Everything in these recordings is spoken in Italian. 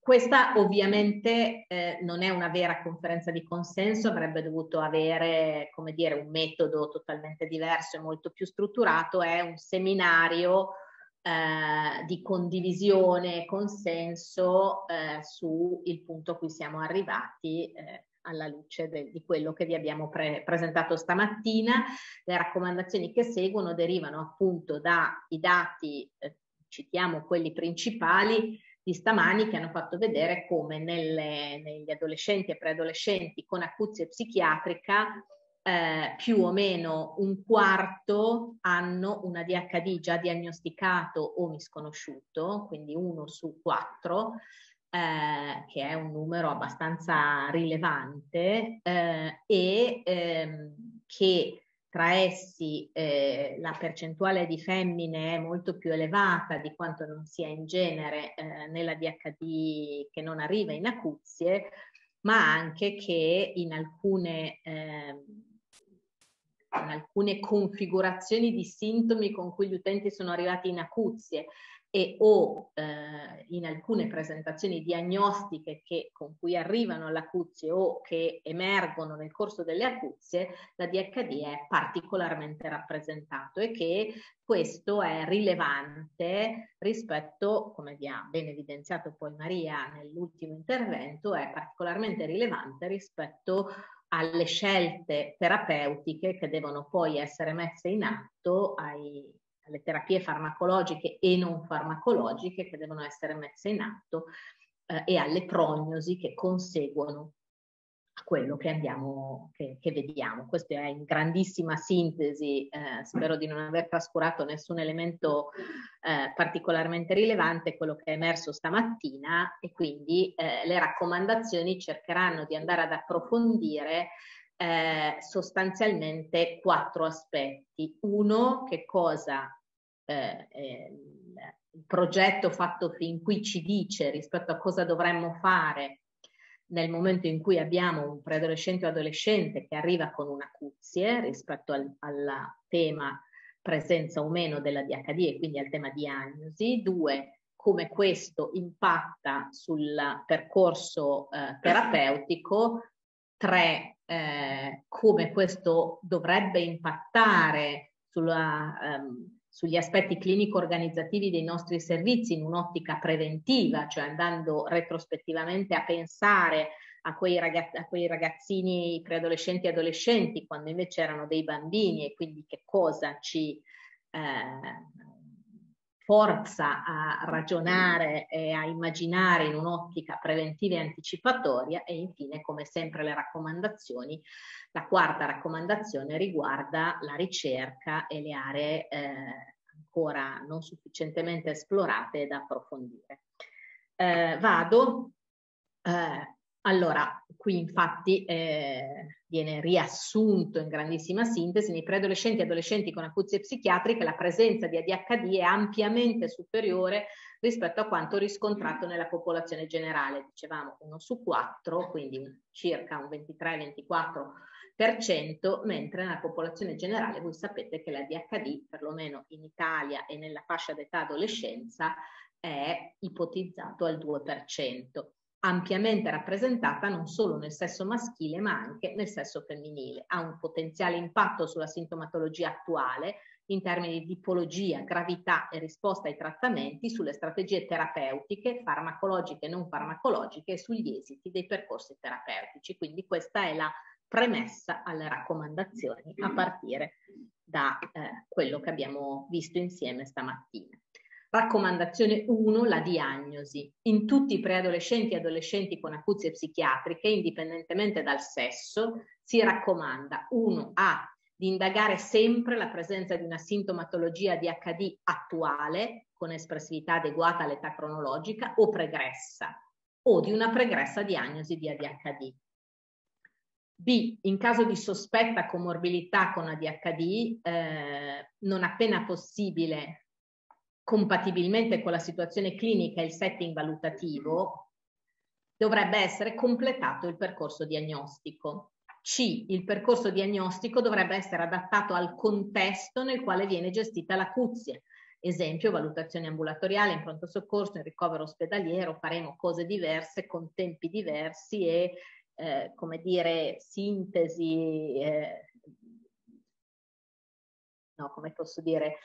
Questa ovviamente non è una vera conferenza di consenso, avrebbe dovuto avere, come dire, un metodo totalmente diverso e molto più strutturato, è un seminario di condivisione e consenso sul punto a cui siamo arrivati alla luce di quello che vi abbiamo presentato stamattina. Le raccomandazioni che seguono derivano appunto dai dati, citiamo quelli principali, di stamani, che hanno fatto vedere come negli adolescenti e preadolescenti con acuzie psichiatrica più o meno un quarto hanno un ADHD già diagnosticato o misconosciuto, quindi 1 su 4, che è un numero abbastanza rilevante che tra essi la percentuale di femmine è molto più elevata di quanto non sia in genere nell'ADHD che non arriva in acuzie, ma anche che in alcune configurazioni di sintomi con cui gli utenti sono arrivati in acuzie o in alcune presentazioni diagnostiche con cui arrivano all'acuzie o che emergono nel corso delle acuzie, la DHD è particolarmente rappresentato e che questo è rilevante rispetto, come vi ha ben evidenziato poi Maria nell'ultimo intervento, è particolarmente rilevante rispetto alle scelte terapeutiche che devono poi essere messe in atto, alle terapie farmacologiche e non farmacologiche che devono essere messe in atto e alle prognosi che conseguono a quello che vediamo. Questo è in grandissima sintesi, spero di non aver trascurato nessun elemento particolarmente rilevante, quello che è emerso stamattina, e quindi le raccomandazioni cercheranno di andare ad approfondire sostanzialmente 4 aspetti. Uno, che cosa il progetto fatto fin qui ci dice rispetto a cosa dovremmo fare nel momento in cui abbiamo un preadolescente o adolescente che arriva con un'acuzie rispetto al tema presenza o meno della DHD e quindi al tema diagnosi. 2, come questo impatta sul percorso terapeutico. 3, come questo dovrebbe impattare sugli aspetti clinico-organizzativi dei nostri servizi in un'ottica preventiva, cioè andando retrospettivamente a pensare a quei ragazzini preadolescenti e adolescenti quando invece erano dei bambini, e quindi che cosa ci forza a ragionare e a immaginare in un'ottica preventiva e anticipatoria. E infine, come sempre, le raccomandazioni. La 4ª raccomandazione riguarda la ricerca e le aree ancora non sufficientemente esplorate da approfondire. Allora, qui infatti viene riassunto in grandissima sintesi: nei preadolescenti e adolescenti con acuzie psichiatriche la presenza di ADHD è ampiamente superiore rispetto a quanto riscontrato nella popolazione generale. Dicevamo 1 su 4, quindi circa un 23-24%, mentre nella popolazione generale voi sapete che l'ADHD, perlomeno in Italia e nella fascia d'età adolescenza, è ipotizzato al 2%. Ampiamente rappresentata non solo nel sesso maschile ma anche nel sesso femminile. Ha un potenziale impatto sulla sintomatologia attuale in termini di tipologia, gravità e risposta ai trattamenti, sulle strategie terapeutiche, farmacologiche e non farmacologiche e sugli esiti dei percorsi terapeutici. Quindi questa è la premessa alle raccomandazioni a partire da quello che abbiamo visto insieme stamattina. Raccomandazione 1, la diagnosi. In tutti i preadolescenti e adolescenti con acuzie psichiatriche, indipendentemente dal sesso, si raccomanda 1A di indagare sempre la presenza di una sintomatologia ADHD attuale, con espressività adeguata all'età cronologica o pregressa, o di una pregressa diagnosi di ADHD. B, in caso di sospetta comorbilità con ADHD, non appena possibile, compatibilmente con la situazione clinica e il setting valutativo, dovrebbe essere completato il percorso diagnostico. C, il percorso diagnostico dovrebbe essere adattato al contesto nel quale viene gestita l'acuzie. Esempio, valutazione ambulatoriale, in pronto soccorso, in ricovero ospedaliero, faremo cose diverse con tempi diversi e, come dire, sintesi, no, come posso dire,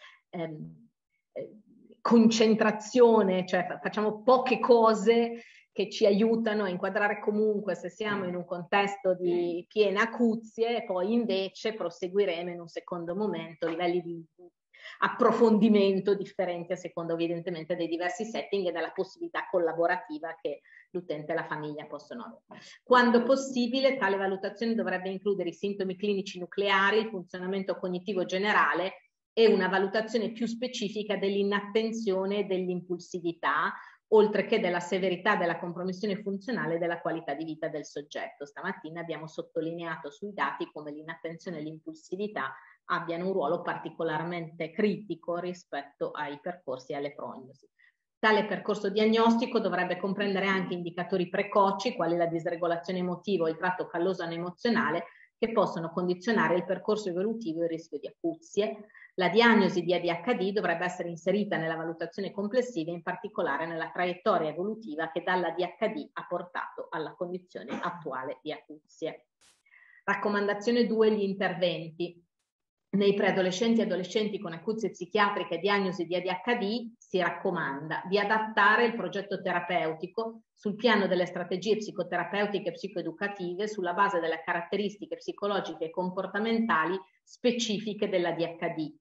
concentrazione, cioè facciamo poche cose che ci aiutano a inquadrare comunque se siamo in un contesto di piene acuzie e poi invece proseguiremo in un secondo momento livelli di approfondimento differenti a seconda evidentemente dei diversi setting e della possibilità collaborativa che l'utente e la famiglia possono avere. Quando possibile, tale valutazione dovrebbe includere i sintomi clinici nucleari, il funzionamento cognitivo generale e una valutazione più specifica dell'inattenzione e dell'impulsività, oltre che della severità della compromissione funzionale e della qualità di vita del soggetto. Stamattina abbiamo sottolineato sui dati come l'inattenzione e l'impulsività abbiano un ruolo particolarmente critico rispetto ai percorsi e alle prognosi. Tale percorso diagnostico dovrebbe comprendere anche indicatori precoci, quali la disregolazione emotiva o il tratto calloso-emozionale, che possono condizionare il percorso evolutivo e il rischio di acuzie. La diagnosi di ADHD dovrebbe essere inserita nella valutazione complessiva, in particolare nella traiettoria evolutiva che dall'ADHD ha portato alla condizione attuale di acuzie. Raccomandazione 2, gli interventi. Nei preadolescenti e adolescenti con acuzie psichiatriche e diagnosi di ADHD si raccomanda di adattare il progetto terapeutico sul piano delle strategie psicoterapeutiche e psicoeducative sulla base delle caratteristiche psicologiche e comportamentali specifiche dell'ADHD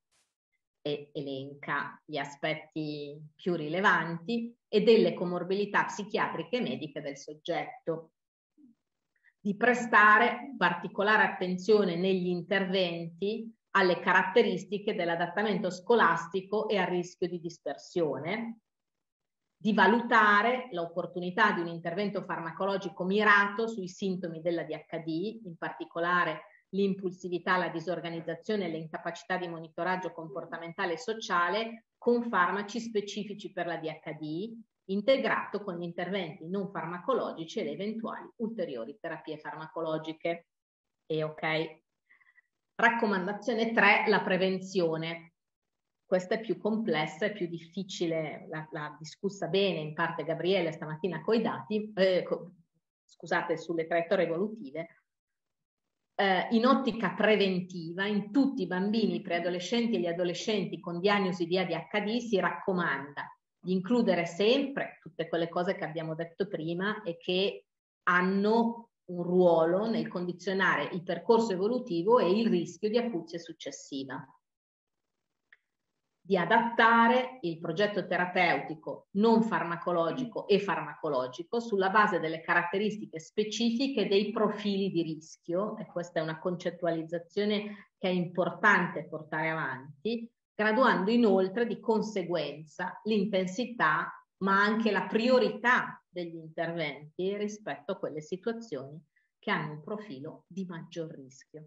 e elenca gli aspetti più rilevanti e delle comorbidità psichiatriche e mediche del soggetto. Di prestare particolare attenzione negli interventi alle caratteristiche dell'adattamento scolastico e al rischio di dispersione, di valutare l'opportunità di un intervento farmacologico mirato sui sintomi dell'ADHD, in particolare l'impulsività, la disorganizzazione e l'incapacità di monitoraggio comportamentale e sociale con farmaci specifici per l'ADHD, integrato con gli interventi non farmacologici e le eventuali ulteriori terapie farmacologiche. E ok. Raccomandazione 3, la prevenzione. Questa è più complessa e più difficile, l'ha discussa bene in parte Gabriele stamattina coi dati, scusate, sulle traiettorie evolutive. In ottica preventiva, in tutti i bambini, i preadolescenti e gli adolescenti con diagnosi di ADHD si raccomanda di includere sempre tutte quelle cose che abbiamo detto prima e che hanno un ruolo nel condizionare il percorso evolutivo e il rischio di acuzie successiva. Di adattare il progetto terapeutico non farmacologico e farmacologico sulla base delle caratteristiche specifiche dei profili di rischio, e questa è una concettualizzazione che è importante portare avanti, graduando inoltre di conseguenza l'intensità ma anche la priorità degli interventi rispetto a quelle situazioni che hanno un profilo di maggior rischio.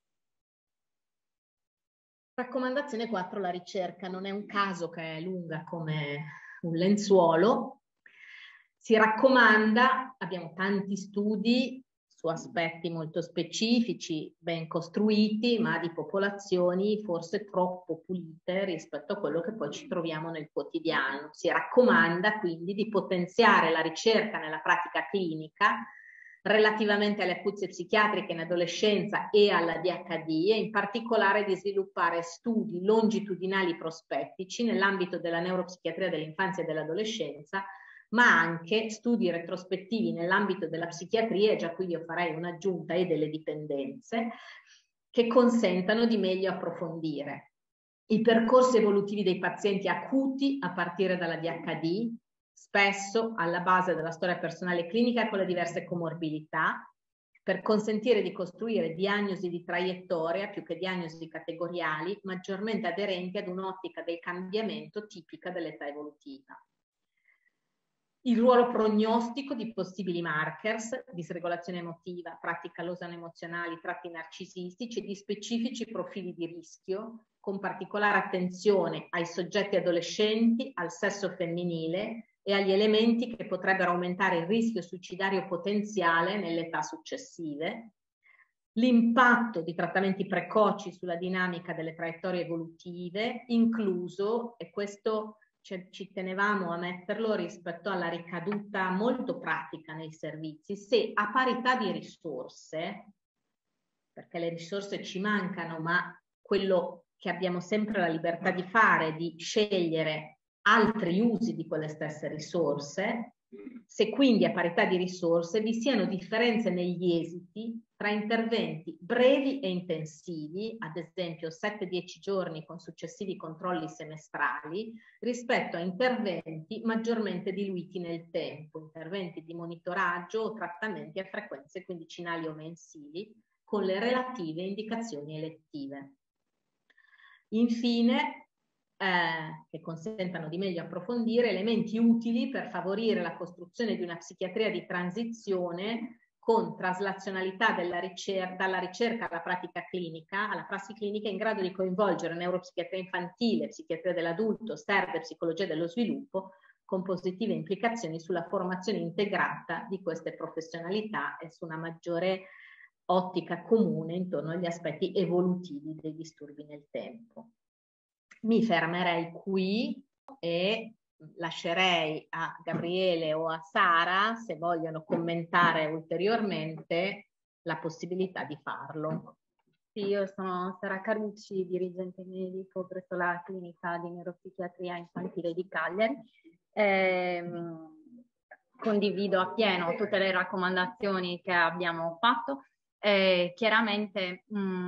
Raccomandazione 4, la ricerca. Non è un caso che è lunga come un lenzuolo. Si raccomanda, abbiamo tanti studi su aspetti molto specifici, ben costruiti, ma di popolazioni forse troppo pulite rispetto a quello che poi ci troviamo nel quotidiano. Si raccomanda quindi di potenziare la ricerca nella pratica clinica relativamente alle acuzie psichiatriche in adolescenza e all'ADHD e in particolare di sviluppare studi longitudinali prospettici nell'ambito della neuropsichiatria dell'infanzia e dell'adolescenza, ma anche studi retrospettivi nell'ambito della psichiatria, e già qui io farei un'aggiunta, e delle dipendenze, che consentano di meglio approfondire i percorsi evolutivi dei pazienti acuti a partire dall'ADHD, spesso alla base della storia personale clinica con le diverse comorbidità, per consentire di costruire diagnosi di traiettoria più che diagnosi categoriali maggiormente aderenti ad un'ottica del cambiamento tipica dell'età evolutiva. Il ruolo prognostico di possibili markers, disregolazione emotiva, tratti calloso-emozionali, tratti narcisistici e di specifici profili di rischio, con particolare attenzione ai soggetti adolescenti, al sesso femminile e agli elementi che potrebbero aumentare il rischio suicidario potenziale nelle età successive. l'impatto di trattamenti precoci sulla dinamica delle traiettorie evolutive, incluso, e questo ci tenevamo a metterlo rispetto alla ricaduta molto pratica nei servizi, se a parità di risorse, perché le risorse ci mancano, ma quello che abbiamo sempre la libertà di fare, di scegliere altri usi di quelle stesse risorse, se quindi a parità di risorse vi siano differenze negli esiti tra interventi brevi e intensivi, ad esempio 7-10 giorni con successivi controlli semestrali, rispetto a interventi maggiormente diluiti nel tempo, interventi di monitoraggio o trattamenti a frequenze quindicinali o mensili, con le relative indicazioni elettive. Infine, che consentano di meglio approfondire, elementi utili per favorire la costruzione di una psichiatria di transizione con traslazionalità dalla ricerca alla pratica clinica, alla prassi clinica in grado di coinvolgere neuropsichiatria infantile, psichiatria dell'adulto, STERD e psicologia dello sviluppo, con positive implicazioni sulla formazione integrata di queste professionalità e su una maggiore ottica comune intorno agli aspetti evolutivi dei disturbi nel tempo. Mi fermerei qui e lascerei a Gabriele o a Sara, se vogliono commentare ulteriormente, la possibilità di farlo. Sì, io sono Sara Carucci, dirigente medico presso la clinica di neuropsichiatria infantile di Cagliari. Condivido appieno tutte le raccomandazioni che abbiamo fatto. Chiaramente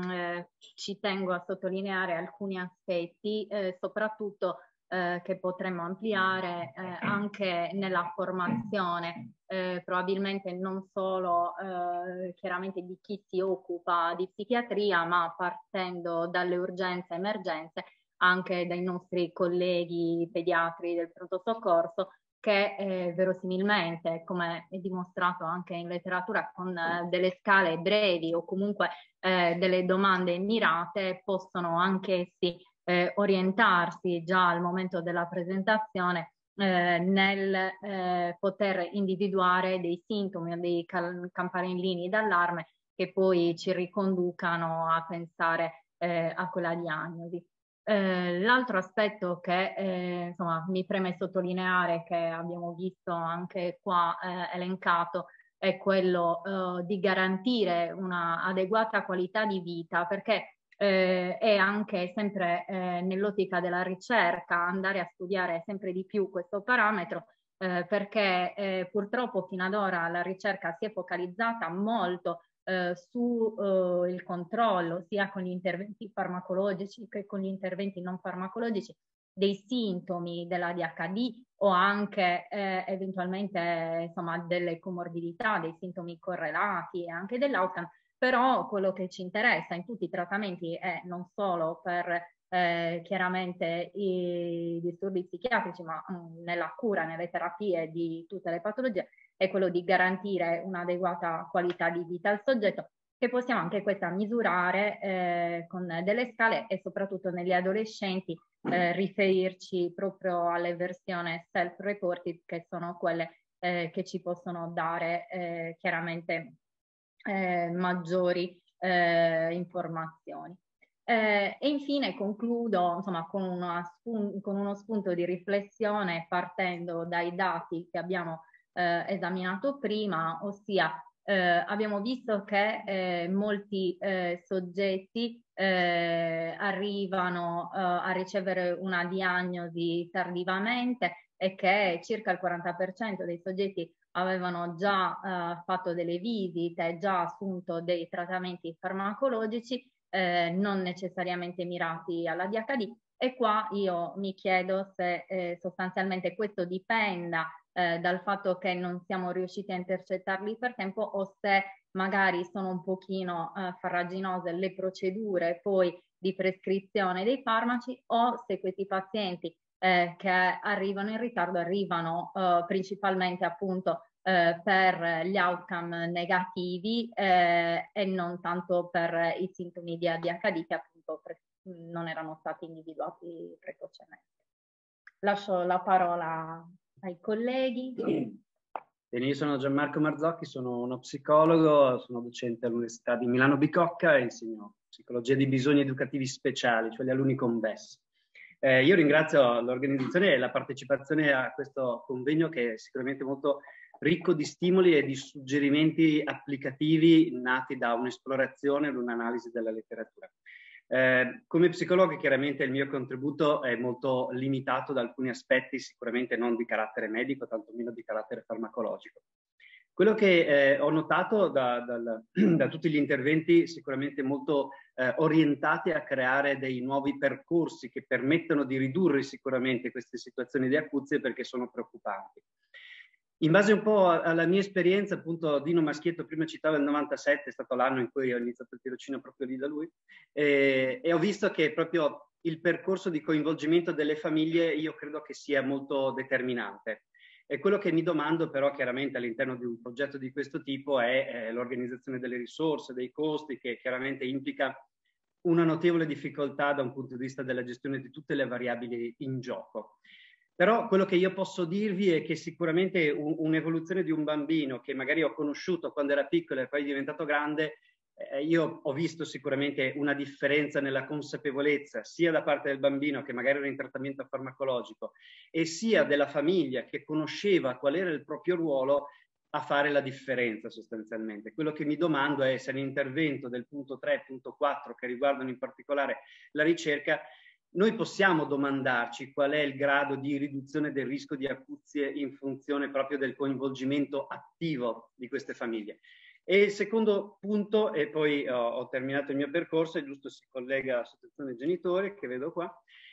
ci tengo a sottolineare alcuni aspetti, soprattutto che potremmo ampliare anche nella formazione, probabilmente non solo chiaramente di chi si occupa di psichiatria, ma partendo dalle urgenze e emergenze anche dai nostri colleghi pediatri del pronto soccorso, che verosimilmente, come è dimostrato anche in letteratura, con delle scale brevi o comunque delle domande mirate, possono anch'essi orientarsi già al momento della presentazione nel poter individuare dei sintomi o dei campanellini d'allarme che poi ci riconducano a pensare a quella diagnosi. L'altro aspetto che insomma, mi preme sottolineare, che abbiamo visto anche qua elencato, è quello di garantire una adeguata qualità di vita, perché è anche sempre nell'ottica della ricerca andare a studiare sempre di più questo parametro, perché purtroppo fino ad ora la ricerca si è focalizzata molto sul controllo sia con gli interventi farmacologici che con gli interventi non farmacologici dei sintomi dell'ADHD o anche eventualmente insomma delle comorbidità, dei sintomi correlati e anche dell'outcome, però quello che ci interessa in tutti i trattamenti è non solo per chiaramente i disturbi psichiatrici, ma nella cura, nelle terapie di tutte le patologie, è quello di garantire un'adeguata qualità di vita al soggetto, che possiamo anche questa misurare con delle scale e soprattutto negli adolescenti riferirci proprio alle versioni self-reported, che sono quelle che ci possono dare chiaramente maggiori informazioni. E infine concludo insomma, con uno spunto di riflessione partendo dai dati che abbiamo esaminato prima, ossia abbiamo visto che molti soggetti arrivano a ricevere una diagnosi tardivamente e che circa il 40% dei soggetti avevano già fatto delle visite, già assunto dei trattamenti farmacologici non necessariamente mirati alla DHD, e qua io mi chiedo se sostanzialmente questo dipenda dal fatto che non siamo riusciti a intercettarli per tempo, o se magari sono un pochino farraginose le procedure poi di prescrizione dei farmaci, o se questi pazienti che arrivano in ritardo arrivano principalmente appunto per gli outcome negativi e non tanto per i sintomi di ADHD che appunto non erano stati individuati precocemente. Lascio la parola ai colleghi. Bene, io sono Gianmarco Marzocchi, sono uno psicologo, sono docente all'Università di Milano Bicocca e insegno psicologia di bisogni educativi speciali, cioè gli alunni con BES. Io ringrazio l'organizzazione e la partecipazione a questo convegno, che è sicuramente molto ricco di stimoli e di suggerimenti applicativi nati da un'esplorazione e un'analisi della letteratura. Come psicologo chiaramente il mio contributo è molto limitato da alcuni aspetti, sicuramente non di carattere medico, tantomeno di carattere farmacologico. Quello che ho notato da tutti gli interventi, sicuramente molto orientati a creare dei nuovi percorsi che permettono di ridurre sicuramente queste situazioni di acuzie, perché sono preoccupanti. In base un po' alla mia esperienza, appunto Dino Maschietto prima citava il 97, è stato l'anno in cui ho iniziato il tirocinio proprio lì da lui, e ho visto che proprio il percorso di coinvolgimento delle famiglie io credo che sia molto determinante. E quello che mi domando però chiaramente all'interno di un progetto di questo tipo è l'organizzazione delle risorse, dei costi, che chiaramente implica una notevole difficoltà da un punto di vista della gestione di tutte le variabili in gioco. Però quello che io posso dirvi è che sicuramente un'evoluzione di un bambino che magari ho conosciuto quando era piccolo e poi è diventato grande, io ho visto sicuramente una differenza nella consapevolezza sia da parte del bambino che magari era in trattamento farmacologico e sia della famiglia che conosceva qual era il proprio ruolo a fare la differenza sostanzialmente. Quello che mi domando è se l'intervento del punto 3 e punto 4 che riguardano in particolare la ricerca, noi possiamo domandarci qual è il grado di riduzione del rischio di acuzie in funzione proprio del coinvolgimento attivo di queste famiglie. E il secondo punto, e poi ho terminato il mio percorso, è giusto si collega all'associazione genitori che vedo qua,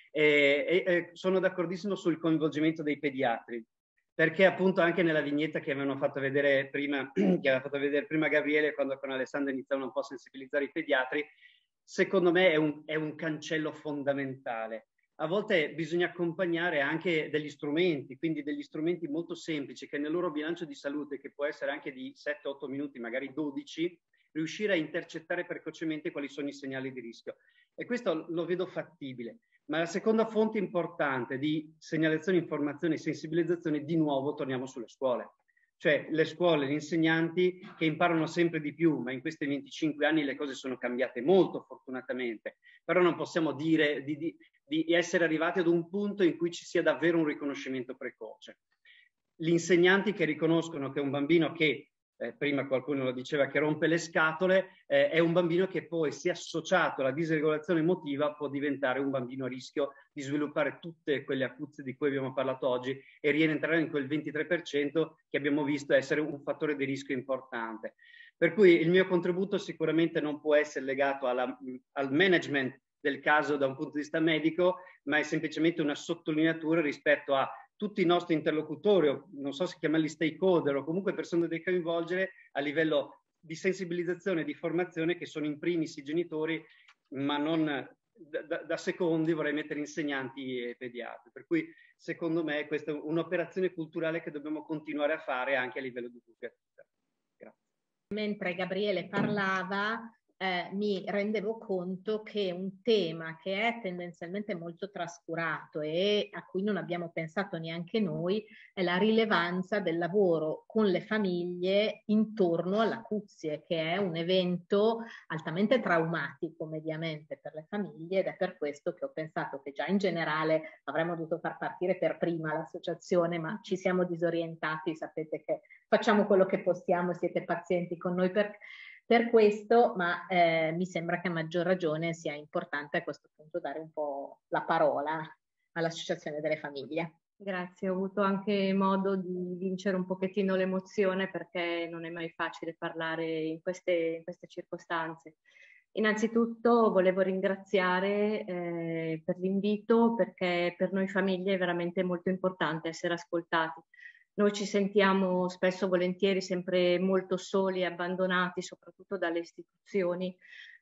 sono d'accordissimo sul coinvolgimento dei pediatri, perché appunto anche nella vignetta che avevano fatto vedere prima, che aveva fatto vedere prima Gabriele, quando con Alessandra iniziavano un po' a sensibilizzare i pediatri, secondo me è un cancello fondamentale. A volte bisogna accompagnare anche degli strumenti, quindi degli strumenti molto semplici che nel loro bilancio di salute, che può essere anche di 7-8 minuti, magari 12, riuscire a intercettare precocemente quali sono i segnali di rischio. E questo lo vedo fattibile. Ma la seconda fonte importante di segnalazione, informazione e sensibilizzazione, di nuovo torniamo sulle scuole. Cioè le scuole, gli insegnanti che imparano sempre di più, ma in questi 25 anni le cose sono cambiate molto fortunatamente, però non possiamo dire di essere arrivati ad un punto in cui ci sia davvero un riconoscimento precoce. Gli insegnanti che riconoscono che un bambino che, prima qualcuno lo diceva, che rompe le scatole, è un bambino che poi, se associato alla disregolazione emotiva, può diventare un bambino a rischio di sviluppare tutte quelle acuzie di cui abbiamo parlato oggi e rientrare in quel 23% che abbiamo visto essere un fattore di rischio importante. Per cui il mio contributo sicuramente non può essere legato al management del caso da un punto di vista medico, ma è semplicemente una sottolineatura rispetto a tutti i nostri interlocutori, o non so se chiamarli stakeholder o comunque persone da coinvolgere a livello di sensibilizzazione e di formazione, che sono in primis i genitori, ma non da secondi vorrei mettere insegnanti e pediatri. Per cui secondo me questa è un'operazione culturale che dobbiamo continuare a fare anche a livello di educativa. Grazie. Mentre Gabriele parlava, mi rendevo conto che un tema che è tendenzialmente molto trascurato e a cui non abbiamo pensato neanche noi è la rilevanza del lavoro con le famiglie intorno all'acuzie, che è un evento altamente traumatico mediamente per le famiglie, ed è per questo che ho pensato che già in generale avremmo dovuto far partire per prima l'associazione, ma ci siamo disorientati, sapete che facciamo quello che possiamo, siete pazienti con noi per questo, ma mi sembra che a maggior ragione sia importante a questo punto dare un po' la parola all'Associazione delle Famiglie. Grazie, ho avuto anche modo di vincere un pochettino l'emozione, perché non è mai facile parlare in queste circostanze. Innanzitutto volevo ringraziare per l'invito, perché per noi famiglie è veramente molto importante essere ascoltati. Noi ci sentiamo spesso volentieri sempre molto soli e abbandonati, soprattutto dalle istituzioni,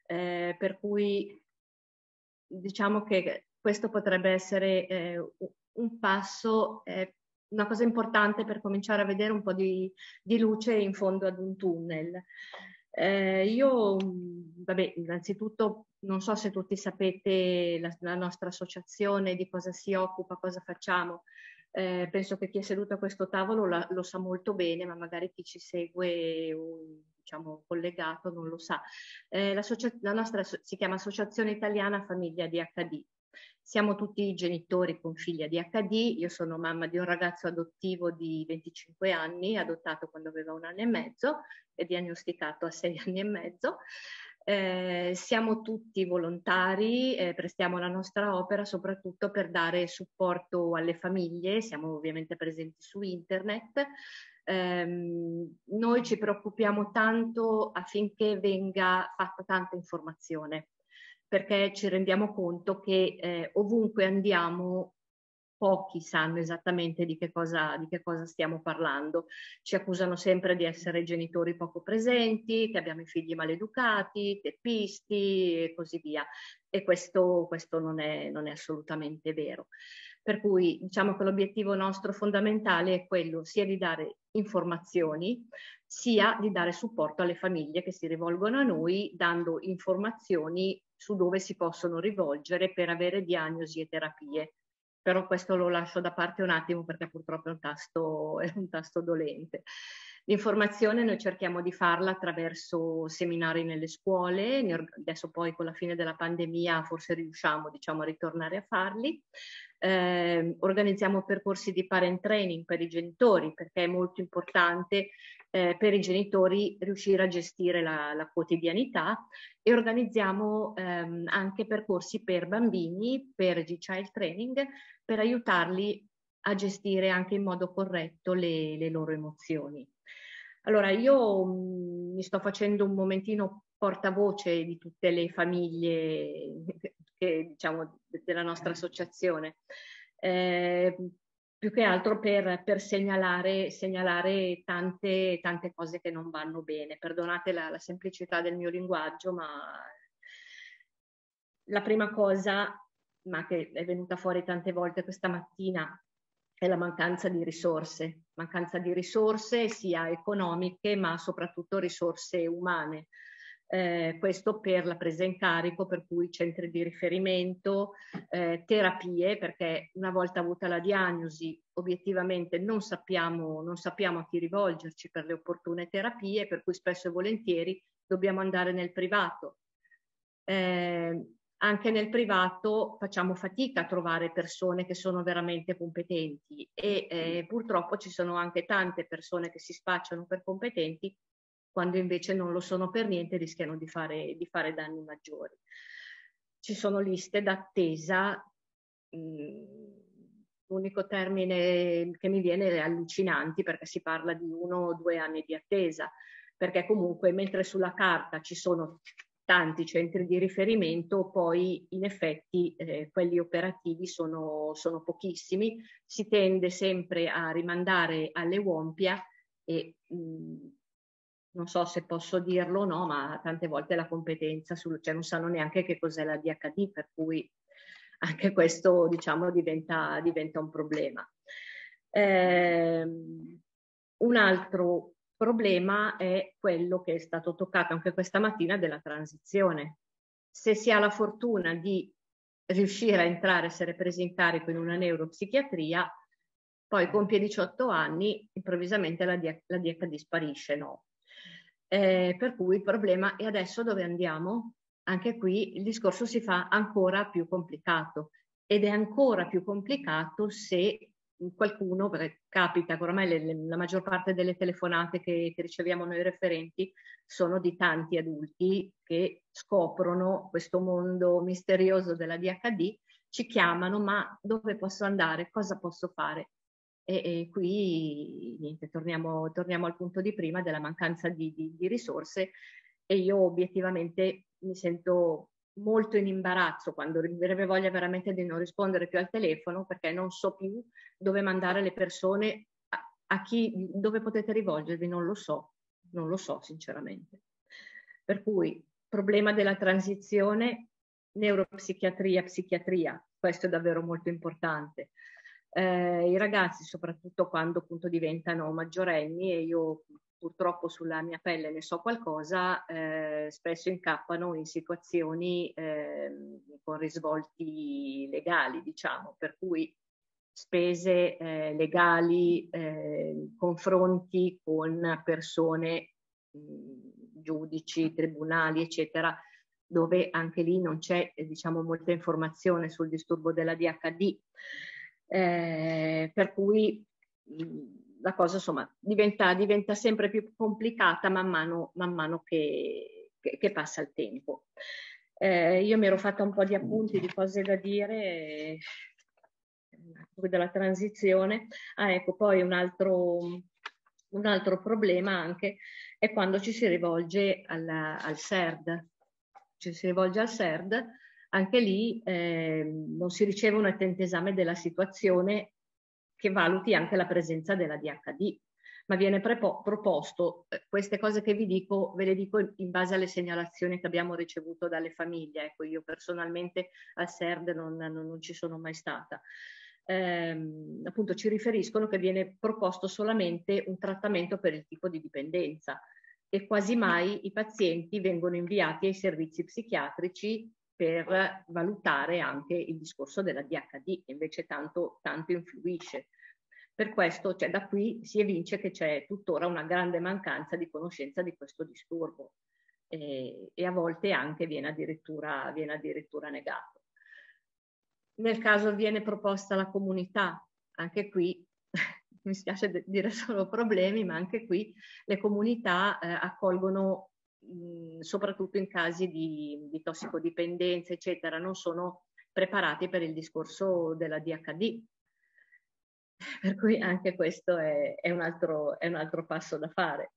per cui diciamo che questo potrebbe essere un passo, una cosa importante per cominciare a vedere un po' di luce in fondo ad un tunnel. Io, vabbè, innanzitutto non so se tutti sapete la nostra associazione, di cosa si occupa, cosa facciamo. Penso che chi è seduto a questo tavolo lo sa molto bene, ma magari chi ci segue diciamo collegato non lo sa. La nostra si chiama Associazione Italiana Famiglia ADHD. Siamo tutti genitori con figli ADHD. Io sono mamma di un ragazzo adottivo di 25 anni, adottato quando aveva 1 anno e mezzo e diagnosticato a 6 anni e mezzo. Siamo tutti volontari, prestiamo la nostra opera soprattutto per dare supporto alle famiglie, siamo ovviamente presenti su internet. Noi ci preoccupiamo tanto affinché venga fatta tanta informazione, perché ci rendiamo conto che ovunque andiamo pochi sanno esattamente di che cosa stiamo parlando. Ci accusano sempre di essere genitori poco presenti, che abbiamo i figli maleducati, teppisti e così via. E questo non è assolutamente vero. Per cui diciamo che l'obiettivo nostro fondamentale è quello sia di dare informazioni, sia di dare supporto alle famiglie che si rivolgono a noi, dando informazioni su dove si possono rivolgere per avere diagnosi e terapie. Però questo lo lascio da parte un attimo perché purtroppo è un tasto dolente. L'informazione noi cerchiamo di farla attraverso seminari nelle scuole, adesso poi con la fine della pandemia forse riusciamo diciamo a ritornare a farli. Organizziamo percorsi di parent training per i genitori perché è molto importante per i genitori riuscire a gestire la quotidianità e organizziamo anche percorsi per bambini, per G-Child Training, per aiutarli a gestire anche in modo corretto le loro emozioni. Allora io mi sto facendo un momentino portavoce di tutte le famiglie diciamo della nostra associazione, più che altro per segnalare tante cose che non vanno bene. Perdonate la semplicità del mio linguaggio, ma la prima cosa, ma che è venuta fuori tante volte questa mattina, è la mancanza di risorse sia economiche ma soprattutto risorse umane. Questo per la presa in carico, per cui centri di riferimento, terapie, perché una volta avuta la diagnosi obiettivamente non sappiamo a chi rivolgerci per le opportune terapie, per cui spesso e volentieri dobbiamo andare nel privato. Anche nel privato facciamo fatica a trovare persone che sono veramente competenti e purtroppo ci sono anche tante persone che si spacciano per competenti quando invece non lo sono per niente e rischiano di fare danni maggiori. Ci sono liste d'attesa, l'unico termine che mi viene è allucinanti perché si parla di 1 o 2 anni di attesa, perché comunque mentre sulla carta ci sono tanti centri di riferimento, poi in effetti quelli operativi sono pochissimi, si tende sempre a rimandare alle WOMPIA e non so se posso dirlo o no, ma tante volte la competenza, cioè non sanno neanche che cos'è la DHD, per cui anche questo diciamo diventa un problema. Un altro problema è quello che è stato toccato anche questa mattina della transizione. Se si ha la fortuna di riuscire a entrare, essere presi in carico in una neuropsichiatria, poi compie 18 anni, improvvisamente la DHD sparisce, no? Per cui il problema è adesso dove andiamo? Anche qui il discorso si fa ancora più complicato ed è ancora più complicato se qualcuno, perché capita che ormai la maggior parte delle telefonate che riceviamo noi referenti sono di tanti adulti che scoprono questo mondo misterioso della DHD, ci chiamano, ma dove posso andare? Cosa posso fare? E qui niente, torniamo al punto di prima della mancanza di risorse e io obiettivamente mi sento molto in imbarazzo quando avrebbe voglia veramente di non rispondere più al telefono perché non so più dove mandare le persone, dove potete rivolgervi, non lo so sinceramente. Per cui problema della transizione, neuropsichiatria, psichiatria, questo è davvero molto importante. I ragazzi, soprattutto quando appunto diventano maggiorenni, e io purtroppo sulla mia pelle ne so qualcosa, spesso incappano in situazioni con risvolti legali, diciamo, per cui spese legali, confronti con persone, giudici, tribunali, eccetera, dove anche lì non c'è, diciamo, molta informazione sul disturbo della DHD, per cui la cosa, insomma, diventa sempre più complicata man mano che passa il tempo. Io mi ero fatta un po' di appunti di cose da dire della transizione. Ecco, poi un altro problema anche è quando ci si rivolge al SERD. Ci si rivolge al SERD, anche lì non si riceve un attento esame della situazione che valuti anche la presenza della DHD, ma viene proposto, queste cose che vi dico, ve le dico in base alle segnalazioni che abbiamo ricevuto dalle famiglie. Ecco, io personalmente al SERD non ci sono mai stata. Appunto ci riferiscono che viene proposto solamente un trattamento per il tipo di dipendenza e quasi mai i pazienti vengono inviati ai servizi psichiatrici per valutare anche il discorso della DHD, che invece tanto influisce. Per questo, cioè, da qui si evince che c'è tuttora una grande mancanza di conoscenza di questo disturbo e a volte anche viene addirittura negato. Nel caso viene proposta la comunità, anche qui mi spiace dire solo problemi, ma anche qui le comunità accolgono soprattutto in casi di tossicodipendenza, eccetera, non sono preparati per il discorso della DHD. Per cui anche questo è un altro passo da fare.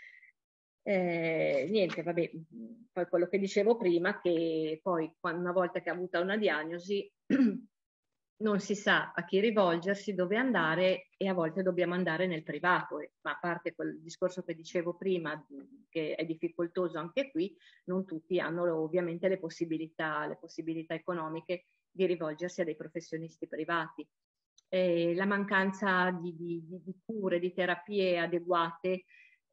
Niente, vabbè, poi quello che dicevo prima, che poi una volta che ha avuto una diagnosi non si sa a chi rivolgersi, dove andare e a volte dobbiamo andare nel privato, ma a parte quel discorso che dicevo prima, che è difficoltoso anche qui, non tutti hanno ovviamente le possibilità economiche di rivolgersi a dei professionisti privati. La mancanza di cure, di terapie adeguate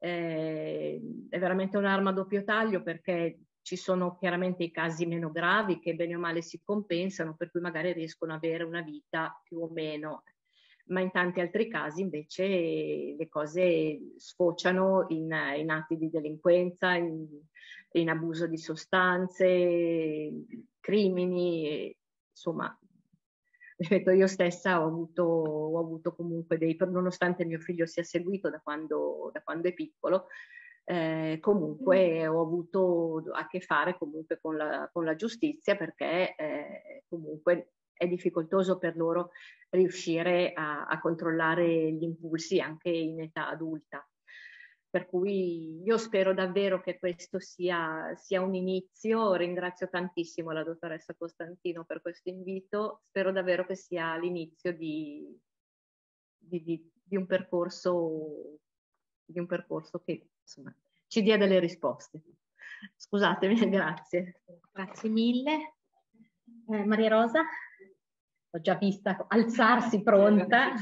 è veramente un'arma a doppio taglio, perché ci sono chiaramente i casi meno gravi che bene o male si compensano, per cui magari riescono ad avere una vita più o meno, ma in tanti altri casi invece le cose sfociano in atti di delinquenza, in abuso di sostanze, crimini, insomma. Ripeto, io stessa ho avuto comunque nonostante mio figlio sia seguito da quando è piccolo, comunque ho avuto a che fare comunque con la giustizia, perché comunque è difficoltoso per loro riuscire a controllare gli impulsi anche in età adulta. Per cui io spero davvero che questo sia un inizio. Ringrazio tantissimo la dottoressa Costantino per questo invito. Spero davvero che sia l'inizio di un percorso che, insomma, ci dia delle risposte. Scusatemi, grazie. Grazie mille. Maria Rosa? L'ho già vista alzarsi pronta.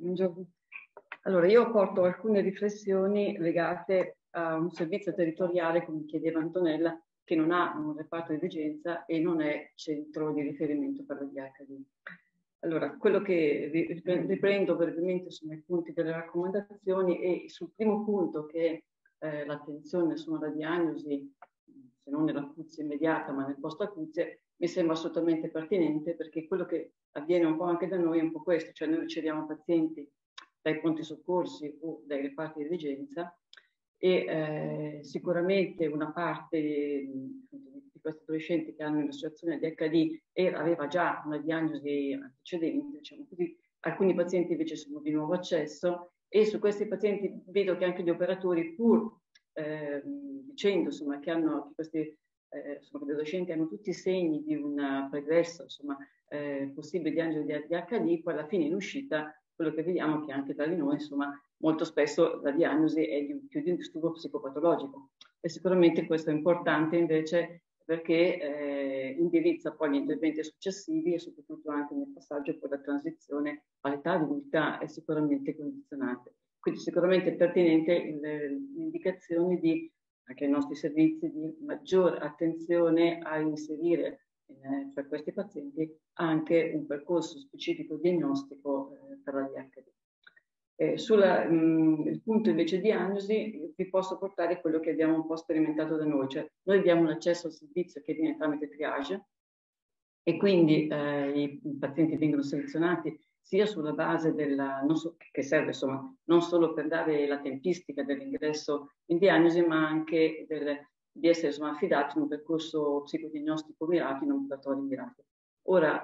Allora, io porto alcune riflessioni legate a un servizio territoriale, come chiedeva Antonella, che non ha un reparto di degenza e non è centro di riferimento per la DHD. Allora, quello che riprendo brevemente sono i punti delle raccomandazioni, e sul primo punto, che è l'attenzione alla diagnosi, se non nell'acuzia immediata ma nel post-acuzia, mi sembra assolutamente pertinente, perché quello che avviene un po' anche da noi è un po' questo, cioè noi riceviamo pazienti dai pronti soccorsi o dai reparti di degenza e sicuramente una parte di questi adolescenti che hanno un'associazione di HD aveva già una diagnosi antecedente, diciamo così. Alcuni pazienti invece sono di nuovo accesso, e su questi pazienti vedo che anche gli operatori, pur dicendo insomma, che questi gli adolescenti hanno tutti i segni di una pregressa possibile diagnosi di HD, poi alla fine in uscita quello che vediamo è che anche tra di noi, insomma, molto spesso la diagnosi è più di un disturbo psicopatologico. E sicuramente questo è importante invece, perché indirizza poi gli interventi successivi e soprattutto anche nel passaggio poi la transizione all'età adulta è sicuramente condizionante. Quindi sicuramente è pertinente l'indicazione anche ai nostri servizi di maggior attenzione a inserire per questi pazienti anche un percorso specifico diagnostico per la DHD. Sul punto invece diagnosi vi posso portare quello che abbiamo un po' sperimentato da noi, cioè noi abbiamo un accesso al servizio che viene tramite triage e quindi i pazienti vengono selezionati sia sulla base che serve insomma non solo per dare la tempistica dell'ingresso in diagnosi, ma anche di essere insomma, affidati in un percorso psicodiagnostico mirato, in ambulatori mirati. Ora,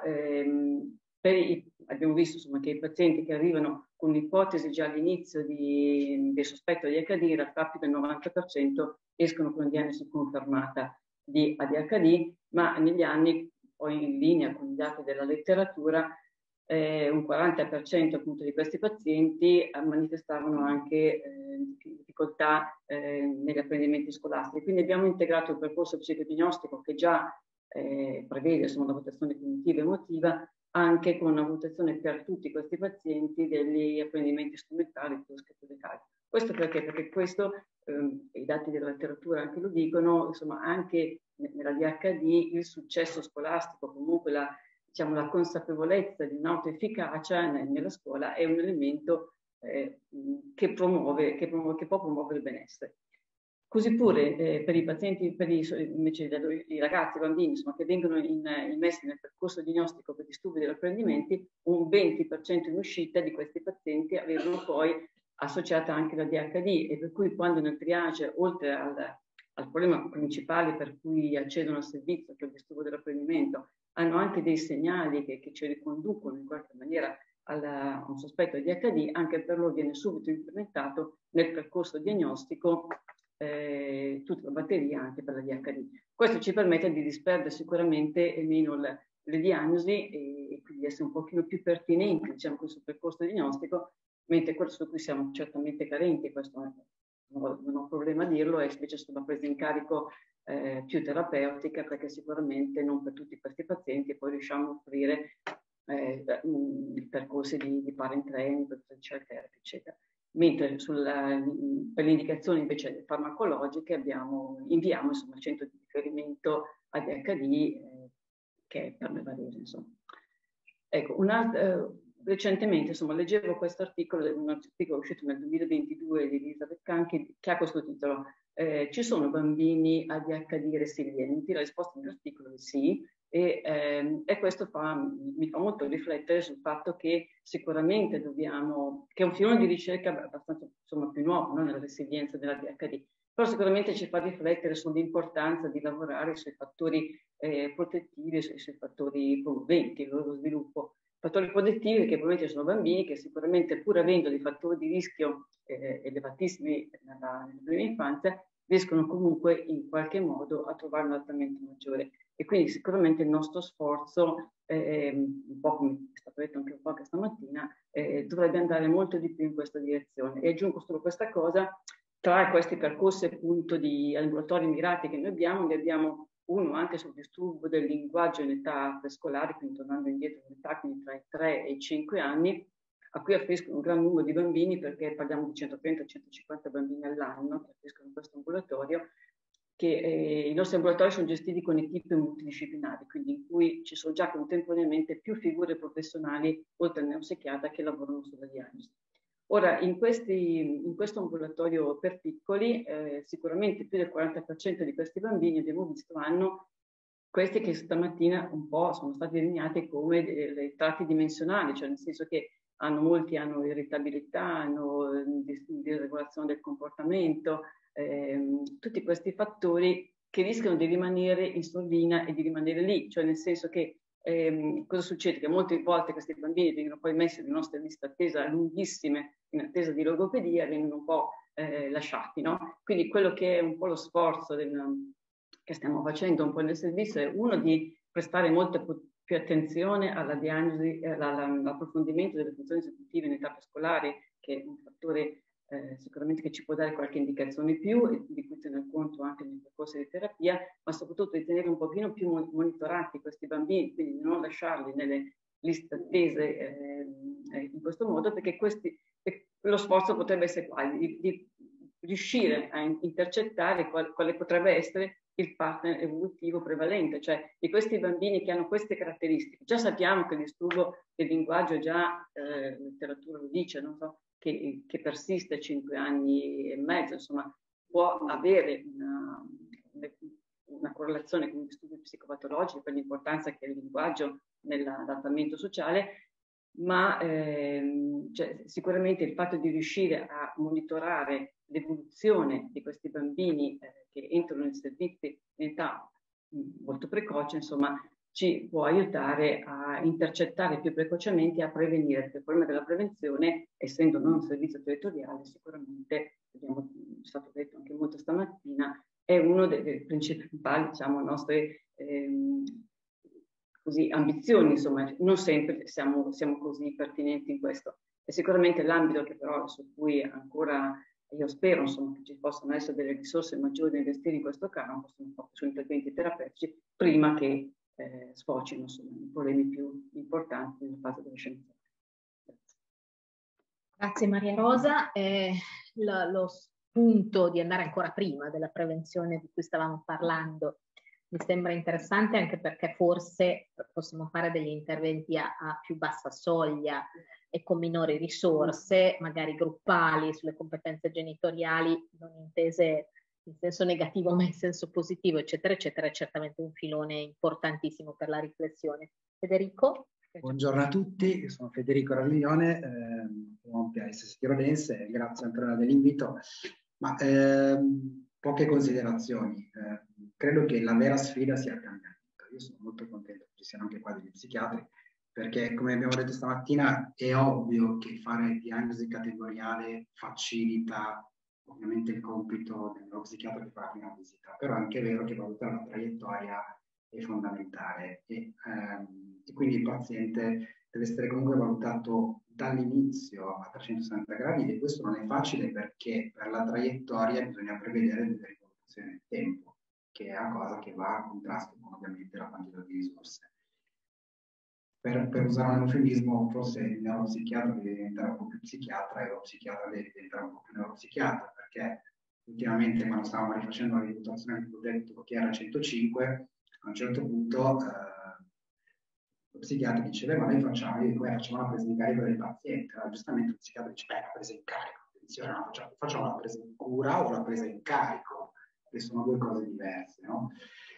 abbiamo visto insomma, che i pazienti che arrivano con un'ipotesi già all'inizio del sospetto di ADHD, in realtà più del 90% escono con diagnosi confermata di ADHD, ma negli anni, poi in linea con i dati della letteratura, un 40% appunto di questi pazienti manifestavano anche difficoltà negli apprendimenti scolastici. Quindi abbiamo integrato il percorso psicodiagnostico che già prevede insomma, la valutazione cognitiva e emotiva, anche con una valutazione per tutti questi pazienti degli apprendimenti strumentali, dello scrittura vocale. Questo perché? Perché questo, i dati della letteratura anche lo dicono, insomma anche nella DHD il successo scolastico, comunque la consapevolezza di un'autoefficacia nella scuola è un elemento che può promuovere il benessere. Così pure per i pazienti, invece i ragazzi, i bambini insomma, che vengono immessi nel percorso diagnostico per disturbi degli apprendimenti, un 20% in uscita di questi pazienti avevano poi associata anche la DHD, e per cui quando nel triage, oltre al problema principale per cui accedono al servizio, che è il disturbo dell'apprendimento, hanno anche dei segnali che ci riconducono in qualche maniera a un sospetto di ADHD, anche per loro viene subito implementato nel percorso diagnostico tutta la batteria anche per la DHD. Questo ci permette di disperdere sicuramente meno le diagnosi e quindi essere un pochino più pertinenti, diciamo, questo percorso diagnostico, mentre quello su cui siamo certamente carenti, questo non ho problema a dirlo, è invece sulla presa in carico più terapeutica, perché sicuramente non per tutti questi pazienti poi riusciamo a offrire percorsi di parent training, child therapy, eccetera. Mentre per le indicazioni invece farmacologiche inviamo insomma, il centro di riferimento ADHD che è per le valere, insomma. Ecco, recentemente insomma, leggevo questo articolo, un articolo uscito nel 2022 di Elisabeth Kahn che ha questo titolo: ci sono bambini ADHD resilienti? La risposta nell'articolo è sì, e questo mi fa molto riflettere sul fatto che sicuramente che è un filone di ricerca abbastanza insomma, più nuovo, no? Nella resilienza della ADHD, però sicuramente ci fa riflettere sull'importanza di lavorare sui fattori protettivi, sui fattori promoventi il loro sviluppo. Fattori protettivi che probabilmente sono bambini che sicuramente, pur avendo dei fattori di rischio elevatissimi nella prima infanzia, riescono comunque in qualche modo a trovare un adattamento maggiore. E quindi sicuramente il nostro sforzo, un po' come è stato detto anche un po' questa mattina, dovrebbe andare molto di più in questa direzione. E aggiungo solo questa cosa: tra questi percorsi appunto di ambulatori mirati che noi abbiamo uno anche sul disturbo del linguaggio in età prescolare, quindi tornando indietro in età, quindi tra i 3 e i 5 anni, a cui affluiscono un gran numero di bambini, perché parliamo di 130-150 bambini all'anno che affluiscono in questo ambulatorio, che i nostri ambulatori sono gestiti con equipe multidisciplinari, quindi in cui ci sono già contemporaneamente più figure professionali, oltre al neuropsichiatra, che lavorano sulla diagnosi. Ora, in questo ambulatorio per piccoli, sicuramente più del 40% di questi bambini, abbiamo visto, hanno questi che stamattina un po' sono stati delineati come dei tratti dimensionali, cioè nel senso che molti hanno irritabilità, hanno disregolazione del comportamento, tutti questi fattori che rischiano di rimanere in sordina e di rimanere lì, cioè nel senso che cosa succede? Che molte volte questi bambini vengono poi messi nelle nostre liste attesa lunghissime in attesa di logopedia, vengono un po' lasciati, no? Quindi quello che è un po' lo sforzo che stiamo facendo un po' nel servizio è uno di prestare molta più attenzione alla diagnosi, all'approfondimento delle funzioni esecutive in età prescolare, che è un fattore sicuramente che ci può dare qualche indicazione in più e di cui tener conto anche nei percorsi di terapia, ma soprattutto di tenere un pochino più monitorati questi bambini, quindi di non lasciarli nelle liste attese in questo modo, perché lo sforzo potrebbe essere di riuscire a intercettare quale potrebbe essere il partner evolutivo prevalente, cioè di questi bambini che hanno queste caratteristiche. Già sappiamo che il disturbo del linguaggio, già la letteratura lo dice, non so, che persiste 5 anni e mezzo, insomma, può avere una correlazione con i disturbi psicopatologici per l'importanza che ha il linguaggio nell'adattamento sociale, ma cioè, sicuramente il fatto di riuscire a monitorare l'evoluzione di questi bambini che entrano nei servizi in età molto precoce, insomma, ci può aiutare a intercettare più precocemente e a prevenire, perché il problema della prevenzione, essendo non un servizio territoriale, sicuramente, abbiamo stato detto anche molto stamattina, è uno dei principali, diciamo, nostre così, ambizioni, insomma, non sempre siamo così pertinenti in questo. È sicuramente l'ambito che però su cui ancora io spero, insomma, che ci possano essere delle risorse maggiori da investire in questo campo, su interventi terapeutici, prima che sfocino, insomma, in problemi più importanti nella fase adolescenziale. Grazie Maria Rosa. Lo spunto di andare ancora prima della prevenzione di cui stavamo parlando mi sembra interessante, anche perché forse possiamo fare degli interventi a più bassa soglia e con minori risorse, magari gruppali, sulle competenze genitoriali, non intese in senso negativo ma in senso positivo, eccetera, eccetera. È certamente un filone importantissimo per la riflessione. Federico? Buongiorno a tutti, sono Federico Raviglione, PAS Tirolense, grazie Antonella dell'invito. Ma poche considerazioni. Credo che la vera sfida sia il cambiamento. Io sono molto contento che ci siano anche qua degli psichiatri, perché come abbiamo detto stamattina è ovvio che fare diagnosi categoriale facilita ovviamente il compito dello psichiatra che fa la prima visita, però è anche vero che valutare la traiettoria è fondamentale e quindi il paziente deve essere comunque valutato dall'inizio a 360 gradi, e questo non è facile perché per la traiettoria bisogna prevedere delle rivoluzioni nel tempo, che è una cosa che va a contrasto con ovviamente la quantità di risorse. Per usare un eufemismo, forse il neuropsichiatra deve diventare un po' più psichiatra e lo psichiatra deve diventare un po' più neuropsichiatra, perché ultimamente quando stavamo rifacendo la valutazione del progetto che era 105, a un certo punto lo psichiatra diceva, ma noi facciamo la presa in carico del paziente. Allora, giustamente lo psichiatra dice, la presa in carico, attenzione, no, facciamo la presa in cura o la presa in carico, che sono due cose diverse, no?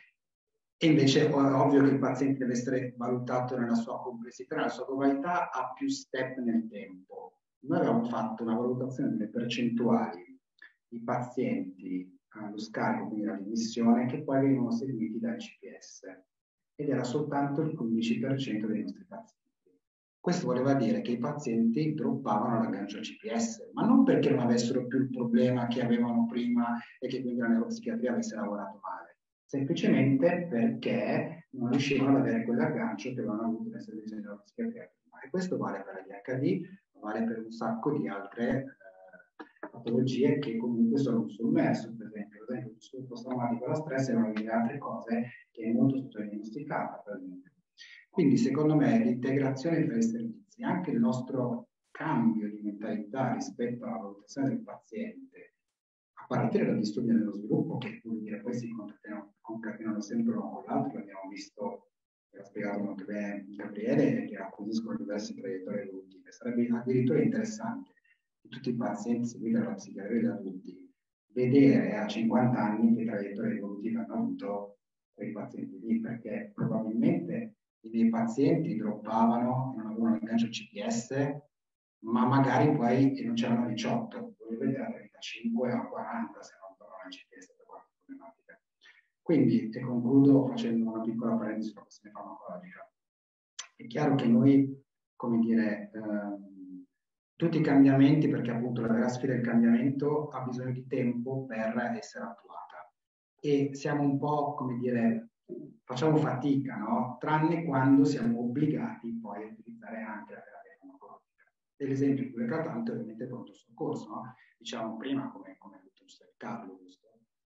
E invece è ovvio che il paziente deve essere valutato nella sua complessità, nella sua globalità, a più step nel tempo. Noi avevamo fatto una valutazione delle percentuali di pazienti allo scarico, quindi all'immissione, che poi venivano seguiti dal CPS, ed era soltanto il 15% dei nostri pazienti. Questo voleva dire che i pazienti droppavano l'aggancio al CPS, ma non perché non avessero più il problema che avevano prima e che quindi la neuropsichiatria avesse lavorato male, semplicemente perché non riuscivano ad avere quell'aggancio che avevano avuto nel servizio di neuropsichiatria. E questo vale per l'ADHD, vale per un sacco di altre patologie che comunque sono sommerse, per esempio il disturbo post-traumatico da stress è una delle altre cose che è molto sottodiagnosticata, per esempio. Quindi secondo me l'integrazione tra i servizi, anche il nostro cambio di mentalità rispetto alla valutazione del paziente, a partire dal disturbo dello sviluppo, che vuol dire poi si concatenano sempre uno con l'altro, l'abbiamo visto, l'ha spiegato molto bene Gabriele, che acquisiscono diverse traiettorie evolutive. Sarebbe addirittura interessante di tutti i pazienti seguiti dalla psichiatria degli adulti, vedere a 50 anni che traiettorie evolutive hanno avuto quei pazienti lì, perché probabilmente i miei pazienti droppavano e non avevano l'aggancio CPS, ma magari poi non c'erano 18, voglio vedere a 35 o a 40 se non trovano il CPS per qualche problematica. Quindi, e concludo facendo una piccola parentesi sulla questione farmacologica. È chiaro che noi, come dire, tutti i cambiamenti, perché appunto la vera sfida del cambiamento ha bisogno di tempo per essere attuata. E siamo un po', come dire, facciamo fatica, no? Tranne quando siamo obbligati poi a utilizzare anche la terapia farmacologica. L'esempio più eclatante è ovviamente il pronto soccorso, no? Diciamo prima, come ha detto Carlo, giusto?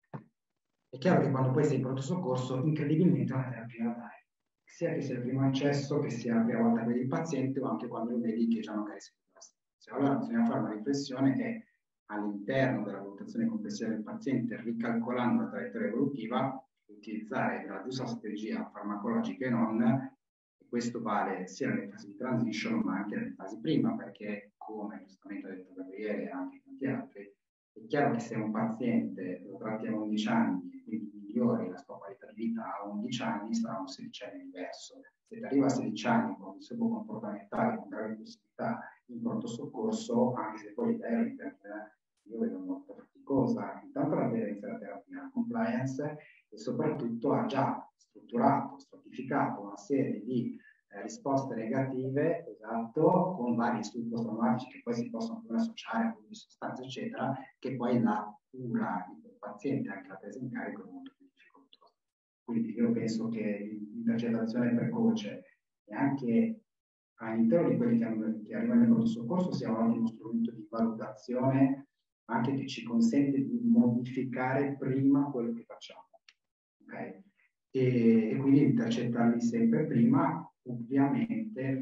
È chiaro che quando poi sei in pronto soccorso, incredibilmente è una terapia da dare. Sia che sia il primo accesso, che sia la prima volta che vedi il paziente, o anche quando lo vedi che già magari sei in situazione. Allora bisogna fare una riflessione che all'interno della valutazione complessiva del paziente, ricalcolando la traiettoria evolutiva, utilizzare la giusta strategia farmacologica e non, e questo vale sia nelle fasi di transition ma anche nelle fasi prima, perché come giustamente ha detto Gabriele e anche tanti altri, è chiaro che se un paziente lo tratti a 11 anni e quindi migliori la sua qualità di vita a 11 anni, sarà un 16enne diverso. Se ti arriva a 16 anni con disturbo comportamentale, con grave possibilità in pronto soccorso, anche se poi l'idea io vedo molto faticosa, intanto l'aderenza alla terapia, la compliance, e soprattutto ha già strutturato, stratificato una serie di risposte negative, esatto, con vari studi post-traumatici che poi si possono pure associare a abuso di sostanze, eccetera, che poi la cura del paziente, anche la presa in carico, è molto più difficoltosa. Quindi io penso che l'intercettazione precoce e anche all'interno di quelli che arrivano nel pronto soccorso sia un ottimo strumento di valutazione, anche che ci consente di modificare prima quello che facciamo. Okay? E quindi intercettarli sempre prima, ovviamente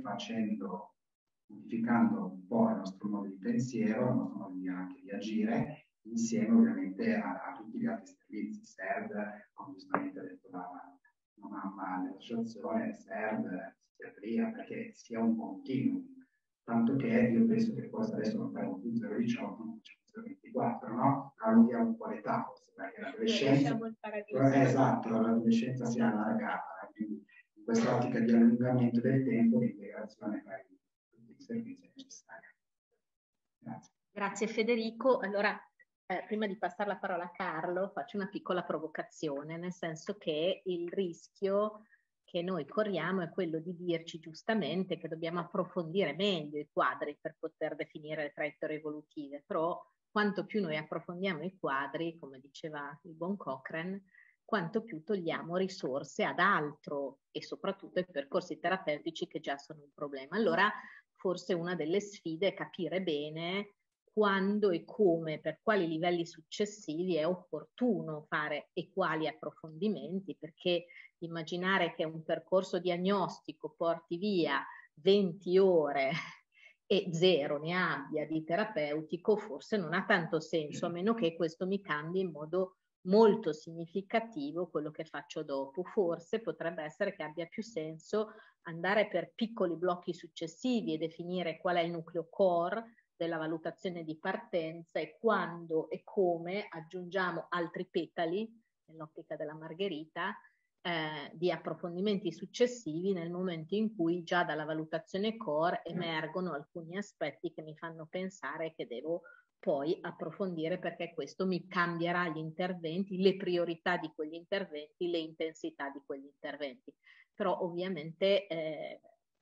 modificando un po' il nostro modo di pensiero, il nostro modo anche di agire, insieme ovviamente a tutti gli altri servizi, SERD, come giustamente ha detto la mamma dell'associazione, SERD, psichiatria, perché sia un continuum. Tanto che io penso che forse adesso non faremo più 018, ma 024, no? Allunghiamo un po' l'età, forse, perché l'adolescenza... Esatto, l'adolescenza si è allargata, quindi in quest'ottica di allungamento del tempo, l'integrazione tra tutti i servizi è necessaria. Grazie. Grazie Federico. Allora, prima di passare la parola a Carlo, faccio una piccola provocazione, nel senso che il rischio che noi corriamo è quello di dirci giustamente che dobbiamo approfondire meglio i quadri per poter definire le traiettorie evolutive, però quanto più noi approfondiamo i quadri, come diceva il buon Cochrane, quanto più togliamo risorse ad altro e soprattutto ai percorsi terapeutici che già sono un problema. Allora forse una delle sfide è capire bene quando e come, per quali livelli successivi è opportuno fare e quali approfondimenti, perché immaginare che un percorso diagnostico porti via 20 ore e 0 ne abbia di terapeutico forse non ha tanto senso, a meno che questo mi cambi in modo molto significativo quello che faccio dopo. Forse potrebbe essere che abbia più senso andare per piccoli blocchi successivi e definire qual è il nucleo core della valutazione di partenza e quando e come aggiungiamo altri petali, nell'ottica della Margherita, di approfondimenti successivi nel momento in cui già dalla valutazione core emergono alcuni aspetti che mi fanno pensare che devo poi approfondire, perché questo mi cambierà gli interventi, le priorità di quegli interventi, le intensità di quegli interventi. Però ovviamente è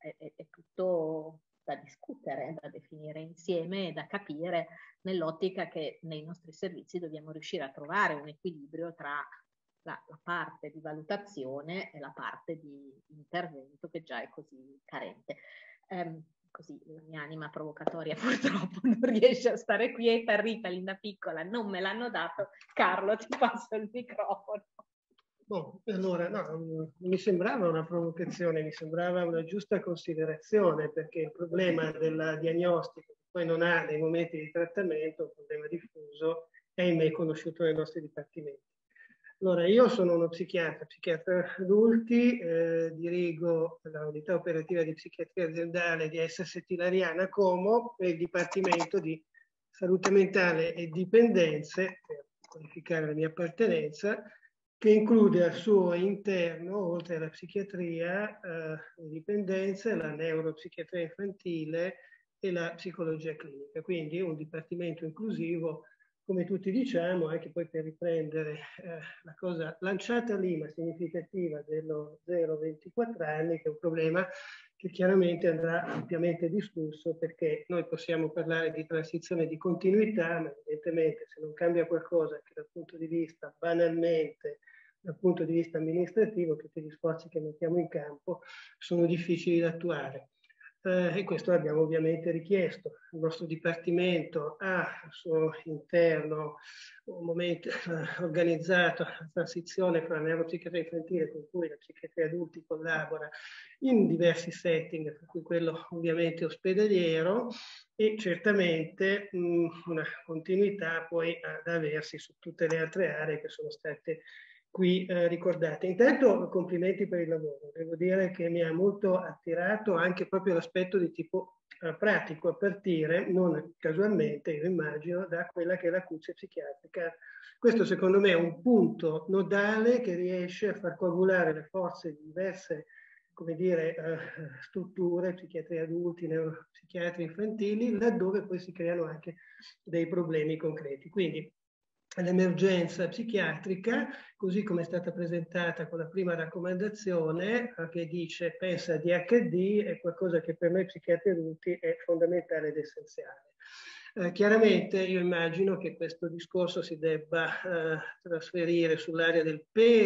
tutto da discutere, da definire insieme e da capire, nell'ottica che nei nostri servizi dobbiamo riuscire a trovare un equilibrio tra la parte di valutazione e la parte di intervento che già è così carente. Così la mia anima provocatoria purtroppo non riesce a stare quieta. Rita, Linda piccola, non me l'hanno dato. Carlo, ti passo il microfono. Boh, allora, no, mi sembrava una provocazione, mi sembrava una giusta considerazione, perché il problema della diagnostica, che poi non ha dei momenti di trattamento, un problema diffuso, è ahimè conosciuto nei nostri dipartimenti. Allora, io sono uno psichiatra adulti, dirigo la unità operativa di psichiatria aziendale di SS Tilariana Como e il Dipartimento di Salute Mentale e Dipendenze, per qualificare la mia appartenenza, che include al suo interno, oltre alla psichiatria, le dipendenze, la neuropsichiatria infantile e la psicologia clinica. Quindi un dipartimento inclusivo, come tutti diciamo, anche poi per riprendere la cosa lanciata lì, ma significativa, dello 0-24 anni, che è un problema che chiaramente andrà ampiamente discusso, perché noi possiamo parlare di transizione di continuità, ma evidentemente se non cambia qualcosa anche dal punto di vista, banalmente, dal punto di vista amministrativo, tutti gli sforzi che mettiamo in campo sono difficili da attuare. E questo abbiamo ovviamente richiesto. Il nostro Dipartimento ha al suo interno un momento organizzato la transizione fra la neuropsichiatria infantile, con cui la psichiatria adulti collabora in diversi setting, tra cui quello ovviamente ospedaliero, e certamente una continuità poi ad aversi su tutte le altre aree che sono state qui ricordate. Intanto complimenti per il lavoro, devo dire che mi ha molto attirato anche proprio l'aspetto di tipo pratico, a partire, non casualmente, io immagino, da quella che è l'acuzie psichiatrica. Questo secondo me è un punto nodale che riesce a far coagulare le forze di diverse, come dire, strutture, psichiatri adulti, neuropsichiatri infantili, laddove poi si creano anche dei problemi concreti. Quindi l'emergenza psichiatrica, così come è stata presentata con la prima raccomandazione, che dice pensa a DHD, è qualcosa che per noi psichiatri adulti è fondamentale ed essenziale. Chiaramente io immagino che questo discorso si debba trasferire sull'area del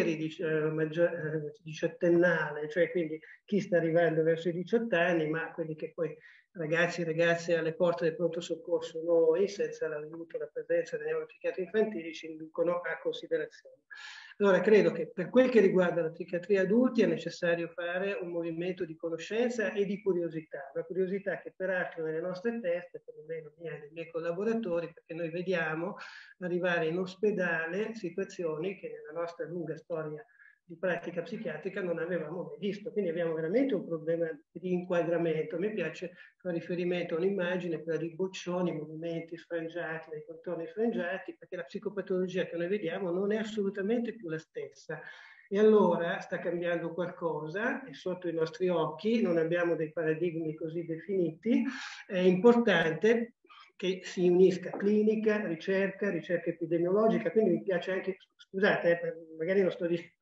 diciottennale, cioè quindi chi sta arrivando verso i 18 anni, ma quelli che poi ragazzi e ragazze alle porte del pronto soccorso noi, senza l'aiuto e la presenza dei neuropsichiatri infantili, ci inducono a considerazione. Allora, credo che per quel che riguarda la psichiatria adulti è necessario fare un movimento di conoscenza e di curiosità, una curiosità che peraltro nelle nostre teste, perlomeno mia e dei miei collaboratori, perché noi vediamo arrivare in ospedale situazioni che nella nostra lunga storia di pratica psichiatrica non avevamo mai visto, quindi abbiamo veramente un problema di inquadramento. Mi piace fare riferimento a un'immagine, quella di boccioni, movimenti sfrangiati, dei contorni sfrangiati, perché la psicopatologia che noi vediamo non è assolutamente più la stessa. E allora sta cambiando qualcosa, è sotto i nostri occhi, non abbiamo dei paradigmi così definiti, è importante che si unisca clinica, ricerca epidemiologica, quindi mi piace anche, scusate, magari non sto dicendo,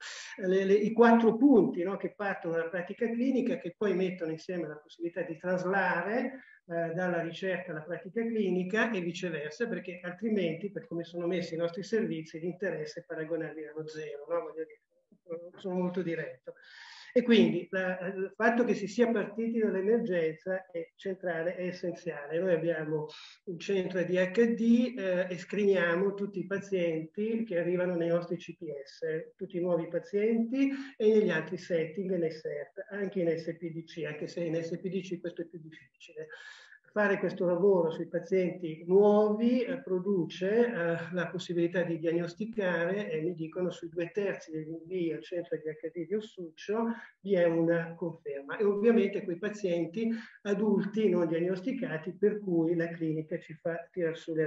i 4 punti, no, che partono dalla pratica clinica, che poi mettono insieme la possibilità di traslare dalla ricerca alla pratica clinica e viceversa, perché altrimenti, per come sono messi i nostri servizi, l'interesse è paragonabile allo zero, no? Voglio dire, sono molto diretto. E quindi il fatto che si sia partiti dall'emergenza è centrale, è essenziale. Noi abbiamo un centro ADHD e scriniamo tutti i pazienti che arrivano nei nostri CPS, tutti i nuovi pazienti e negli altri setting, nei SERT, anche in SPDC, anche se in SPDC questo è più difficile. Fare questo lavoro sui pazienti nuovi produce la possibilità di diagnosticare, e mi dicono sui 2/3 degli invii al centro di ADHD di Ossuccio vi è una conferma. E ovviamente quei pazienti adulti non diagnosticati per cui la clinica ci fa tirare sulle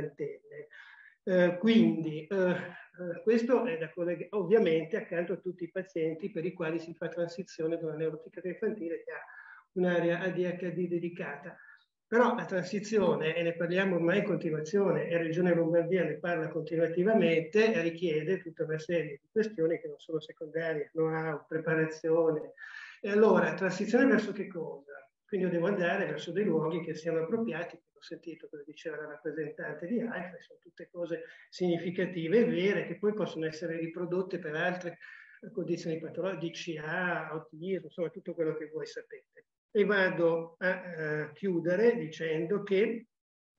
antenne. Quindi questo è da collegare ovviamente accanto a tutti i pazienti per i quali si fa transizione da una neuropsichiatria infantile che ha un'area ADHD dedicata. Però la transizione, e ne parliamo ormai in continuazione, e Regione Lombardia ne parla continuativamente, richiede tutta una serie di questioni che non sono secondarie, know-how, preparazione. E allora, transizione verso che cosa? Quindi io devo andare verso dei luoghi che siano appropriati, ho sentito cosa diceva la rappresentante di AIFA, sono tutte cose significative e vere, che poi possono essere riprodotte per altre condizioni patologiche, DCA, autismo, insomma tutto quello che voi sapete. E vado a chiudere dicendo che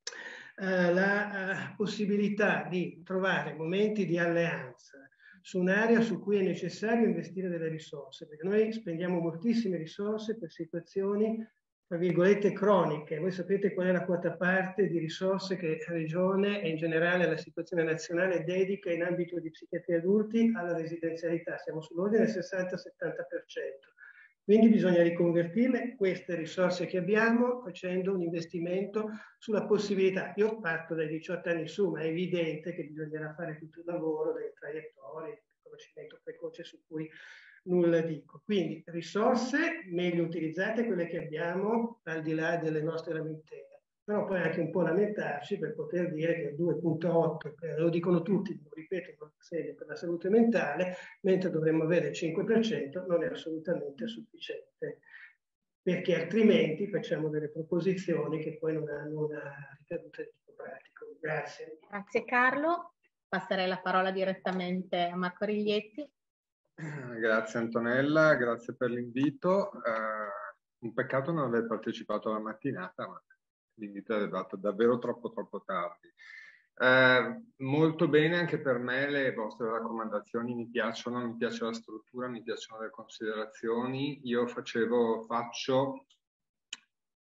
la possibilità di trovare momenti di alleanza su un'area su cui è necessario investire delle risorse, perché noi spendiamo moltissime risorse per situazioni, tra virgolette, croniche. Voi sapete qual è la quota parte di risorse che la Regione e in generale la situazione nazionale dedica in ambito di psichiatria adulti alla residenzialità, siamo sull'ordine del 60-70%. Quindi bisogna riconvertire queste risorse che abbiamo facendo un investimento sulla possibilità. Io parto dai 18 anni su, ma è evidente che bisognerà fare tutto il lavoro delle traiettorie, del conoscimento precoce su cui nulla dico. Quindi risorse meglio utilizzate, quelle che abbiamo al di là delle nostre lamentele. Però poi anche un po' lamentarci per poter dire che il 2,8, lo dicono tutti, lo ripeto, in una sede per la salute mentale, mentre dovremmo avere il 5%, non è assolutamente sufficiente, perché altrimenti facciamo delle proposizioni che poi non hanno una ricaduta di tipo pratico. Grazie. Grazie Carlo. Passerei la parola direttamente a Marco Riglietti. Grazie Antonella, grazie per l'invito. Un peccato non aver partecipato alla mattinata, ma l'invito è arrivato davvero troppo tardi. Molto bene anche per me le vostre raccomandazioni, mi piace la struttura, mi piacciono le considerazioni. Io faccio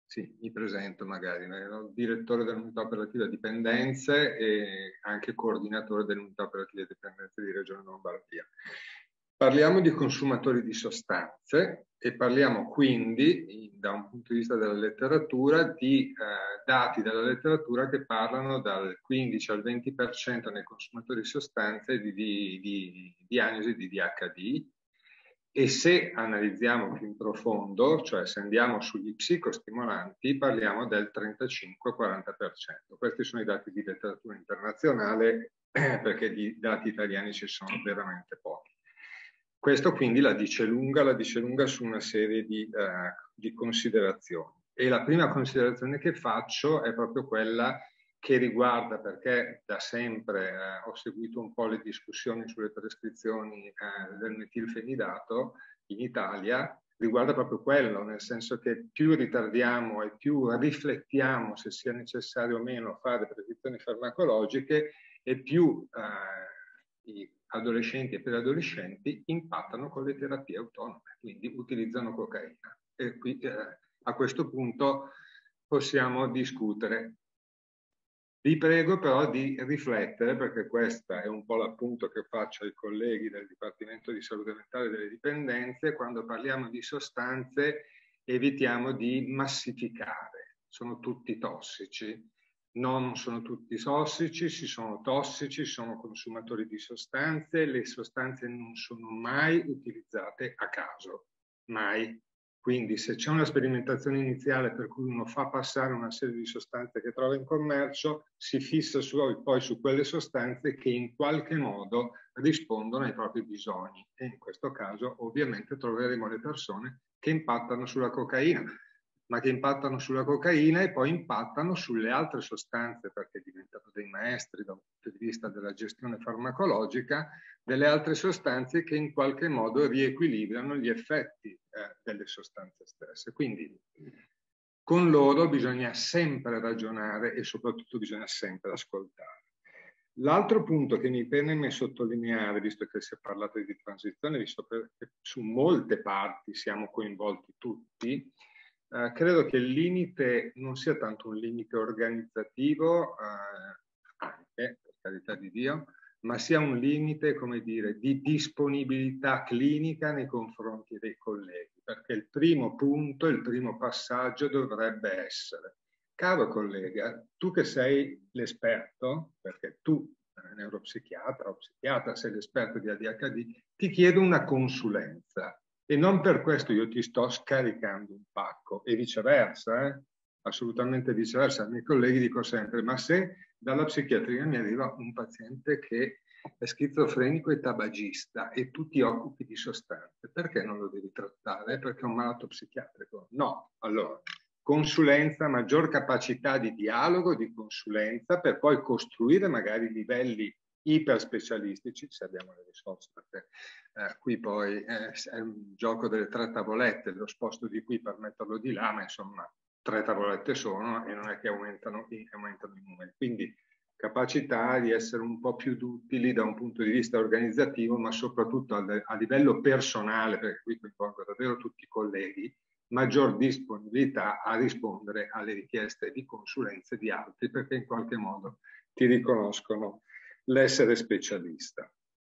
Sì, mi presento magari, ero direttore dell'unità operativa dipendenze e anche coordinatore dell'unità operativa dipendenze di Regione Lombardia. Parliamo di consumatori di sostanze e parliamo quindi, da un punto di vista della letteratura, di dati della letteratura che parlano dal 15 al 20% nei consumatori di sostanze di diagnosi di DHD. E se analizziamo più in profondo, cioè se andiamo sugli psicostimolanti, parliamo del 35-40%. Questi sono i dati di letteratura internazionale, perché di dati italiani ci sono veramente pochi. Questo quindi la dice lunga su una serie di considerazioni. E la prima considerazione che faccio è proprio quella che riguarda, perché da sempre ho seguito un po' le discussioni sulle prescrizioni del metilfenidato in Italia, riguarda proprio quello, nel senso che più ritardiamo e più riflettiamo se sia necessario o meno fare prescrizioni farmacologiche e più i adolescenti e preadolescenti impattano con le terapie autonome, quindi utilizzano cocaina. E qui a questo punto possiamo discutere. Vi prego però di riflettere, perché questo è un po' l'appunto che faccio ai colleghi del Dipartimento di Salute Mentale delle Dipendenze: quando parliamo di sostanze evitiamo di massificare, sono tutti tossici. Non sono tutti tossici, ci sono tossici, sono consumatori di sostanze, le sostanze non sono mai utilizzate a caso, mai. Quindi se c'è una sperimentazione iniziale per cui uno fa passare una serie di sostanze che trova in commercio, si fissa poi su quelle sostanze che in qualche modo rispondono ai propri bisogni. E in questo caso ovviamente troveremo le persone che impattano sulla cocaina, ma che impattano sulla cocaina e poi impattano sulle altre sostanze, perché diventano dei maestri da un punto di vista della gestione farmacologica, delle altre sostanze che in qualche modo riequilibrano gli effetti delle sostanze stesse. Quindi con loro bisogna sempre ragionare e soprattutto bisogna sempre ascoltare. L'altro punto che mi preme sottolineare, visto che si è parlato di transizione, visto che su molte parti siamo coinvolti tutti, credo che il limite non sia tanto un limite organizzativo, anche, per carità di Dio, ma sia un limite, come dire, di disponibilità clinica nei confronti dei colleghi, perché il primo punto, il primo passaggio dovrebbe essere: caro collega, tu che sei l'esperto, perché tu neuropsichiatra o psichiatra sei l'esperto di ADHD, ti chiedo una consulenza. E non per questo io ti sto scaricando un pacco, e viceversa, assolutamente viceversa. Ai miei colleghi dico sempre: ma se dalla psichiatria mi arriva un paziente che è schizofrenico e tabagista e tu ti occupi di sostanze, perché non lo devi trattare? Perché è un malato psichiatrico? No. Allora, consulenza, maggior capacità di dialogo, di consulenza, per poi costruire magari livelli iperspecialistici, se abbiamo le risorse, perché qui poi è un gioco delle 3 tavolette, lo sposto di qui per metterlo di là, ma insomma 3 tavolette sono e non è che aumentano i numeri. Quindi capacità di essere un po' più duttili da un punto di vista organizzativo, ma soprattutto a livello personale, perché qui coinvolgo davvero tutti i colleghi, maggior disponibilità a rispondere alle richieste di consulenze di altri, perché in qualche modo ti riconoscono l'essere specialista.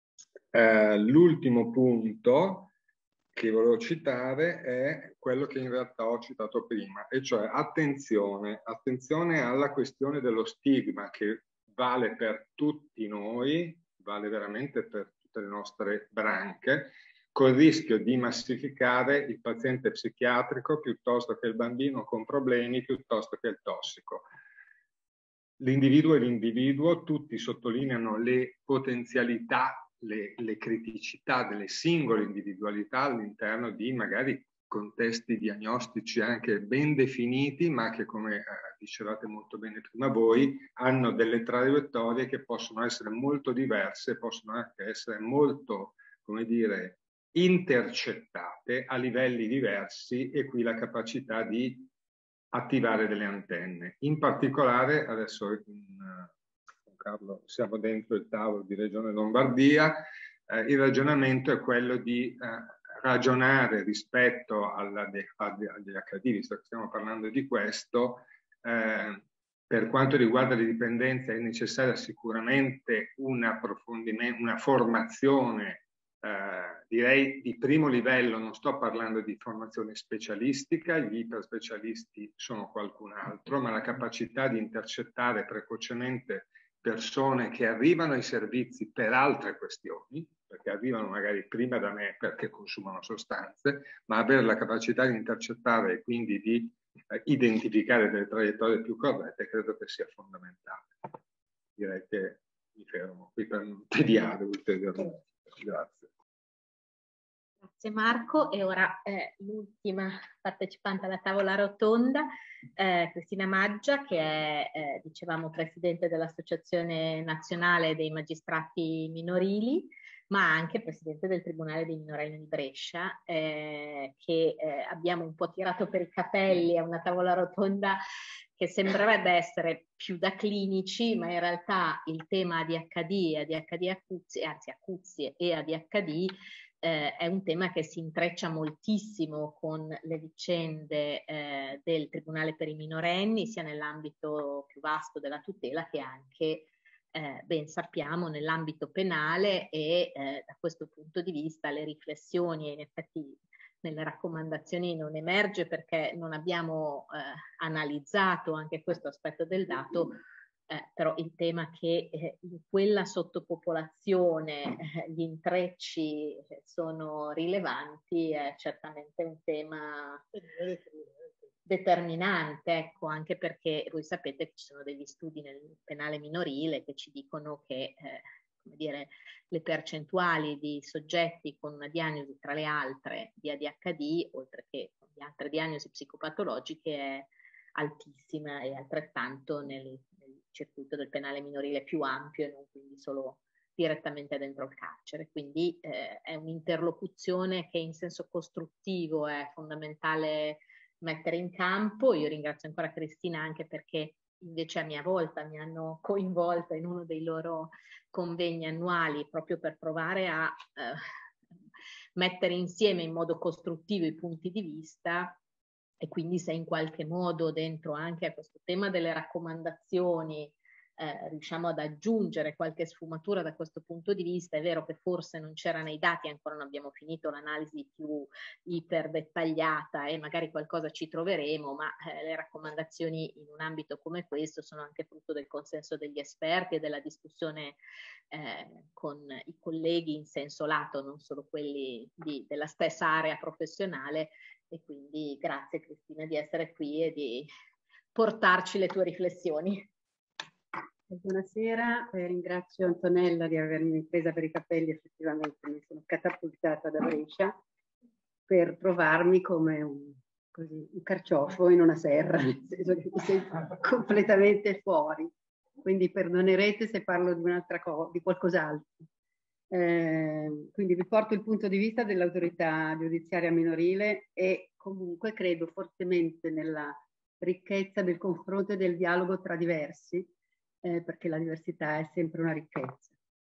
L'ultimo punto che volevo citare è quello che in realtà ho citato prima, e cioè attenzione alla questione dello stigma, che vale per tutti noi, vale veramente per tutte le nostre branche, col rischio di massificare il paziente psichiatrico piuttosto che il bambino con problemi, piuttosto che il tossico. L'individuo è l'individuo, tutti sottolineano le potenzialità, le criticità delle singole individualità all'interno di magari contesti diagnostici anche ben definiti, ma che, come dicevate molto bene prima voi, hanno delle traiettorie che possono essere molto diverse, possono anche essere molto, come dire, intercettate a livelli diversi, e qui la capacità di attivare delle antenne. In particolare, adesso con Carlo siamo dentro il tavolo di Regione Lombardia, il ragionamento è quello di ragionare rispetto all'ADHD, visto che stiamo parlando di questo. Per quanto riguarda le dipendenze è necessaria sicuramente un approfondimento, una formazione direi di primo livello. Non sto parlando di formazione specialistica, gli iperspecialisti sono qualcun altro, ma la capacità di intercettare precocemente persone che arrivano ai servizi per altre questioni, perché arrivano magari prima da me perché consumano sostanze, ma avere la capacità di intercettare e quindi di identificare delle traiettorie più corrette credo che sia fondamentale. Direi che mi fermo qui per non tediare ulteriormente. Grazie. Grazie Marco, e ora l'ultima partecipante alla tavola rotonda, Cristina Maggia, che è, dicevamo, presidente dell'Associazione Nazionale dei Magistrati Minorili, ma anche presidente del Tribunale dei Minorenni di Brescia, che abbiamo un po' tirato per i capelli a una tavola rotonda che sembrerebbe essere più da clinici, ma in realtà il tema ADHD, ADHD acuzie, anzi acuzie e ADHD, è un tema che si intreccia moltissimo con le vicende del Tribunale per i minorenni, sia nell'ambito più vasto della tutela che anche, ben sappiamo, nell'ambito penale, e da questo punto di vista le riflessioni, e in effetti nelle raccomandazioni non emerge perché non abbiamo analizzato anche questo aspetto del dato, però il tema che in quella sottopopolazione gli intrecci sono rilevanti è certamente un tema determinante, ecco, anche perché voi sapete che ci sono degli studi nel penale minorile che ci dicono che come dire, le percentuali di soggetti con una diagnosi tra le altre di ADHD, oltre che di altre diagnosi psicopatologiche, è altissima, e altrettanto nel circuito del penale minorile più ampio e non quindi solo direttamente dentro il carcere. Quindi è un'interlocuzione che in senso costruttivo è fondamentale mettere in campo. Io ringrazio ancora Cristina anche perché invece a mia volta mi hanno coinvolta in uno dei loro convegni annuali proprio per provare a mettere insieme in modo costruttivo i punti di vista, e quindi se in qualche modo dentro anche a questo tema delle raccomandazioni riusciamo ad aggiungere qualche sfumatura da questo punto di vista. È vero che forse non c'era nei dati, ancora non abbiamo finito l'analisi più iper dettagliata e magari qualcosa ci troveremo, ma le raccomandazioni in un ambito come questo sono anche frutto del consenso degli esperti e della discussione con i colleghi in senso lato, non solo quelli della stessa area professionale, e quindi grazie Cristina di essere qui e di portarci le tue riflessioni. Buonasera, ringrazio Antonella di avermi presa per i capelli. Effettivamente mi sono catapultata da Brescia per trovarmi come un carciofo in una serra, nel senso che mi sento completamente fuori, quindi perdonerete se parlo di un'altra cosa, di qualcos'altro. Quindi vi porto il punto di vista dell'autorità giudiziaria minorile e comunque credo fortemente nella ricchezza del confronto e del dialogo tra diversi, perché la diversità è sempre una ricchezza.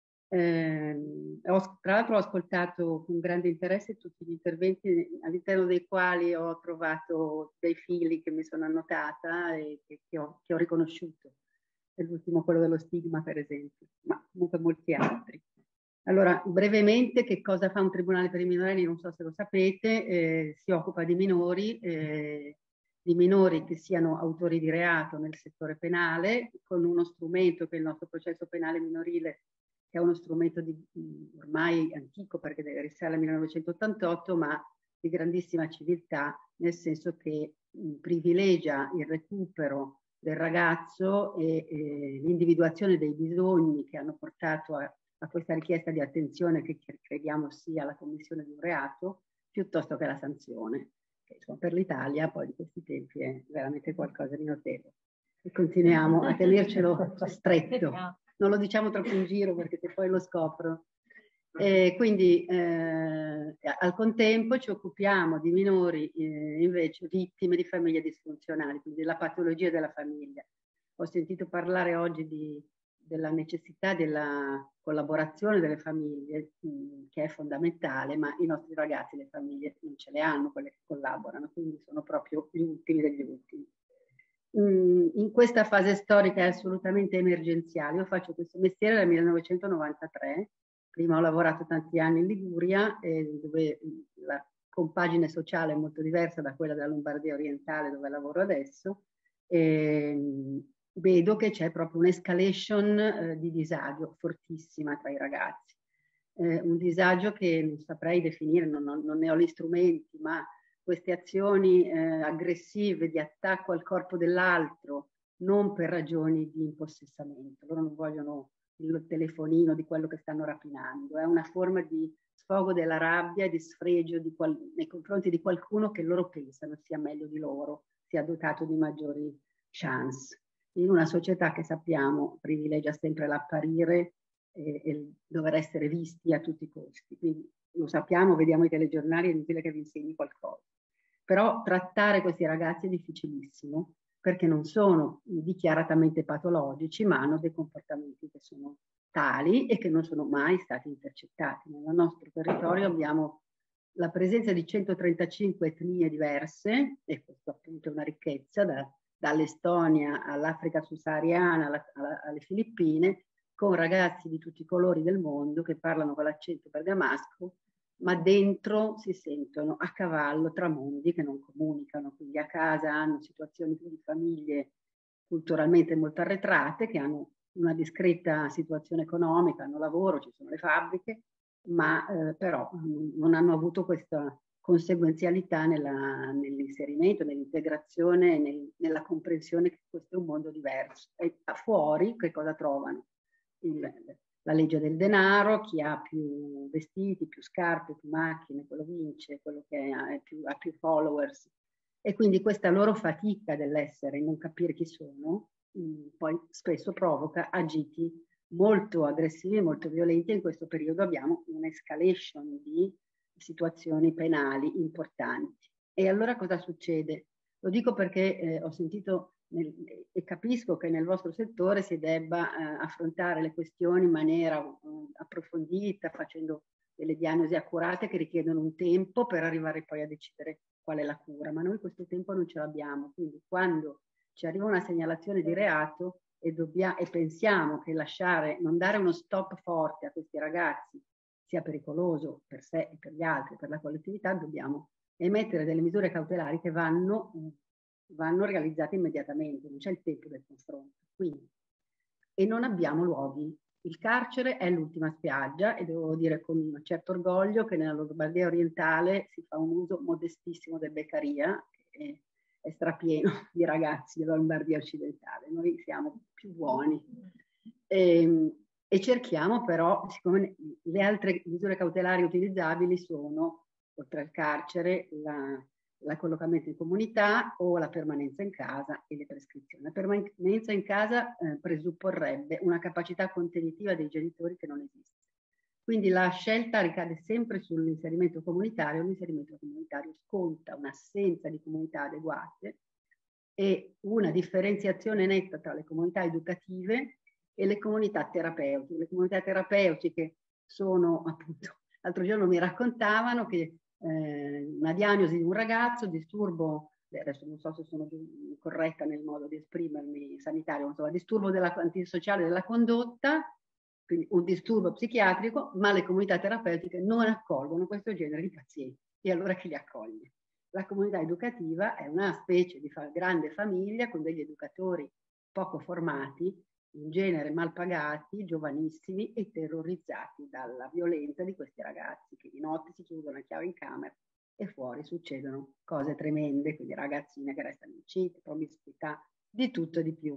Tra l'altro ho ascoltato con grande interesse tutti gli interventi, all'interno dei quali ho trovato dei fili che mi sono annotata e che ho riconosciuto. L'ultimo, quello dello stigma, per esempio, ma comunque molti altri. Allora, brevemente, che cosa fa un tribunale per i minorenni? Non so se lo sapete, si occupa di minori che siano autori di reato nel settore penale, con uno strumento che è il nostro processo penale minorile, che è uno strumento ormai antico perché risale al 1988, ma di grandissima civiltà, nel senso che privilegia il recupero del ragazzo e l'individuazione dei bisogni che hanno portato a questa richiesta di attenzione, che crediamo sia la commissione di un reato, piuttosto che la sanzione. Che, insomma, per l'Italia poi di questi tempi è veramente qualcosa di notevole. E continuiamo a tenercelo stretto. Non lo diciamo troppo in giro perché se poi lo scopro. Quindi al contempo ci occupiamo di minori invece vittime di famiglie disfunzionali, quindi della patologia della famiglia. Ho sentito parlare oggi della necessità della collaborazione delle famiglie, che è fondamentale, ma i nostri ragazzi, le famiglie non ce le hanno, quelle che collaborano, quindi sono proprio gli ultimi degli ultimi. In questa fase storica è assolutamente emergenziale. Io faccio questo mestiere dal 1993, prima ho lavorato tanti anni in Liguria, dove la compagine sociale è molto diversa da quella della Lombardia orientale dove lavoro adesso. Vedo che c'è proprio un'escalation di disagio fortissima tra i ragazzi. Un disagio che non saprei definire, non ne ho gli strumenti, ma queste azioni aggressive di attacco al corpo dell'altro, non per ragioni di impossessamento. Loro non vogliono il telefonino di quello che stanno rapinando, è una forma di sfogo della rabbia e di sfregio nei confronti di qualcuno che loro pensano sia meglio di loro, sia dotato di maggiori chance. In una società che sappiamo privilegia sempre l'apparire e dover essere visti a tutti i costi. Quindi lo sappiamo, vediamo i telegiornali, è inutile che vi insegni qualcosa. Però trattare questi ragazzi è difficilissimo, perché non sono dichiaratamente patologici, ma hanno dei comportamenti che sono tali e che non sono mai stati intercettati. Nel nostro territorio abbiamo la presenza di 135 etnie diverse, e questo appunto è una ricchezza, dall'Estonia all'Africa subsahariana alle Filippine, con ragazzi di tutti i colori del mondo che parlano con l'accento bergamasco, ma dentro si sentono a cavallo tra mondi che non comunicano, quindi a casa hanno situazioni di famiglie culturalmente molto arretrate, che hanno una discreta situazione economica, hanno lavoro, ci sono le fabbriche, ma però non hanno avuto questa conseguenzialità nell'inserimento, nell'integrazione, nella comprensione che questo è un mondo diverso. E fuori che cosa trovano? La legge del denaro, chi ha più vestiti, più scarpe, più macchine, quello vince, quello che ha più followers. E quindi questa loro fatica dell'essere, non capire chi sono, poi spesso provoca agiti molto aggressivi e molto violenti. In questo periodo abbiamo un'escalation di situazioni penali importanti. E allora cosa succede? Lo dico perché ho sentito e capisco che nel vostro settore si debba affrontare le questioni in maniera approfondita, facendo delle diagnosi accurate che richiedono un tempo per arrivare poi a decidere qual è la cura, ma noi questo tempo non ce l'abbiamo. Quindi quando ci arriva una segnalazione di reato e pensiamo che non dare uno stop forte a questi ragazzi sia pericoloso per sé e per gli altri, per la collettività, dobbiamo emettere delle misure cautelari che vanno realizzate immediatamente, non c'è il tempo del confronto. Quindi, e non abbiamo luoghi. Il carcere è l'ultima spiaggia e devo dire con un certo orgoglio che nella Lombardia orientale si fa un uso modestissimo del Beccaria, che è strapieno di ragazzi della Lombardia occidentale. Noi siamo più buoni. E cerchiamo però, siccome le altre misure cautelari utilizzabili sono, oltre al carcere, la collocamento in comunità o la permanenza in casa e le prescrizioni. La permanenza in casa presupporrebbe una capacità contenitiva dei genitori che non esiste. Quindi la scelta ricade sempre sull'inserimento comunitario. L'inserimento comunitario sconta un'assenza di comunità adeguate e una differenziazione netta tra le comunità educative e le comunità terapeutiche. Le comunità terapeutiche sono, appunto, l'altro giorno mi raccontavano che una diagnosi di un ragazzo, disturbo, adesso non so se sono corretta nel modo di esprimermi sanitario, insomma, disturbo antisociale della condotta, quindi un disturbo psichiatrico, ma le comunità terapeutiche non accolgono questo genere di pazienti. E allora chi li accoglie? La comunità educativa è una specie di grande famiglia con degli educatori poco formati, in genere mal pagati, giovanissimi e terrorizzati dalla violenza di questi ragazzi che di notte si chiudono a chiave in camera e fuori succedono cose tremende, quindi ragazzine che restano incinte, promiscuità, di tutto e di più.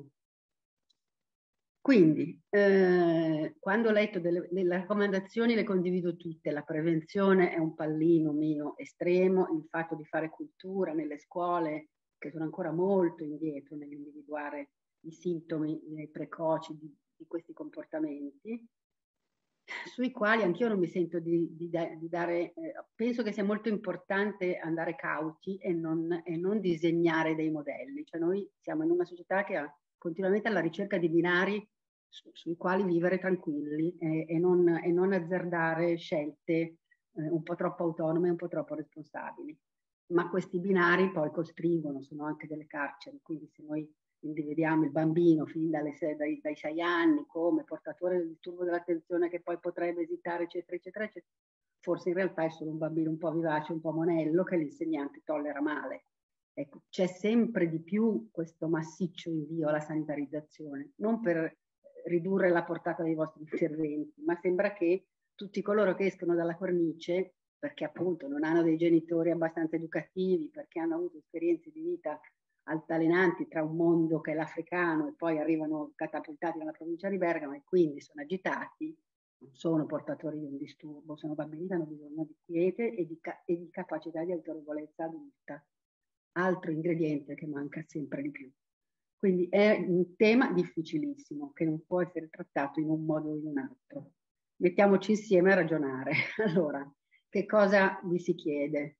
Quindi, quando ho letto delle raccomandazioni le condivido tutte. La prevenzione è un pallino mio estremo, il fatto di fare cultura nelle scuole, che sono ancora molto indietro nell'individuare i sintomi precoci di questi comportamenti, sui quali anch'io non mi sento di dare, penso che sia molto importante andare cauti e non disegnare dei modelli. Cioè noi siamo in una società che è continuamente alla ricerca di binari sui quali vivere tranquilli e non azzardare scelte un po' troppo autonome e un po' troppo responsabili. Ma questi binari poi costringono, sono anche delle carceri, quindi se noi individuiamo il bambino fin dai 6 anni come portatore del disturbo dell'attenzione che poi potrebbe esitare, eccetera, eccetera, eccetera, forse in realtà è solo un bambino un po' vivace, un po' monello che l'insegnante tollera male. Ecco, c'è sempre di più questo massiccio invio alla sanitarizzazione, non per ridurre la portata dei vostri interventi, ma sembra che tutti coloro che escono dalla cornice, perché appunto non hanno dei genitori abbastanza educativi, perché hanno avuto esperienze di vita altalenanti tra un mondo che è l'africano e poi arrivano catapultati nella provincia di Bergamo e quindi sono agitati, non sono portatori di un disturbo, sono bambini che hanno bisogno di quiete e di capacità di autorevolezza adulta. Altro ingrediente che manca sempre di più. Quindi è un tema difficilissimo che non può essere trattato in un modo o in un altro. Mettiamoci insieme a ragionare. Allora, che cosa vi si chiede?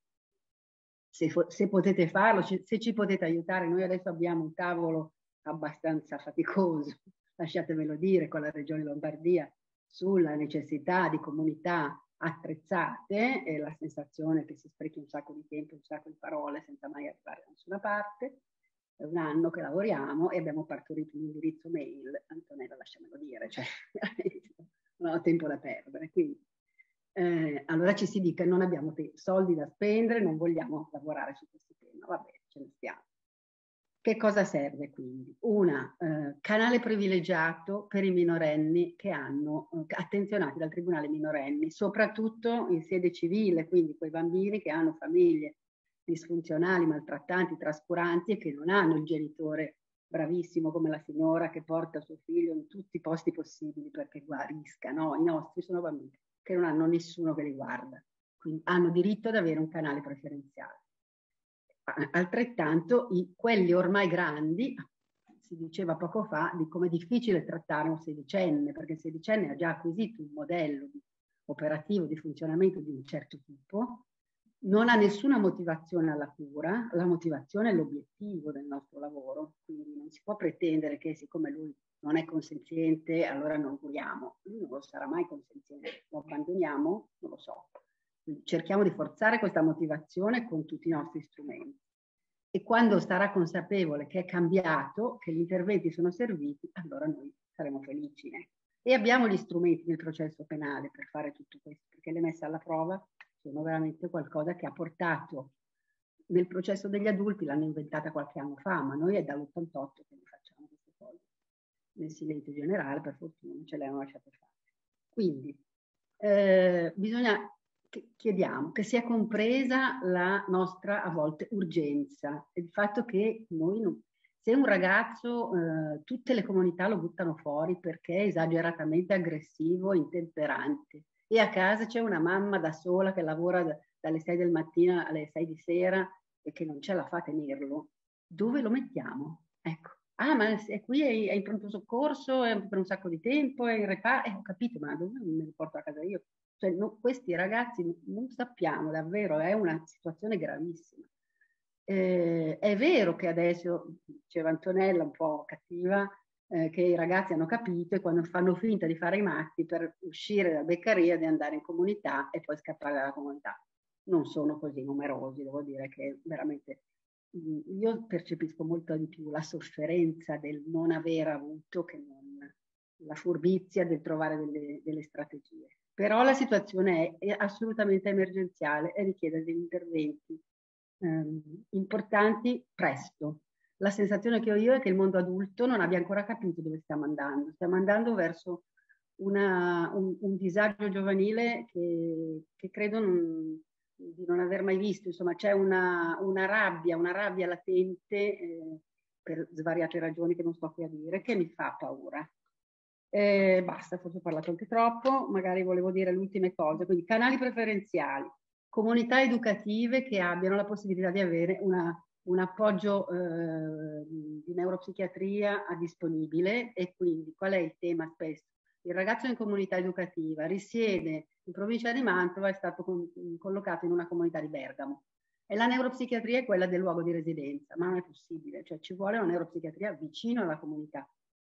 Se potete farlo, se ci potete aiutare, noi adesso abbiamo un tavolo abbastanza faticoso, lasciatemelo dire, con la Regione Lombardia, sulla necessità di comunità attrezzate e la sensazione che si sprechi un sacco di tempo, un sacco di parole senza mai arrivare da nessuna parte. È un anno che lavoriamo e abbiamo partorito un indirizzo mail, Antonella lasciamelo dire, cioè non ho tempo da perdere, quindi allora ci si dica non abbiamo soldi da spendere, non vogliamo lavorare su questo tema, va bene, ce ne stiamo. Che cosa serve quindi? Un canale privilegiato per i minorenni che hanno attenzionati dal Tribunale minorenni, soprattutto in sede civile, quindi quei bambini che hanno famiglie disfunzionali, maltrattanti, trascuranti e che non hanno il genitore bravissimo come la signora che porta suo figlio in tutti i posti possibili perché guarisca, no? I nostri sono bambini che non hanno nessuno che li guarda, quindi hanno diritto ad avere un canale preferenziale. Altrettanto quelli ormai grandi, si diceva poco fa di come è difficile trattare un sedicenne, perché il sedicenne ha già acquisito un modello operativo di funzionamento di un certo tipo, non ha nessuna motivazione alla cura, la motivazione è l'obiettivo del nostro lavoro, quindi non si può pretendere che siccome lui non è consenziente allora non curiamo, lui non lo sarà mai consenziente, lo abbandoniamo? Non lo so. Quindi cerchiamo di forzare questa motivazione con tutti i nostri strumenti. E quando sarà consapevole che è cambiato, che gli interventi sono serviti, allora noi saremo felici. E abbiamo gli strumenti nel processo penale per fare tutto questo, perché le messe alla prova sono veramente qualcosa che ha portato nel processo degli adulti, l'hanno inventata qualche anno fa, ma noi è dall'88 che ne facciamo queste cose. Nel silenzio generale, per fortuna, ce le hanno lasciate fare. Quindi chiediamo che sia compresa la nostra a volte urgenza e il fatto che noi se un ragazzo tutte le comunità lo buttano fuori perché è esageratamente aggressivo, intemperante e a casa c'è una mamma da sola che lavora dalle 6 del mattino alle 6 di sera e che non ce la fa a tenerlo, dove lo mettiamo? Ecco. Ah, ma è qui, è in pronto soccorso, è per un sacco di tempo, è in reparto, ho capito, ma dove me li porto a casa io? Cioè, questi ragazzi non sappiamo davvero, è una situazione gravissima. È vero che adesso, diceva Antonella, un po' cattiva, che i ragazzi hanno capito e quando fanno finta di fare i matti per uscire dalla beccaria di andare in comunità e poi scappare dalla comunità. Non sono così numerosi, devo dire che veramente io percepisco molto di più la sofferenza del non aver avuto che non la furbizia del trovare delle strategie. Però la situazione è assolutamente emergenziale e richiede degli interventi importanti presto. La sensazione che ho io è che il mondo adulto non abbia ancora capito dove stiamo andando. Stiamo andando verso un disagio giovanile che credo di non aver mai visto. Insomma, c'è una rabbia latente per svariate ragioni che non sto qui a dire, che mi fa paura. Basta, forse ho parlato anche troppo, magari volevo dire le ultime cose. Quindi canali preferenziali, comunità educative che abbiano la possibilità di avere un appoggio di neuropsichiatria disponibile. E quindi qual è il tema spesso? Il ragazzo in comunità educativa risiede in provincia di Mantova, è stato collocato in una comunità di Bergamo e la neuropsichiatria è quella del luogo di residenza, ma non è possibile, cioè ci vuole una neuropsichiatria vicino alla comunità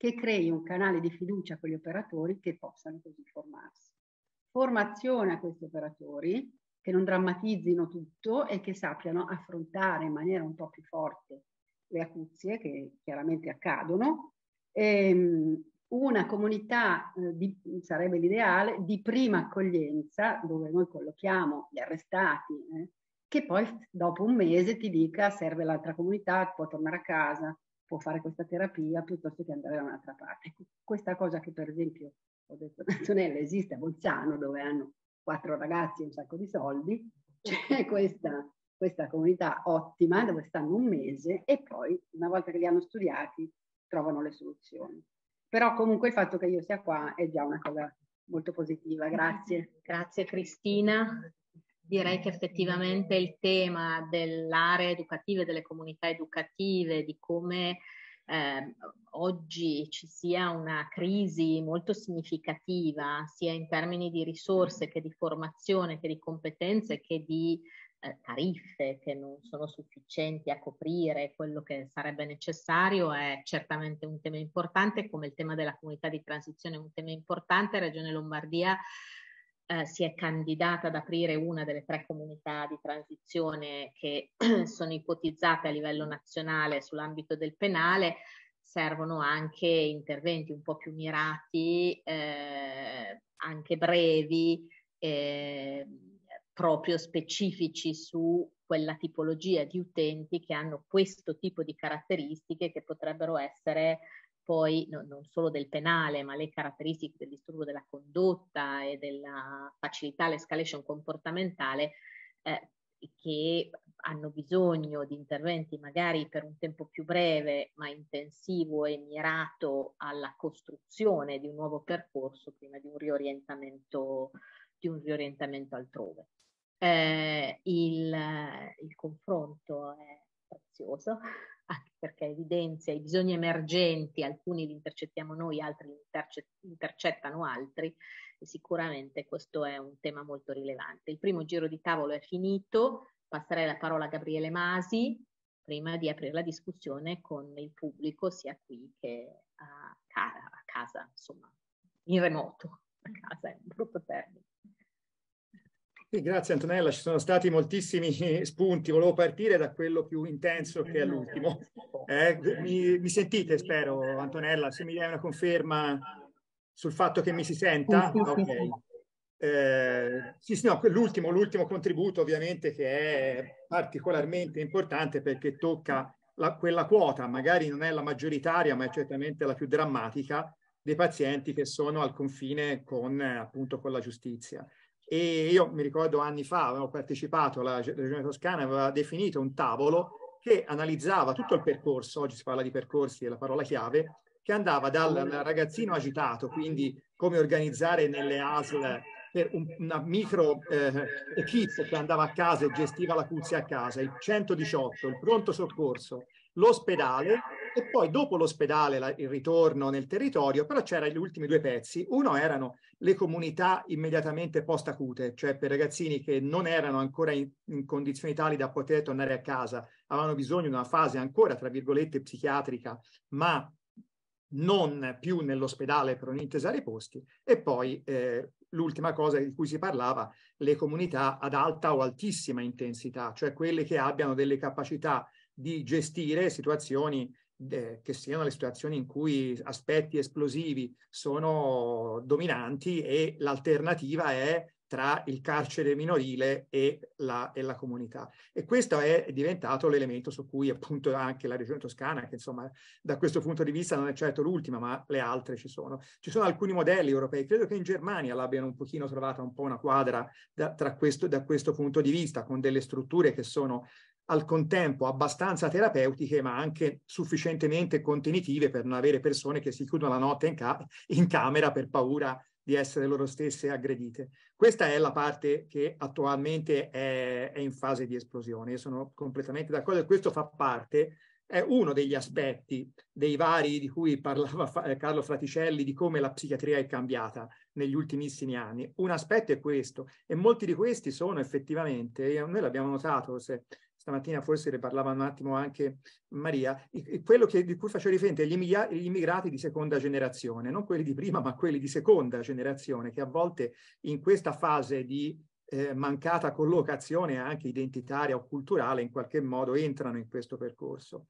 che crei un canale di fiducia con gli operatori che possano così formarsi. Formazione a questi operatori che non drammatizzino tutto e che sappiano affrontare in maniera un po' più forte le acuzie che chiaramente accadono. Una comunità, sarebbe l'ideale, di prima accoglienza, dove noi collochiamo gli arrestati, che poi dopo un mese ti dica serve l'altra comunità, può tornare a casa, può fare questa terapia, piuttosto che andare da un'altra parte. Ecco, questa cosa che per esempio, ho detto a Antonella, esiste a Bolzano, dove hanno 4 ragazzi e un sacco di soldi, c'è questa comunità ottima, dove stanno un mese e poi, una volta che li hanno studiati, trovano le soluzioni. Però comunque il fatto che io sia qua è già una cosa molto positiva. Grazie. Grazie Cristina. Direi che effettivamente il tema dell'area educativa e delle comunità educative, di come oggi ci sia una crisi molto significativa, sia in termini di risorse che di formazione, che di competenze, che di tariffe che non sono sufficienti a coprire quello che sarebbe necessario, è certamente un tema importante, come il tema della comunità di transizione è un tema importante. Regione Lombardia si è candidata ad aprire una delle 3 comunità di transizione che sono ipotizzate a livello nazionale sull'ambito del penale. Servono anche interventi un po' più mirati, anche brevi, proprio specifici su quella tipologia di utenti che hanno questo tipo di caratteristiche, che potrebbero essere poi non solo del penale, ma le caratteristiche del disturbo della condotta e della facilità all'escalation comportamentale, che hanno bisogno di interventi magari per un tempo più breve, ma intensivo e mirato alla costruzione di un nuovo percorso prima di un riorientamento altrove. Il confronto è prezioso, anche perché evidenzia i bisogni emergenti, alcuni li intercettiamo noi, altri li intercettano altri, e sicuramente questo è un tema molto rilevante. Il primo giro di tavolo è finito, passerei la parola a Gabriele Masi, prima di aprire la discussione con il pubblico, sia qui che a casa, insomma, in remoto, a casa è un brutto termine. Sì, grazie Antonella, ci sono stati moltissimi spunti, volevo partire da quello più intenso che è l'ultimo. Mi sentite, spero, Antonella, se mi dai una conferma sul fatto che mi si senta? Ok. Sì, no, l'ultimo contributo ovviamente, che è particolarmente importante perché tocca quella quota, magari non è la maggioritaria, ma è certamente la più drammatica, dei pazienti che sono al confine appunto con la giustizia. E io mi ricordo anni fa, avevo partecipato, la Regione Toscana aveva definito un tavolo che analizzava tutto il percorso, oggi si parla di percorsi, è la parola chiave, che andava dal ragazzino agitato, quindi come organizzare nelle ASL per una micro equipe che andava a casa e gestiva l'acuzia a casa, il 118, il pronto soccorso, l'ospedale, e poi dopo l'ospedale il ritorno nel territorio, però c'erano gli ultimi 2 pezzi. Uno erano le comunità immediatamente post-acute, cioè per ragazzini che non erano ancora in condizioni tali da poter tornare a casa, avevano bisogno di una fase ancora, tra virgolette, psichiatrica, ma non più nell'ospedale per non intesare i posti. E poi l'ultima cosa di cui si parlava, le comunità ad alta o altissima intensità, cioè quelle che abbiano delle capacità di gestire situazioni che siano le situazioni in cui aspetti esplosivi sono dominanti, e l'alternativa è tra il carcere minorile e la comunità. E questo è diventato l'elemento su cui appunto anche la Regione Toscana, che insomma da questo punto di vista non è certo l'ultima, ma le altre ci sono. Ci sono alcuni modelli europei, credo che in Germania l'abbiano un pochino trovata un po' una quadra da questo punto di vista, con delle strutture che sono al contempo abbastanza terapeutiche, ma anche sufficientemente contenitive per non avere persone che si chiudono la notte in camera per paura di essere loro stesse aggredite. Questa è la parte che attualmente è in fase di esplosione. Io sono completamente d'accordo, e questo fa parte, è uno degli aspetti dei vari di cui parlava Carlo Fraticelli, di come la psichiatria è cambiata negli ultimissimi anni. Un aspetto è questo, e molti di questi sono effettivamente, noi l'abbiamo notato, se stamattina forse ne parlava un attimo anche Maria, quello di cui faccio riferimento è gli immigrati di seconda generazione, non quelli di prima ma quelli di seconda generazione, che a volte in questa fase di mancata collocazione anche identitaria o culturale in qualche modo entrano in questo percorso.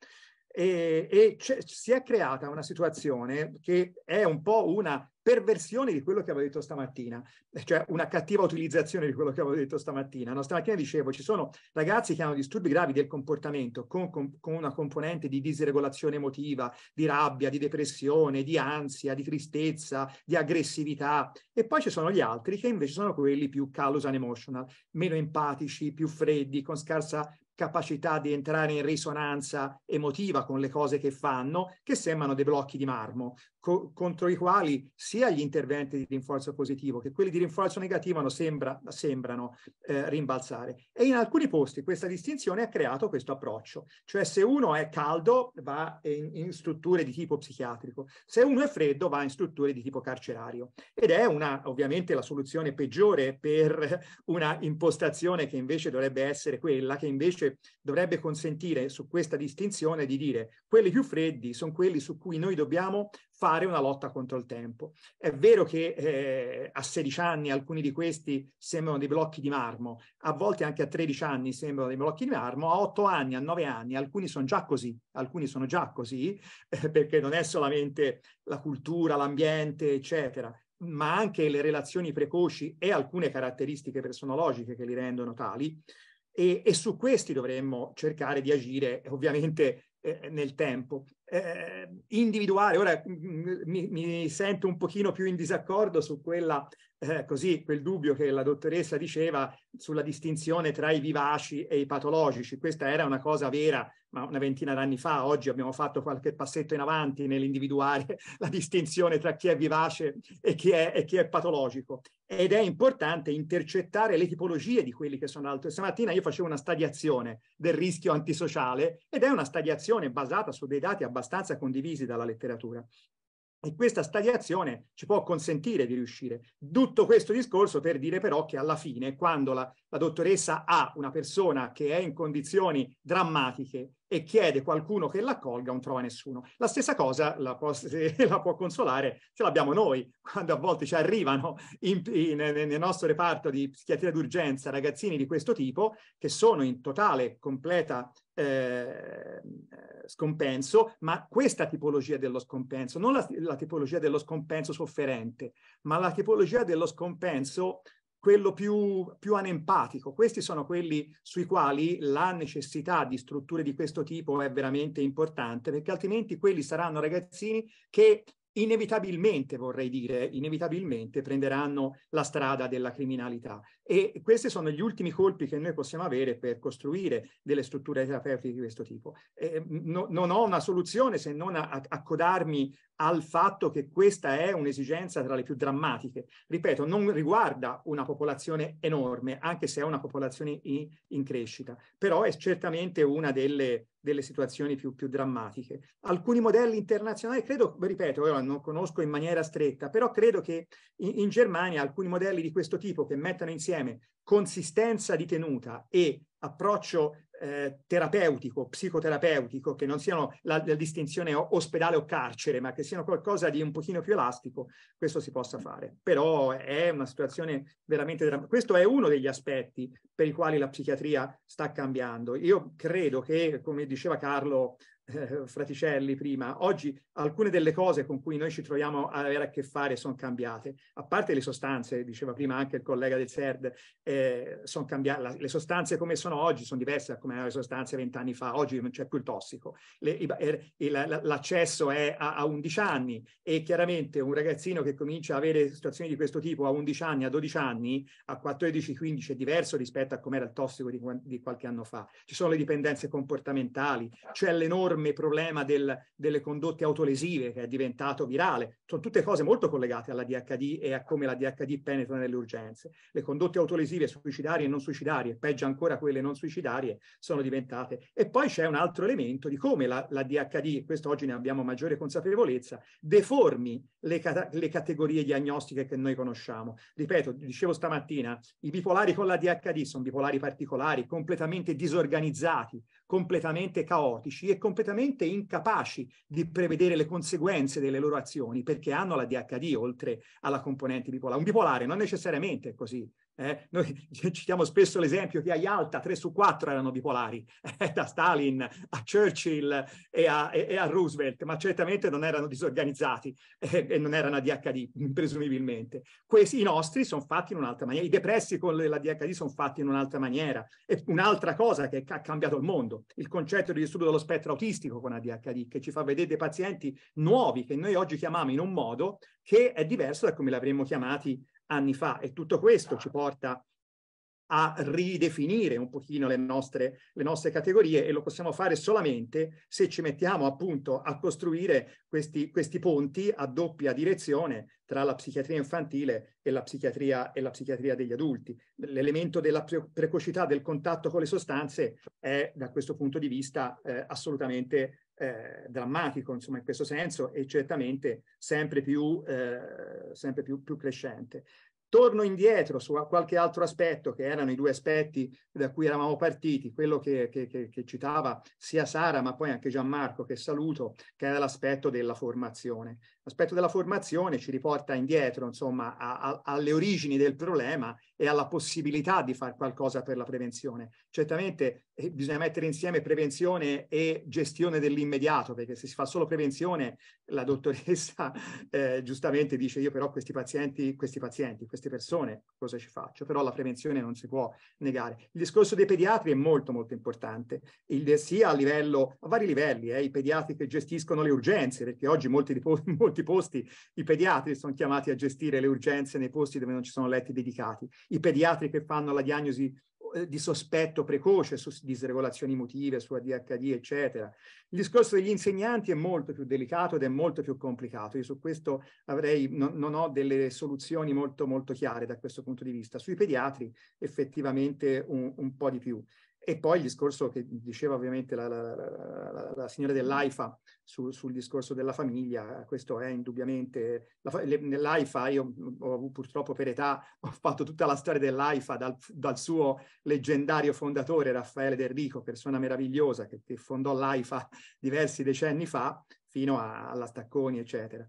E si è creata una situazione che è un po' una perversione di quello che avevo detto stamattina, cioè una cattiva utilizzazione di quello che avevo detto stamattina. No, stamattina dicevo, ci sono ragazzi che hanno disturbi gravi del comportamento con una componente di disregolazione emotiva, di rabbia, di depressione, di ansia, di tristezza, di aggressività, e poi ci sono gli altri che invece sono quelli più callous and emotional, meno empatici, più freddi, con scarsa capacità di entrare in risonanza emotiva con le cose che fanno, che sembrano dei blocchi di marmo, contro i quali sia gli interventi di rinforzo positivo che quelli di rinforzo negativo sembrano rimbalzare. E in alcuni posti questa distinzione ha creato questo approccio, cioè se uno è caldo va in strutture di tipo psichiatrico, se uno è freddo va in strutture di tipo carcerario, ed è ovviamente la soluzione peggiore per una impostazione che invece dovrebbe essere quella che invece dovrebbe consentire su questa distinzione di dire quelli più freddi sono quelli su cui noi dobbiamo fare una lotta contro il tempo. È vero che a 16 anni alcuni di questi sembrano dei blocchi di marmo, a volte anche a 13 anni sembrano dei blocchi di marmo, a 8 anni, a 9 anni alcuni sono già così, perché non è solamente la cultura, l'ambiente, eccetera, ma anche le relazioni precoci e alcune caratteristiche personologiche che li rendono tali. E su questi dovremmo cercare di agire ovviamente nel tempo. Individuare, ora mi sento un pochino più in disaccordo su quel dubbio che la dottoressa diceva sulla distinzione tra i vivaci e i patologici. Questa era una cosa vera, ma una ventina d'anni fa. Oggi abbiamo fatto qualche passetto in avanti nell'individuare la distinzione tra chi è vivace e chi è patologico. Ed è importante intercettare le tipologie di quelli che sono altri. Stamattina io facevo una stadiazione del rischio antisociale, ed è una stadiazione basata su dei dati abbastanza condivisi dalla letteratura. E questa stadiazione ci può consentire di riuscire. Tutto questo discorso per dire però che alla fine, quando la dottoressa ha una persona che è in condizioni drammatiche e chiede qualcuno che l'accolga, non trova nessuno. La stessa cosa la può consolare, ce l'abbiamo noi, quando a volte ci arrivano nel nostro reparto di psichiatria d'urgenza ragazzini di questo tipo, che sono in totale, completa scompenso, ma questa tipologia dello scompenso, non la tipologia dello scompenso sofferente, ma la tipologia dello scompenso quello più anempatico. Questi sono quelli sui quali la necessità di strutture di questo tipo è veramente importante, perché altrimenti quelli saranno ragazzini che inevitabilmente, vorrei dire, prenderanno la strada della criminalità. E questi sono gli ultimi colpi che noi possiamo avere per costruire delle strutture terapeutiche di questo tipo. Non ho una soluzione se non accodarmi al fatto che questa è un'esigenza tra le più drammatiche. Ripeto, non riguarda una popolazione enorme, anche se è una popolazione in crescita, però è certamente una delle situazioni più drammatiche. Alcuni modelli internazionali, credo, ripeto, io non conosco in maniera stretta, però credo che in Germania alcuni modelli di questo tipo che mettono insieme consistenza di tenuta e approccio terapeutico, psicoterapeutico, che non siano la distinzione ospedale o carcere, ma che siano qualcosa di un pochino più elastico, questo si possa fare. Però è una situazione veramente drammatica. Questo è uno degli aspetti per i quali la psichiatria sta cambiando. Io credo che, come diceva Carlo Fraticelli prima, oggi alcune delle cose con cui noi ci troviamo ad avere a che fare sono cambiate, a parte le sostanze, diceva prima anche il collega del CERD, sono cambiate, le sostanze come sono oggi sono diverse da come erano le sostanze 20 anni fa. Oggi non c'è più il tossico, l'accesso è a 11 anni, e chiaramente un ragazzino che comincia a avere situazioni di questo tipo a 11 anni, a 12 anni, a 14-15 è diverso rispetto a come era il tossico di qualche anno fa. Ci sono le dipendenze comportamentali, c'è l'enorme l'enorme problema delle condotte autolesive che è diventato virale. Sono tutte cose molto collegate alla DHD e a come la DHD penetra nelle urgenze. Le condotte autolesive suicidarie e non suicidarie, peggio ancora quelle non suicidarie, sono diventate. E poi c'è un altro elemento di come la DHD, questo oggi ne abbiamo maggiore consapevolezza, deformi le categorie diagnostiche che noi conosciamo. Ripeto, dicevo stamattina, i bipolari con la DHD sono bipolari particolari, completamente disorganizzati, completamente caotici e completamente incapaci di prevedere le conseguenze delle loro azioni, perché hanno la DHD oltre alla componente bipolare. Un bipolare non necessariamente è così. Noi citiamo spesso l'esempio che a Yalta 3 su 4 erano bipolari, da Stalin a Churchill e a Roosevelt, ma certamente non erano disorganizzati e non erano ADHD, presumibilmente. I nostri sono fatti in un'altra maniera, i depressi con la DHD sono fatti in un'altra maniera. E un'altra cosa che ha cambiato il mondo, il concetto di disturbo dello spettro autistico con ADHD, che ci fa vedere dei pazienti nuovi che noi oggi chiamiamo in un modo che è diverso da come l'avremmo chiamati anni fa, e tutto questo ci porta a ridefinire un pochino le nostre categorie, e lo possiamo fare solamente se ci mettiamo appunto a costruire questi ponti a doppia direzione tra la psichiatria infantile e la psichiatria degli adulti. L'elemento della precocità del contatto con le sostanze è da questo punto di vista assolutamente drammatico, insomma, in questo senso, e certamente sempre più crescente. Torno indietro su qualche altro aspetto, che erano i due aspetti da cui eravamo partiti, quello che citava sia Sara ma poi anche Gianmarco, che saluto, che era l'aspetto della formazione. L'aspetto della formazione ci riporta indietro, insomma, alle origini del problema e alla possibilità di fare qualcosa per la prevenzione. Certamente bisogna mettere insieme prevenzione e gestione dell'immediato, perché se si fa solo prevenzione, la dottoressa giustamente dice: io però queste persone cosa ci faccio? Però la prevenzione non si può negare. Il discorso dei pediatri è molto molto importante, sia a vari livelli, i pediatri che gestiscono le urgenze, perché oggi molti posti i pediatri sono chiamati a gestire le urgenze nei posti dove non ci sono letti dedicati, i pediatri che fanno la diagnosi di sospetto precoce su disregolazioni emotive, su ADHD, eccetera. Il discorso degli insegnanti è molto più delicato ed è molto più complicato. Io su questo non ho delle soluzioni molto, molto chiare da questo punto di vista. Sui pediatri effettivamente un po' di più. E poi il discorso che diceva ovviamente la signora dell'AIFA sul discorso della famiglia, questo è indubbiamente, nell'AIFA io purtroppo per età ho fatto tutta la storia dell'AIFA dal suo leggendario fondatore Raffaele Del Rico, persona meravigliosa che fondò l'AIFA diversi decenni fa, fino alla Stacconi, eccetera.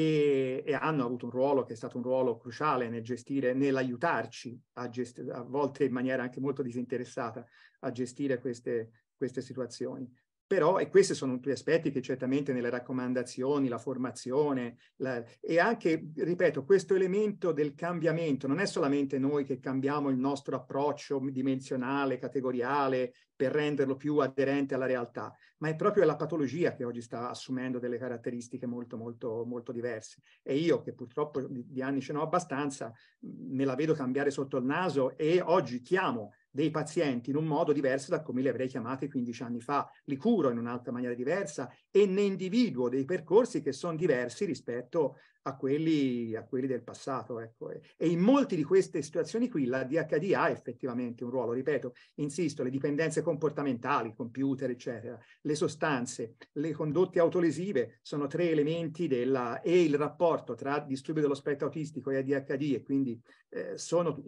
E hanno avuto un ruolo che è stato un ruolo cruciale nell'aiutarci a volte in maniera anche molto disinteressata a gestire queste situazioni. Però, e questi sono tutti aspetti che certamente nelle raccomandazioni, la formazione, e anche, ripeto, questo elemento del cambiamento, non è solamente noi che cambiamo il nostro approccio dimensionale, categoriale, per renderlo più aderente alla realtà, ma è proprio la patologia che oggi sta assumendo delle caratteristiche molto, molto, molto diverse. E io, che purtroppo di anni ce n'ho abbastanza, me la vedo cambiare sotto il naso, e oggi chiamo dei pazienti in un modo diverso da come li avrei chiamati 15 anni fa, li curo in un'altra maniera diversa e ne individuo dei percorsi che sono diversi rispetto a quelli del passato. Ecco. E in molte di queste situazioni qui la DHD ha effettivamente un ruolo, ripeto, insisto, le dipendenze comportamentali, computer, eccetera, le sostanze, le condotte autolesive sono tre elementi e il rapporto tra disturbo dello spettro autistico e ADHD, e quindi sono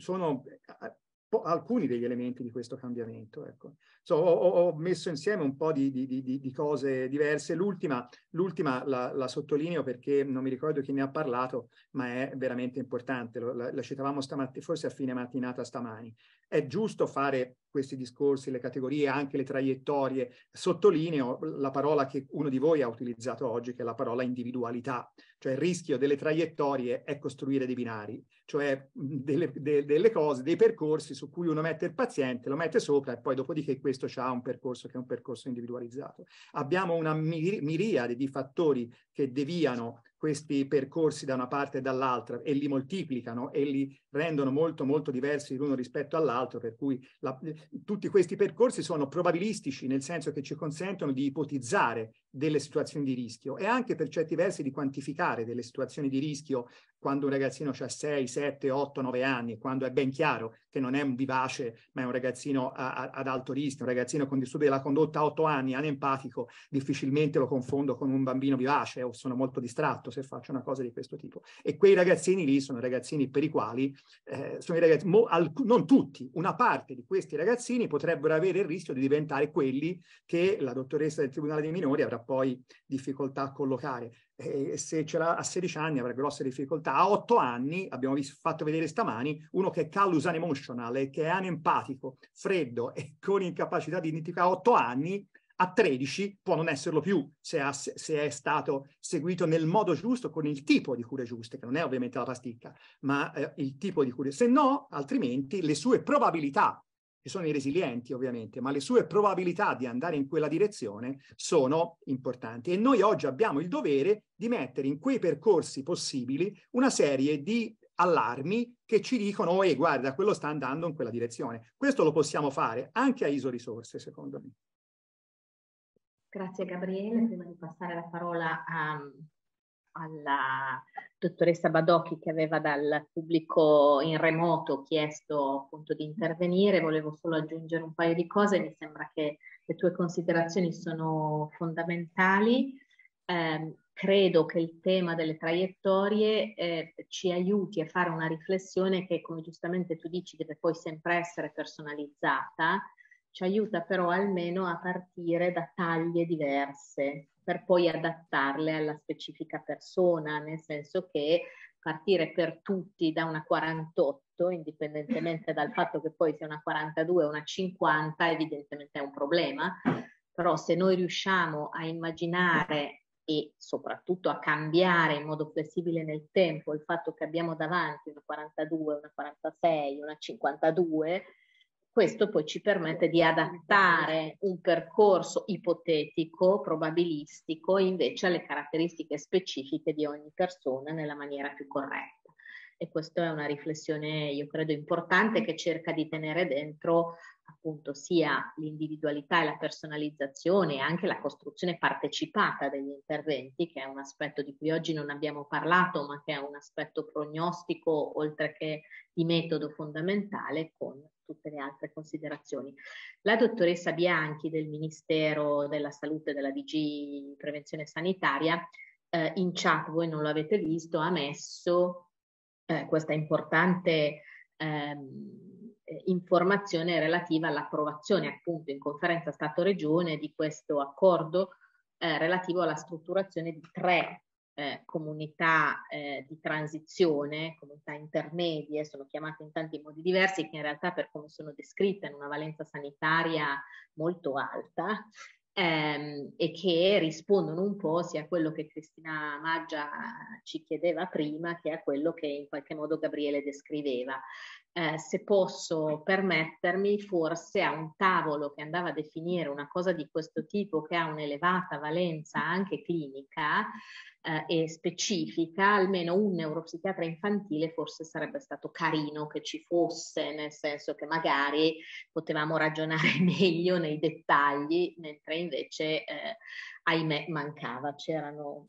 alcuni degli elementi di questo cambiamento. Ecco. Ho messo insieme un po' di cose diverse. L'ultima la sottolineo perché non mi ricordo chi ne ha parlato, ma è veramente importante. La citavamo stamattina, forse a fine mattinata stamani. È giusto fare questi discorsi, le categorie, anche le traiettorie. Sottolineo la parola che uno di voi ha utilizzato oggi, che è la parola individualità. Cioè il rischio delle traiettorie è costruire dei binari, cioè delle cose, dei percorsi su cui uno mette il paziente, lo mette sopra, e poi dopodiché questo ha un percorso che è un percorso individualizzato. Abbiamo una miriade di fattori che deviano questi percorsi da una parte e dall'altra e li moltiplicano e li rendono molto molto diversi l'uno rispetto all'altro, per cui tutti questi percorsi sono probabilistici, nel senso che ci consentono di ipotizzare delle situazioni di rischio e anche per certi versi di quantificare delle situazioni di rischio quando un ragazzino ha 6, 7, 8, 9 anni, quando è ben chiaro che non è un vivace ma è un ragazzino ad alto rischio, un ragazzino con disturbi della condotta a 8 anni, anempatico, difficilmente lo confondo con un bambino vivace o sono molto distratto se faccio una cosa di questo tipo. E quei ragazzini lì sono ragazzini per i quali, sono i ragazzi, non tutti, una parte di questi ragazzini potrebbero avere il rischio di diventare quelli che la dottoressa del Tribunale dei Minori avrà poi difficoltà a collocare. Se ce l'ha a 16 anni avrà grosse difficoltà. A 8 anni, abbiamo fatto vedere stamani, uno che è callous unemotional, che è anempatico, freddo e con incapacità di identificare a 8 anni, a 13 può non esserlo più se è stato seguito nel modo giusto, con il tipo di cure giuste, che non è ovviamente la pasticca, ma il tipo di cure. Se no, altrimenti, le sue probabilità, che sono i resilienti ovviamente, ma le sue probabilità di andare in quella direzione sono importanti. E noi oggi abbiamo il dovere di mettere in quei percorsi possibili una serie di allarmi che ci dicono: oh, guarda, quello sta andando in quella direzione. Questo lo possiamo fare anche a ISO Risorse, secondo me. Grazie Gabriele. Prima di passare la parola alla dottoressa Badocchi, che aveva dal pubblico in remoto chiesto appunto di intervenire, volevo solo aggiungere un paio di cose. Mi sembra che le tue considerazioni sono fondamentali. Credo che il tema delle traiettorie ci aiuti a fare una riflessione che, come giustamente tu dici, deve poi sempre essere personalizzata. Ci aiuta però almeno a partire da taglie diverse per poi adattarle alla specifica persona, nel senso che partire per tutti da una 48, indipendentemente dal fatto che poi sia una 42 o una 50, evidentemente è un problema, però se noi riusciamo a immaginare e soprattutto a cambiare in modo flessibile nel tempo il fatto che abbiamo davanti una 42, una 46, una 52, questo poi ci permette di adattare un percorso ipotetico, probabilistico, invece alle caratteristiche specifiche di ogni persona nella maniera più corretta. E questa è una riflessione, io credo, importante, che cerca di tenere dentro appunto sia l'individualità e la personalizzazione e anche la costruzione partecipata degli interventi, che è un aspetto di cui oggi non abbiamo parlato, ma che è un aspetto prognostico oltre che di metodo fondamentale, con tutte le altre considerazioni. La dottoressa Bianchi del Ministero della Salute, della DG Prevenzione Sanitaria, in chat, voi non lo avete visto, ha messo questa importante informazione relativa all'approvazione appunto in conferenza Stato-Regione di questo accordo relativo alla strutturazione di 3 comunità di transizione, comunità intermedie, sono chiamate in tanti modi diversi, che in realtà, per come sono descritte, hanno una valenza sanitaria molto alta, e che rispondono un po' sia a quello che Cristina Maggia ci chiedeva prima, che a quello che in qualche modo Gabriele descriveva. Se posso permettermi, forse a un tavolo che andava a definire una cosa di questo tipo, che ha un'elevata valenza anche clinica e specifica, almeno un neuropsichiatra infantile forse sarebbe stato carino che ci fosse, nel senso che magari potevamo ragionare meglio nei dettagli, mentre invece ahimè mancava, c'erano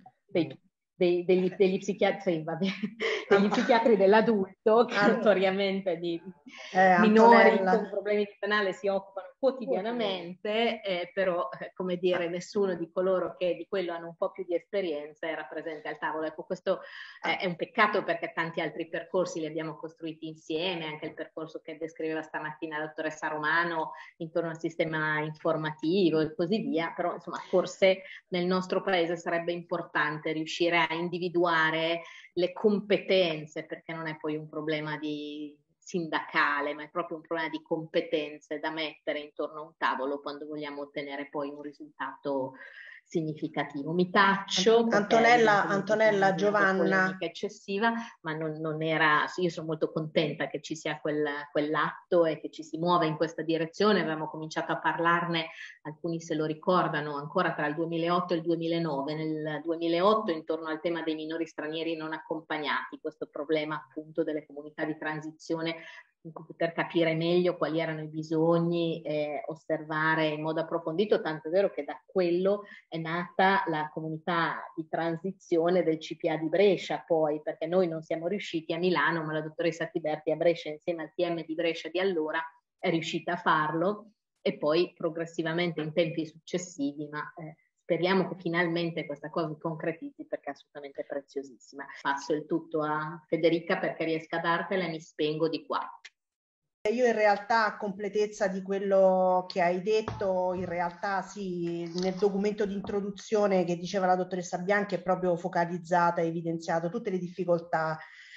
degli psichiatri, degli psichiatri dell'adulto che notoriamente di minori con problemi di penale si occupano quotidianamente, però come dire, nessuno di coloro che di quello hanno un po' più di esperienza era presente al tavolo. Ecco, questo è un peccato, perché tanti altri percorsi li abbiamo costruiti insieme, anche il percorso che descriveva stamattina la dottoressa Romano intorno al sistema informativo e così via, però insomma forse nel nostro paese sarebbe importante riuscire a individuare le competenze, perché non è poi un problema di sindacale, ma è proprio un problema di competenze da mettere intorno a un tavolo quando vogliamo ottenere poi un risultato significativo. Mi taccio. Antonella, Giovanna. Eccessiva, ma non era, io sono molto contenta che ci sia quell'atto e che ci si muova in questa direzione. Avevamo cominciato a parlarne, alcuni se lo ricordano, ancora tra il 2008 e il 2009. Nel 2008 intorno al tema dei minori stranieri non accompagnati, questo problema appunto delle comunità di transizione, in cui poter capire meglio quali erano i bisogni, osservare in modo approfondito, tanto è vero che da quello è nata la comunità di transizione del CPA di Brescia poi, perché noi non siamo riusciti a Milano, ma la dottoressa Tiberti a Brescia insieme al TM di Brescia di allora è riuscita a farlo, e poi progressivamente in tempi successivi, ma speriamo che finalmente questa cosa si concretizzi, perché è assolutamente preziosissima. Passo il tutto a Federica perché riesca a dartela e mi spengo di qua. Io in realtà, a completezza di quello che hai detto, in realtà sì, nel documento di introduzione che diceva la dottoressa Bianchi è proprio focalizzata e evidenziato tutte le difficoltà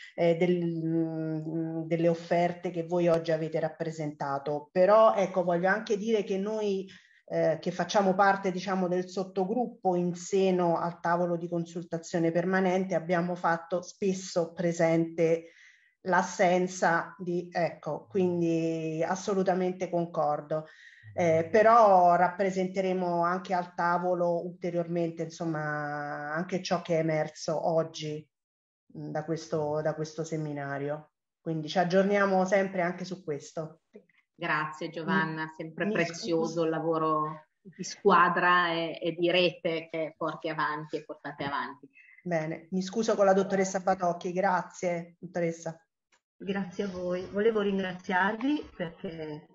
delle offerte che voi oggi avete rappresentato. Però ecco, voglio anche dire che noi che facciamo parte, diciamo, del sottogruppo in seno al tavolo di consultazione permanente, abbiamo fatto spesso presente l'assenza di, ecco, quindi assolutamente concordo. Però rappresenteremo anche al tavolo ulteriormente, insomma, anche ciò che è emerso oggi da questo seminario. Quindi ci aggiorniamo sempre anche su questo. Grazie Giovanna, sempre prezioso il lavoro di squadra e di rete che porti avanti e portate avanti. Bene, mi scuso con la dottoressa Batocchi, grazie dottoressa. Grazie a voi. Volevo ringraziarvi perché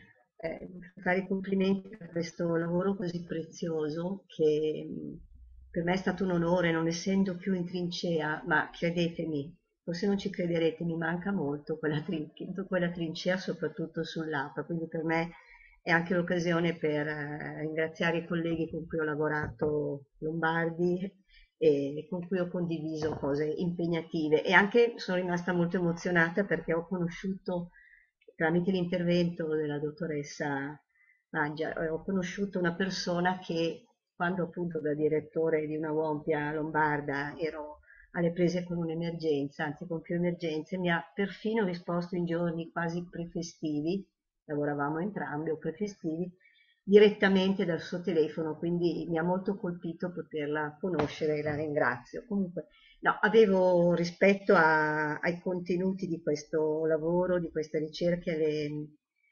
fare i complimenti per questo lavoro così prezioso, che per me è stato un onore, non essendo più in trincea, ma credetemi, forse non ci crederete, mi manca molto quella trincea, soprattutto sull'APA, quindi per me è anche l'occasione per ringraziare i colleghi con cui ho lavorato, Lombardi, e con cui ho condiviso cose impegnative, e anche sono rimasta molto emozionata perché ho conosciuto, tramite l'intervento della dottoressa Maggia, ho conosciuto una persona che, quando appunto da direttore di una Wompia lombarda ero alle prese con un'emergenza, anzi con più emergenze, mi ha perfino risposto in giorni quasi prefestivi, lavoravamo entrambi o prefestivi, direttamente dal suo telefono, quindi mi ha molto colpito poterla conoscere e la ringrazio. Comunque, no, avevo rispetto ai contenuti di questo lavoro, di questa ricerca e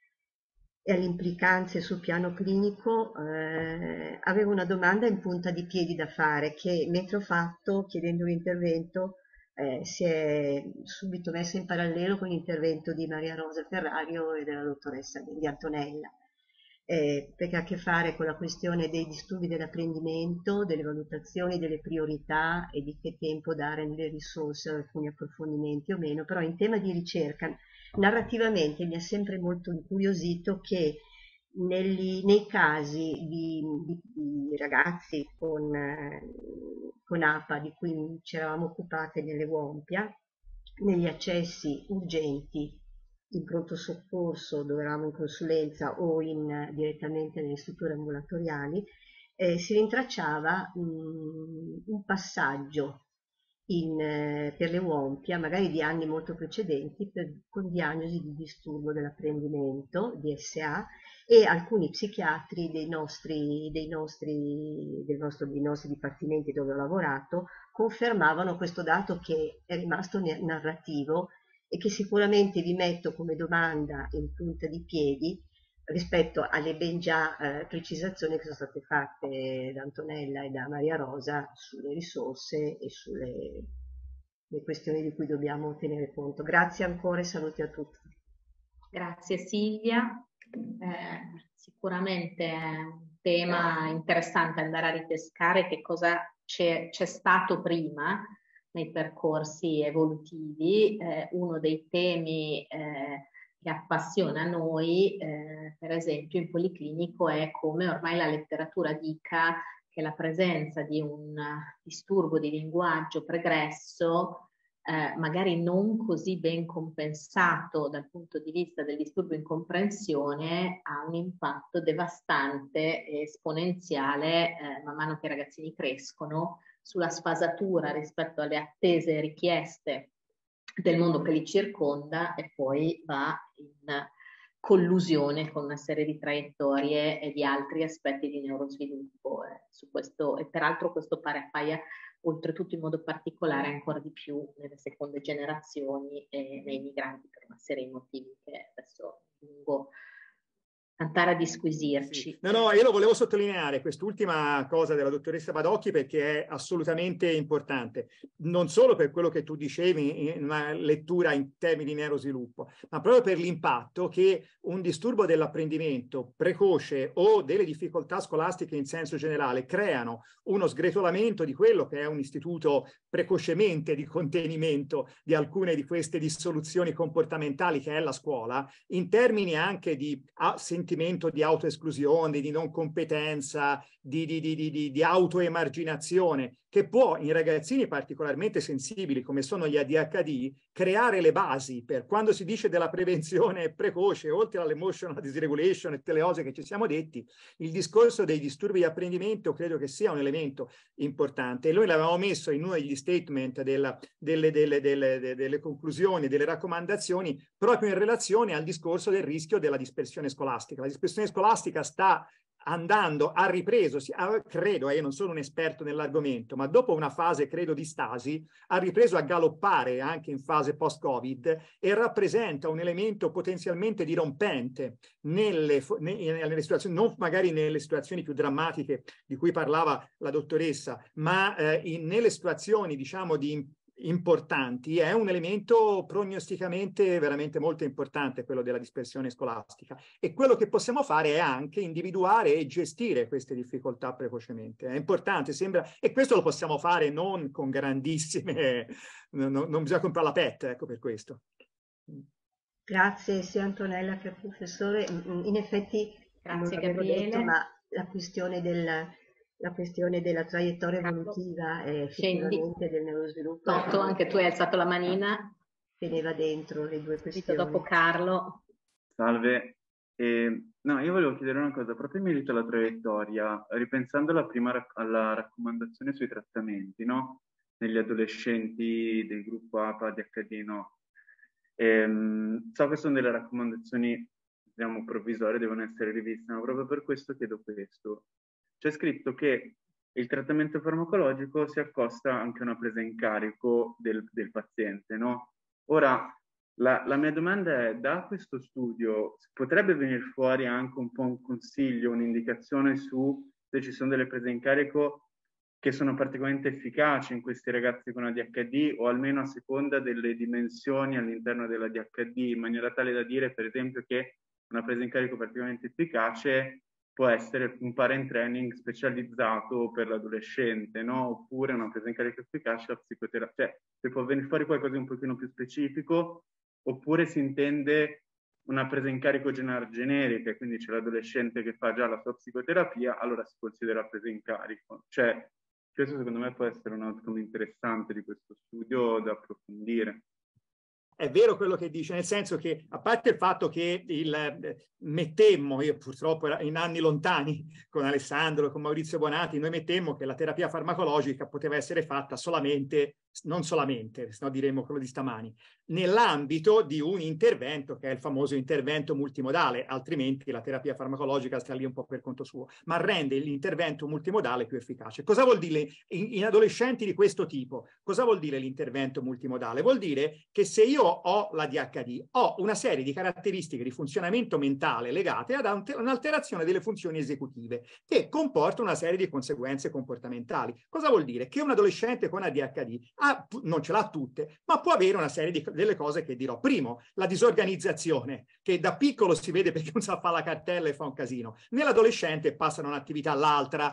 alle implicanze sul piano clinico, avevo una domanda in punta di piedi da fare che, mentre ho fatto, chiedendo l'intervento, si è subito messa in parallelo con l'intervento di Maria Rosa Ferrario e della dottoressa di Antonella. Perché ha a che fare con la questione dei disturbi dell'apprendimento, delle valutazioni, delle priorità e di che tempo dare nelle risorse, alcuni approfondimenti o meno, però in tema di ricerca, narrativamente mi ha sempre molto incuriosito che nei casi di ragazzi con APA di cui ci eravamo occupate nelle Wompia, negli accessi urgenti in pronto soccorso, dove eravamo in consulenza o direttamente nelle strutture ambulatoriali, si rintracciava un passaggio per le Wompia, magari di anni molto precedenti, con diagnosi di disturbo dell'apprendimento, DSA, e alcuni psichiatri dei nostri dipartimenti dove ho lavorato confermavano questo dato, che è rimasto narrativo e che sicuramente vi metto come domanda in punta di piedi rispetto alle ben già precisazioni che sono state fatte da Antonella e da Maria Rosa sulle risorse e sulle questioni di cui dobbiamo tenere conto. Grazie ancora e saluti a tutti. Grazie Silvia. Sicuramente è un tema interessante andare a ripescare che cosa c'è stato prima nei percorsi evolutivi. Uno dei temi che appassiona noi, per esempio in policlinico, è come ormai la letteratura dica che la presenza di un disturbo di linguaggio pregresso magari non così ben compensato dal punto di vista del disturbo in comprensione, ha un impatto devastante e esponenziale man mano che i ragazzini crescono sulla sfasatura rispetto alle attese richieste del mondo che li circonda, e poi va in collusione con una serie di traiettorie e di altri aspetti di neurosviluppo. Su questo, e peraltro questo appaia oltretutto in modo particolare ancora di più nelle seconde generazioni e nei migranti, per una serie di motivi che adesso lungo andare a disquisirci. Sì. No, io lo volevo sottolineare quest'ultima cosa della dottoressa Badocchi, perché è assolutamente importante, non solo per quello che tu dicevi in una lettura in termini di neurosviluppo, ma proprio per l'impatto che un disturbo dell'apprendimento precoce o delle difficoltà scolastiche in senso generale creano uno sgretolamento di quello che è un istituto precocemente di contenimento di alcune di queste dissoluzioni comportamentali che è la scuola, in termini anche di sentimento di autoesclusione, di non competenza, di autoemarginazione, che può in ragazzini particolarmente sensibili come sono gli ADHD creare le basi per, quando si dice della prevenzione precoce, oltre all'emotional dysregulation e tutte le cose che ci siamo detti, il discorso dei disturbi di apprendimento credo che sia un elemento importante, e noi l'avevamo messo in uno degli statement delle conclusioni, delle raccomandazioni, proprio in relazione al discorso del rischio della dispersione scolastica. La dispersione scolastica sta andando, ha ripreso, credo, io non sono un esperto nell'argomento, ma dopo una fase, credo, di stasi, ha ripreso a galoppare anche in fase post-Covid e rappresenta un elemento potenzialmente dirompente nelle situazioni, non magari nelle situazioni più drammatiche di cui parlava la dottoressa, ma nelle situazioni, diciamo, importanti, è un elemento prognosticamente veramente molto importante, quello della dispersione scolastica, e quello che possiamo fare è anche individuare e gestire queste difficoltà precocemente. È importante, sembra, e questo lo possiamo fare non con grandissime, non bisogna comprare la PET, ecco, per questo. Grazie sia Antonella che al professore. In effetti, grazie Gabriele. Detto, ma la questione della traiettoria evolutiva e effettivamente del neurosviluppo. Toto, anche tu hai alzato la manina. Teneva dentro le due questioni. Dopo Carlo. Salve. No, io volevo chiedere una cosa, proprio in merito alla traiettoria, ripensando alla raccomandazione sui trattamenti, no? Negli adolescenti del gruppo APA ADHD, no? So che sono delle raccomandazioni, diciamo, provvisorie, devono essere riviste, ma proprio per questo chiedo questo. C'è scritto che il trattamento farmacologico si accosta anche a una presa in carico del paziente, no? Ora, la mia domanda è, da questo studio potrebbe venire fuori anche un po' un consiglio, un'indicazione su se ci sono delle prese in carico che sono particolarmente efficaci in questi ragazzi con ADHD, o almeno a seconda delle dimensioni all'interno dell'ADHD, in maniera tale da dire, per esempio, che una presa in carico particolarmente efficace può essere un parent training specializzato per l'adolescente, no? Oppure una presa in carico efficace la psicoterapia. Cioè, se può venire fuori qualcosa di un pochino più specifico, oppure si intende una presa in carico generica, quindi c'è l'adolescente che fa già la sua psicoterapia, allora si considera presa in carico. Cioè, questo secondo me può essere un outcome interessante di questo studio da approfondire. È vero quello che dice, nel senso che, a parte il fatto che mettemmo, io purtroppo in anni lontani con Alessandro, con Maurizio Bonati, noi mettemmo che la terapia farmacologica poteva essere fatta solamente, non solamente, se no diremmo quello di stamani, nell'ambito di un intervento che è il famoso intervento multimodale, altrimenti la terapia farmacologica sta lì un po' per conto suo, ma rende l'intervento multimodale più efficace. Cosa vuol dire in adolescenti di questo tipo? Cosa vuol dire l'intervento multimodale? Vuol dire che se io ho la DHD, ho una serie di caratteristiche di funzionamento mentale legate ad un'alterazione delle funzioni esecutive che comporta una serie di conseguenze comportamentali. Cosa vuol dire? Che un adolescente con ADHD non ce l'ha tutte, ma può avere una serie delle cose che dirò. Primo, la disorganizzazione, che da piccolo si vede perché non sa fare la cartella e fa un casino. Nell'adolescente passa da un'attività all'altra,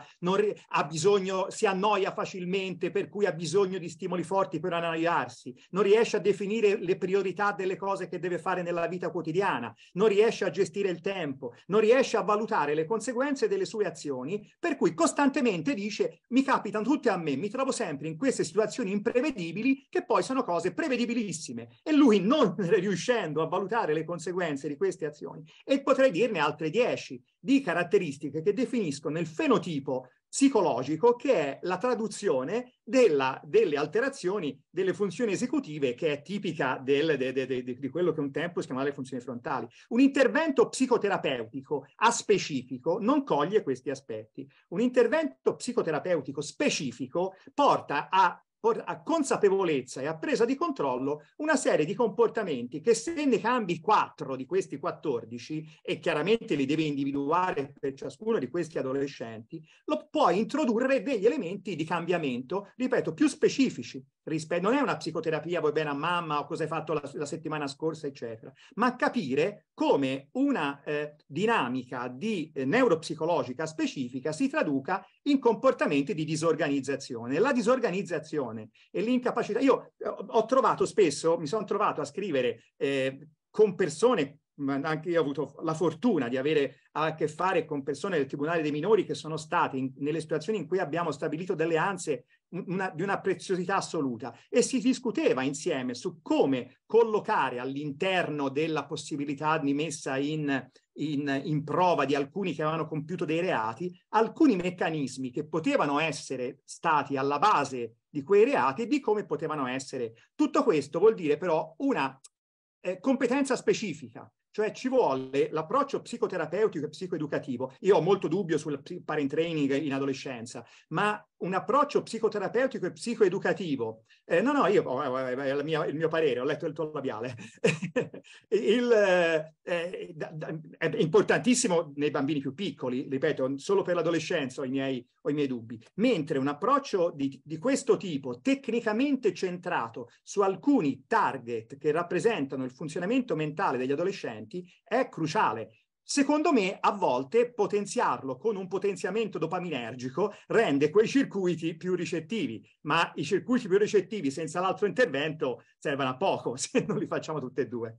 si annoia facilmente, per cui ha bisogno di stimoli forti per annoiarsi, non riesce a definire le priorità delle cose che deve fare nella vita quotidiana, non riesce a gestire il tempo, non riesce a valutare le conseguenze delle sue azioni, per cui costantemente dice: mi capitano tutte a me, mi trovo sempre in queste situazioni imprevedibili che poi sono cose prevedibilissime, e lui, non riuscendo a valutare le conseguenze di queste azioni, e potrei dirne altre 10 di caratteristiche che definiscono il fenotipo psicologico, che è la traduzione delle alterazioni delle funzioni esecutive, che è tipica di quello che un tempo si chiamava le funzioni frontali. Un intervento psicoterapeutico aspecifico non coglie questi aspetti. Un intervento psicoterapeutico specifico porta a consapevolezza e a presa di controllo una serie di comportamenti che, se ne cambi 4 di questi 14, e chiaramente li deve individuare per ciascuno di questi adolescenti, lo puoi introdurre degli elementi di cambiamento, ripeto, più specifici. Non è una psicoterapia, vuoi bene a mamma o cosa hai fatto la settimana scorsa, eccetera, ma capire come una dinamica di neuropsicologica specifica si traduca in comportamenti di disorganizzazione. La disorganizzazione e l'incapacità. Io ho trovato spesso, mi sono trovato a scrivere con persone, anche io ho avuto la fortuna di avere a che fare con persone del Tribunale dei minori che sono stati nelle situazioni in cui abbiamo stabilito delle alleanze di una preziosità assoluta, e si discuteva insieme su come collocare all'interno della possibilità di messa in prova di alcuni che avevano compiuto dei reati alcuni meccanismi che potevano essere stati alla base di quei reati e di come potevano essere. Tutto questo vuol dire però una competenza specifica, cioè ci vuole l'approccio psicoterapeutico e psicoeducativo. Io ho molto dubbio sul parent training in adolescenza, ma un approccio psicoterapeutico e psicoeducativo. No, io il mio parere, ho letto il tuo labiale. È importantissimo nei bambini più piccoli, ripeto, solo per l'adolescenza ho i miei dubbi. Mentre un approccio di questo tipo, tecnicamente centrato su alcuni target che rappresentano il funzionamento mentale degli adolescenti, è cruciale. Secondo me, a volte, potenziarlo con un potenziamento dopaminergico rende quei circuiti più ricettivi, ma i circuiti più ricettivi senza l'altro intervento servono a poco se non li facciamo tutte e due.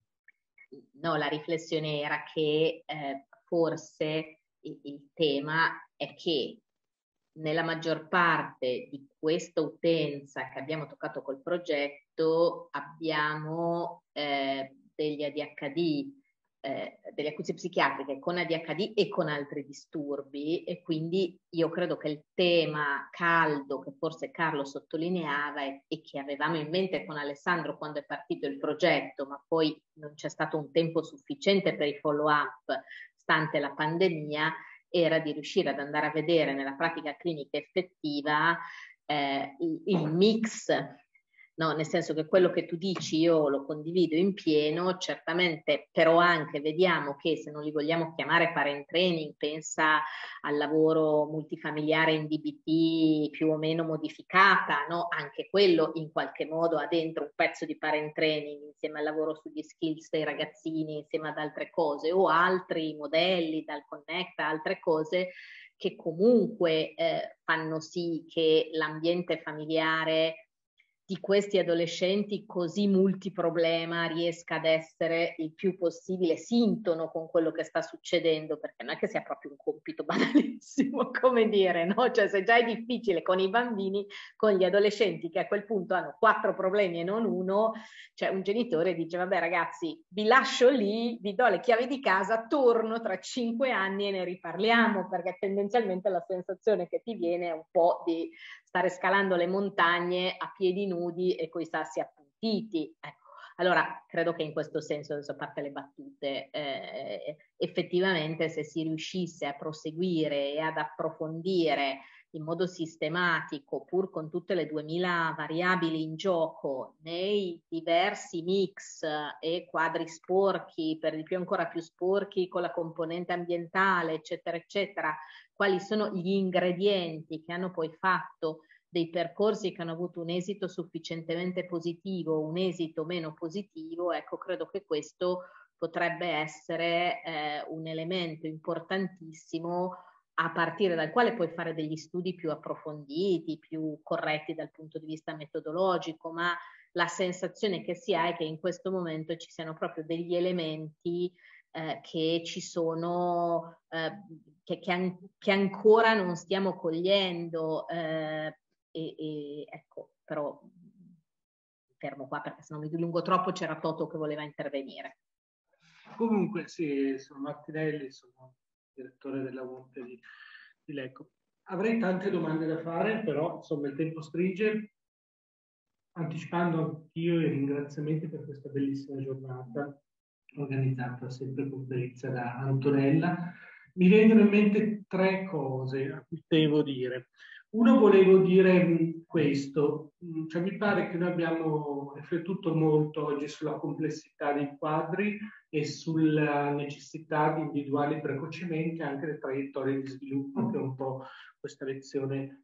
No, la riflessione era che forse il tema è che nella maggior parte di questa utenza che abbiamo toccato col progetto abbiamo degli ADHD, delle acuzie psichiatriche con ADHD e con altri disturbi, e quindi io credo che il tema caldo che forse Carlo sottolineava e che avevamo in mente con Alessandro quando è partito il progetto, ma poi non c'è stato un tempo sufficiente per i follow-up stante la pandemia, era di riuscire ad andare a vedere nella pratica clinica effettiva il mix. No, nel senso che quello che tu dici io lo condivido in pieno, certamente, però anche vediamo che se non li vogliamo chiamare parent training, pensa al lavoro multifamiliare in DBT più o meno modificata, no? Anche quello in qualche modo ha dentro un pezzo di parent training insieme al lavoro sugli skills dei ragazzini, insieme ad altre cose, o altri modelli dal Connect, altre cose che comunque fanno sì che l'ambiente familiare di questi adolescenti così multiproblema riesca ad essere il più possibile sintono con quello che sta succedendo, perché non è che sia proprio un compito banalissimo, come dire, no? Cioè, se già è difficile con i bambini, con gli adolescenti che a quel punto hanno 4 problemi e non uno, cioè un genitore dice: vabbè ragazzi, vi lascio lì, vi do le chiavi di casa, torno tra 5 anni e ne riparliamo, perché tendenzialmente la sensazione che ti viene è un po' di stare scalando le montagne a piedi nudi e coi sassi appuntiti. Ecco. Allora, credo che in questo senso, adesso a parte le battute, effettivamente se si riuscisse a proseguire e ad approfondire in modo sistematico, pur con tutte le 2000 variabili in gioco, nei diversi mix e quadri sporchi, per di più ancora più sporchi con la componente ambientale, eccetera, eccetera, quali sono gli ingredienti che hanno poi fatto dei percorsi che hanno avuto un esito sufficientemente positivo, un esito meno positivo, ecco, credo che questo potrebbe essere un elemento importantissimo a partire dal quale puoi fare degli studi più approfonditi, più corretti dal punto di vista metodologico, ma la sensazione che si ha è che in questo momento ci siano proprio degli elementi che ci sono, che ancora non stiamo cogliendo, ecco, però fermo qua perché se non mi dilungo troppo, c'era Toto che voleva intervenire. Comunque sì, sono Martinelli, sono direttore della UNT di Lecco. Avrei tante domande da fare, però insomma il tempo stringe, anticipando anch'io i ringraziamenti per questa bellissima giornata organizzata sempre con perizia da Antonella. Mi vengono in mente 3 cose a cui devo dire. Uno, volevo dire questo, cioè mi pare che noi abbiamo riflettuto molto oggi sulla complessità dei quadri e sulla necessità di individuare precocemente anche le traiettorie di sviluppo, che è un po' questa lezione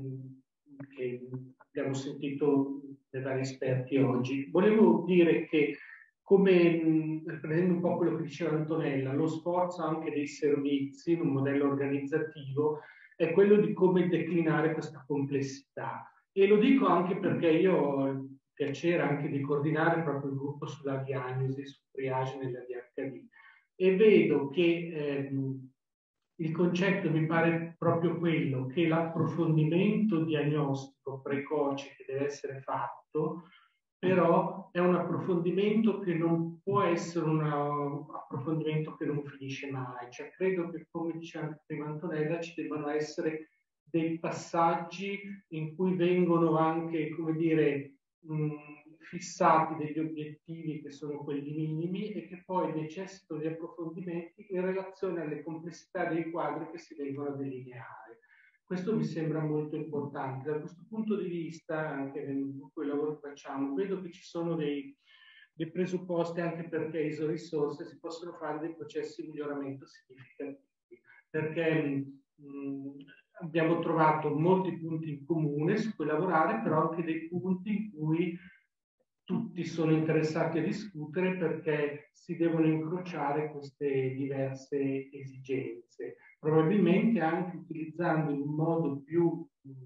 che abbiamo sentito dai vari esperti oggi. Volevo dire che, come riprendendo un po' quello che diceva Antonella, lo sforzo anche dei servizi in un modello organizzativo è quello di come declinare questa complessità. E lo dico anche perché io ho il piacere anche di coordinare proprio il gruppo sulla diagnosi, su triage nella DHD, e vedo che il concetto mi pare proprio quello che l'approfondimento diagnostico precoce che deve essere fatto, però è un approfondimento che non può essere un approfondimento che non finisce mai. Cioè, credo che, come diceva anche prima Antonella, ci debbano essere dei passaggi in cui vengono anche, come dire, fissati degli obiettivi che sono quelli minimi e che poi necessitano di approfondimenti in relazione alle complessità dei quadri che si vengono a delineare. Questo mi sembra molto importante. Da questo punto di vista, anche nel lavoro che facciamo, vedo che ci sono dei presupposti, anche perché ISO risorse si possono fare dei processi di miglioramento significativi, perché abbiamo trovato molti punti in comune su cui lavorare, però anche dei punti in cui tutti sono interessati a discutere perché si devono incrociare queste diverse esigenze, probabilmente anche utilizzando in un modo più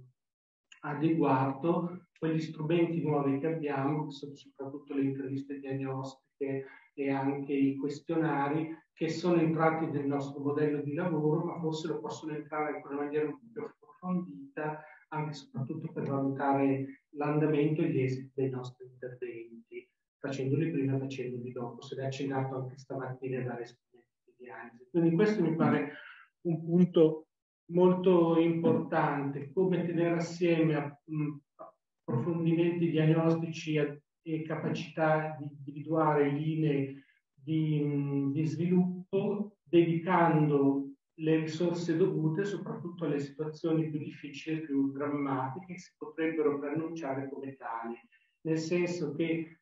adeguato quegli strumenti nuovi che abbiamo, che sono soprattutto le interviste diagnostiche e anche i questionari, che sono entrati nel nostro modello di lavoro, ma forse lo possono entrare in una maniera un po' più approfondita, anche e soprattutto per valutare l'andamento e gli esiti dei nostri interventi, facendoli prima e facendoli dopo. Se l'è accennato anche stamattina dare strumenti di diagnosi. Quindi questo mi pare un punto molto importante, come tenere assieme approfondimenti diagnostici e capacità di individuare linee di sviluppo, dedicando le risorse dovute soprattutto alle situazioni più difficili e più drammatiche che si potrebbero preannunciare come tali, nel senso che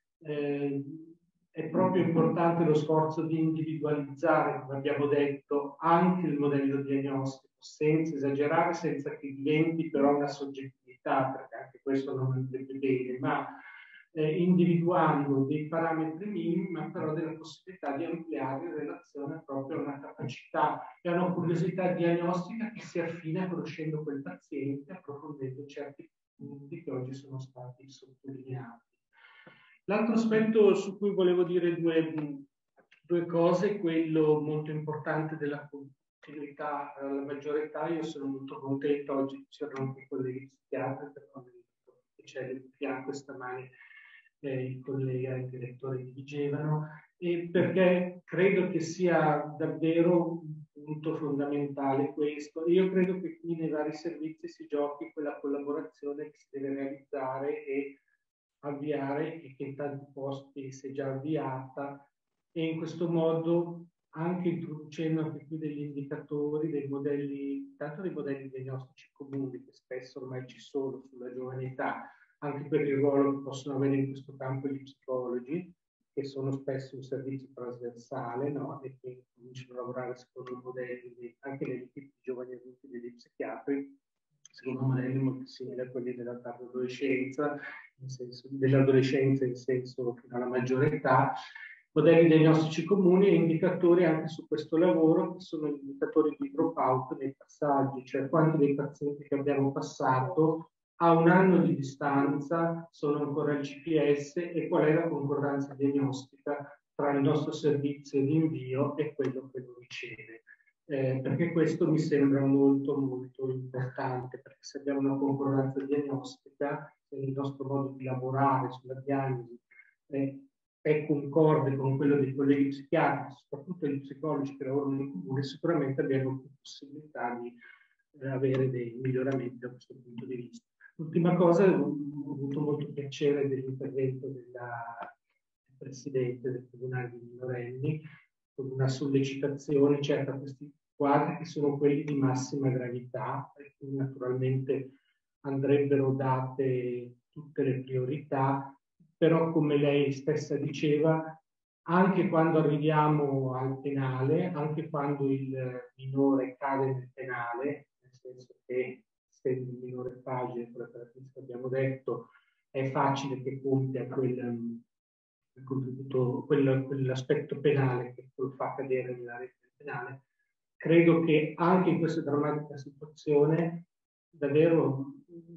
è proprio importante lo sforzo di individualizzare, come abbiamo detto, anche il modello diagnostico, senza esagerare, senza che diventi però una soggettività, perché anche questo non andrebbe bene, ma individuando dei parametri minimi, ma però della possibilità di ampliare in relazione proprio a una capacità e a una curiosità diagnostica che si affina conoscendo quel paziente, approfondendo certi punti che oggi sono stati sottolineati. L'altro aspetto su cui volevo dire due cose è quello molto importante della continuità alla maggiore età. Io sono molto contento, oggi c'erano anche colleghi psichiatri, che c'è il fianco stamani il collega e il direttore di Vigevano, e perché credo che sia davvero un punto fondamentale questo. Io credo che qui nei vari servizi si giochi quella collaborazione che si deve realizzare e avviare e che in tanti posti si è già avviata, e in questo modo anche introducendo anche qui degli indicatori, dei modelli, tanto dei modelli diagnostici comuni che spesso ormai ci sono sulla giovane età, anche per il ruolo che possono avere in questo campo gli psicologi, che sono spesso un servizio trasversale, no? E che cominciano a lavorare secondo modelli, anche nelle equipe di giovani adulti degli psichiatri, secondo modelli molto simili a quelli della tarda adolescenza, dell'adolescenza in senso fino alla maggiore età, modelli diagnostici comuni e indicatori anche su questo lavoro, che sono indicatori di dropout nei passaggi, cioè quanti dei pazienti che abbiamo passato a un anno di distanza sono ancora il CPS e qual è la concordanza diagnostica tra il nostro servizio di invio e quello che lo riceve. Perché questo mi sembra molto molto importante, perché se abbiamo una concordanza diagnostica, se il nostro modo di lavorare sulla diagnosi è concorde con quello dei colleghi psichiatri, soprattutto gli psicologi che lavorano in comune, sicuramente abbiamo più possibilità di avere dei miglioramenti da questo punto di vista. L'ultima cosa, ho avuto molto piacere dell'intervento della Presidente del Tribunale dei minorenni, con una sollecitazione certa a questi quadri che sono quelli di massima gravità e cui naturalmente andrebbero date tutte le priorità, però come lei stessa diceva, anche quando arriviamo al penale, anche quando il minore cade nel penale, nel senso che se il minore fragile, come abbiamo detto, è facile che compia quell'aspetto penale che lo fa cadere nella rete penale. Credo che anche in questa drammatica situazione davvero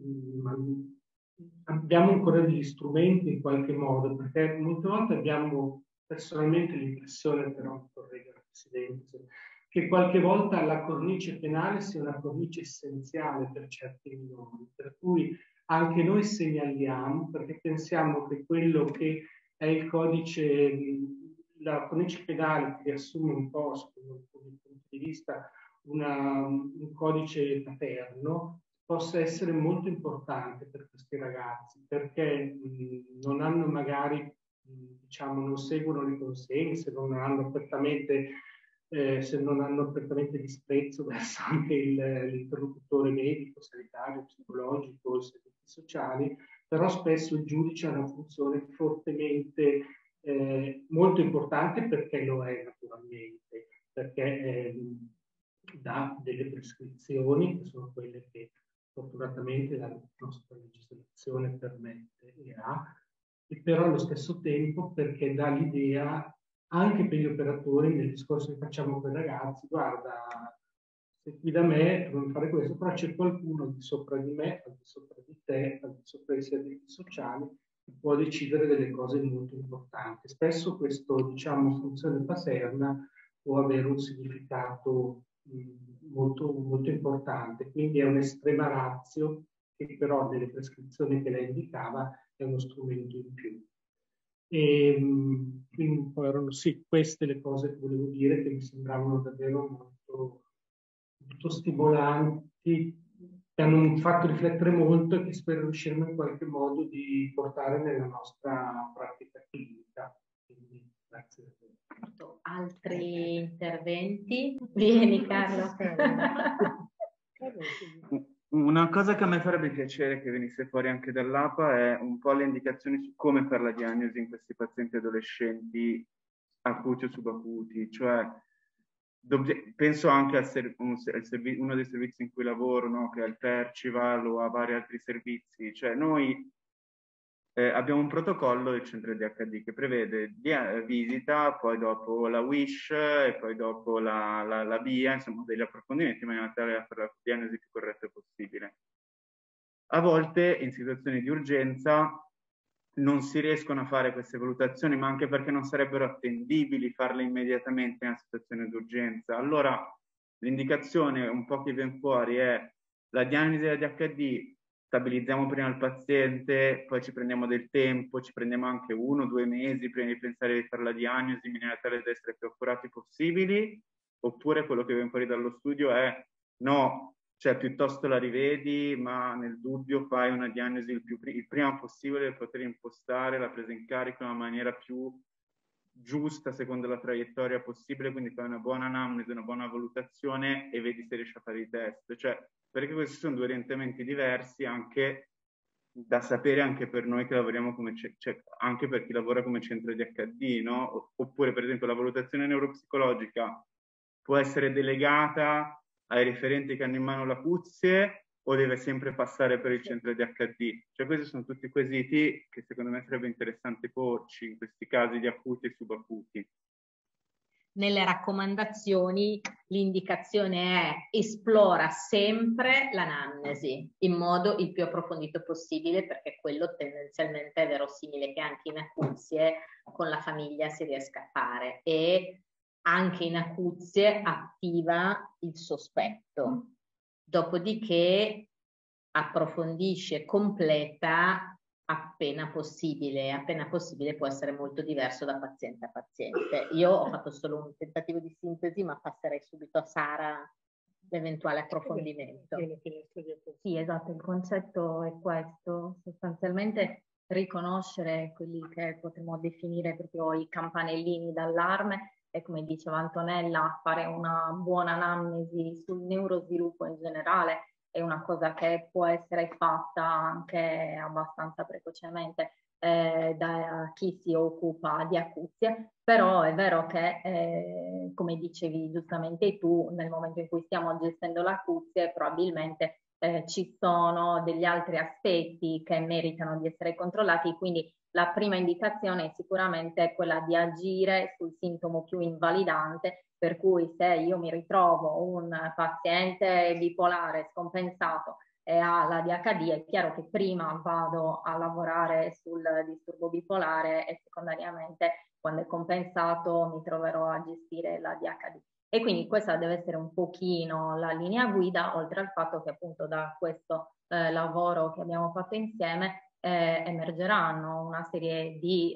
abbiamo ancora degli strumenti in qualche modo, perché molte volte abbiamo personalmente l'impressione, però correggo la Presidente, che qualche volta la cornice penale sia una cornice essenziale per certi minori, per cui anche noi segnaliamo, perché pensiamo che quello che è il codice, la cornice penale che riassume un po', secondo il punto di vista, un codice paterno, possa essere molto importante per questi ragazzi, perché non hanno magari, diciamo, non seguono le consegne, non hanno apertamente se non hanno apertamente disprezzo verso anche l'interlocutore medico, sanitario, psicologico, i servizi sociali, però spesso il giudice ha una funzione fortemente molto importante, perché lo è naturalmente, perché dà delle prescrizioni che sono quelle che fortunatamente la nostra legislazione permette e ha, e però allo stesso tempo perché dà l'idea anche per gli operatori, nel discorso che facciamo con i ragazzi, guarda, se qui da me tu non fare questo, però c'è qualcuno al di sopra di me, al di sopra di te, al di sopra dei servizi sociali, che può decidere delle cose molto importanti. Spesso questo, diciamo, funzione paterna può avere un significato molto, molto importante, quindi è un'estrema ratio che però nelle prescrizioni che lei indicava è uno strumento in più. E quindi poi erano sì queste le cose che volevo dire, che mi sembravano davvero molto, molto stimolanti, che hanno fatto riflettere molto e che spero riusciremo in qualche modo di portare nella nostra pratica clinica. Quindi, grazie a tutti. Altri interventi? Vieni Carlo. Una cosa che a me farebbe piacere che venisse fuori anche dall'APA è un po' le indicazioni su come fare la diagnosi in questi pazienti adolescenti acuti o subacuti, cioè penso anche uno dei servizi in cui lavoro, no? Che è il Percival o a vari altri servizi, cioè noi abbiamo un protocollo del centro DHD che prevede visita, poi dopo la WISH e poi dopo la BIA, insomma degli approfondimenti in maniera tale da fare la diagnosi più corretta possibile. A volte in situazioni di urgenza non si riescono a fare queste valutazioni, ma anche perché non sarebbero attendibili farle immediatamente in una situazione d'urgenza. Allora l'indicazione un po' che viene fuori è la diagnosi dell'ADHD. Stabilizziamo prima il paziente, poi ci prendiamo del tempo, ci prendiamo anche 1 o 2 mesi prima di pensare di fare la diagnosi in maniera tale da essere più accurati possibili, oppure quello che viene fuori dallo studio è no, cioè piuttosto la rivedi, ma nel dubbio fai una diagnosi il prima possibile per poter impostare la presa in carico in una maniera più giusta secondo la traiettoria possibile, quindi fai una buona anamnesi, una buona valutazione e vedi se riesci a fare i test. Cioè, perché questi sono 2 orientamenti diversi anche da sapere anche per noi che lavoriamo come anche per chi lavora come centro di HD, no? Oppure per esempio la valutazione neuropsicologica può essere delegata ai referenti che hanno in mano l'acuzie o deve sempre passare per il centro di HD? Cioè questi sono tutti quesiti che secondo me sarebbe interessante porci in questi casi di acuti e subacuti. nelle raccomandazioni l'indicazione è: esplora sempre l'anamnesi in modo il più approfondito possibile, perché quello tendenzialmente è verosimile che anche in acuzie con la famiglia si riesca a fare, e anche in acuzie attiva il sospetto. Dopodiché approfondisce e completa appena possibile può essere molto diverso da paziente a paziente. Io ho fatto solo un tentativo di sintesi, ma passerei subito a Sara l'eventuale approfondimento. Sì, esatto, il concetto è questo, sostanzialmente riconoscere quelli che potremmo definire proprio i campanellini d'allarme e, come diceva Antonella, fare una buona anamnesi sul neurosviluppo in generale è una cosa che può essere fatta anche abbastanza precocemente da chi si occupa di acuzie, però è vero che, come dicevi giustamente tu, nel momento in cui stiamo gestendo l'acuzie probabilmente ci sono degli altri aspetti che meritano di essere controllati, quindi la prima indicazione è sicuramente quella di agire sul sintomo più invalidante, per cui se io mi ritrovo un paziente bipolare scompensato e ha la DHD, è chiaro che prima vado a lavorare sul disturbo bipolare e secondariamente, quando è compensato, mi troverò a gestire la DHD. E quindi questa deve essere un pochino la linea guida, oltre al fatto che appunto da questo lavoro che abbiamo fatto insieme emergeranno una serie di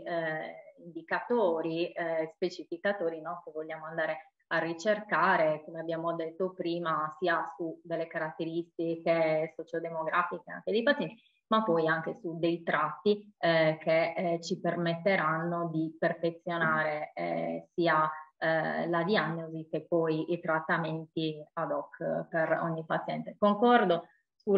indicatori, specificatori, no, che vogliamo andare a ricercare, come abbiamo detto prima, sia su delle caratteristiche sociodemografiche anche dei pazienti, ma poi anche su dei tratti che ci permetteranno di perfezionare sia la diagnosi che poi i trattamenti ad hoc per ogni paziente. Concordo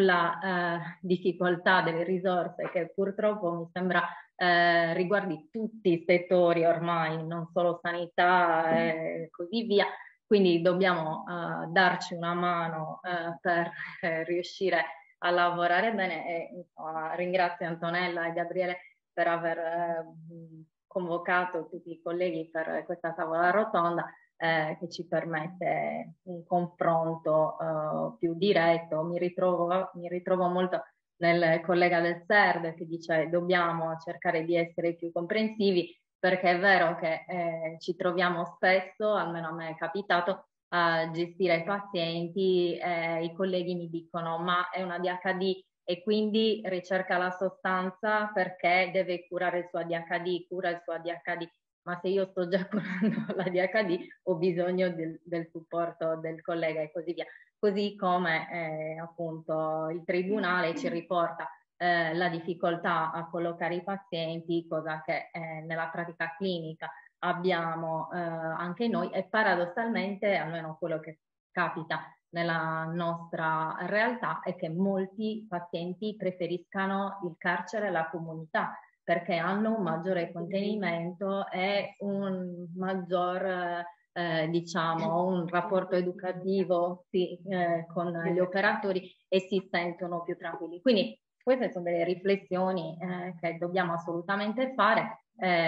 sulla difficoltà delle risorse, che purtroppo mi sembra riguardi tutti i settori ormai, non solo sanità e così via, quindi dobbiamo darci una mano per riuscire a lavorare bene, e ringrazio Antonella e Gabriele per aver convocato tutti i colleghi per questa tavola rotonda che ci permette un confronto più diretto. Mi ritrovo molto nel collega del CERD che dice dobbiamo cercare di essere più comprensivi, perché è vero che ci troviamo spesso, almeno a me è capitato, a gestire i pazienti, i colleghi mi dicono ma è una DHD e quindi ricerca la sostanza perché deve curare il suo ADHD, cura il suo ADHD, ma se io sto già curando la DHD ho bisogno del supporto del collega e così via. Così come appunto il tribunale ci riporta la difficoltà a collocare i pazienti, cosa che nella pratica clinica abbiamo anche noi, e paradossalmente, almeno quello che capita nella nostra realtà, è che molti pazienti preferiscano il carcere alla comunità, perché hanno un maggiore contenimento e un maggior diciamo un rapporto educativo con gli operatori e si sentono più tranquilli. Quindi queste sono delle riflessioni che dobbiamo assolutamente fare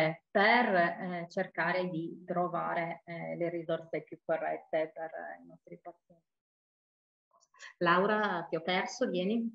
per cercare di trovare le risorse più corrette per i nostri pazienti. Laura, ti ho perso, vieni.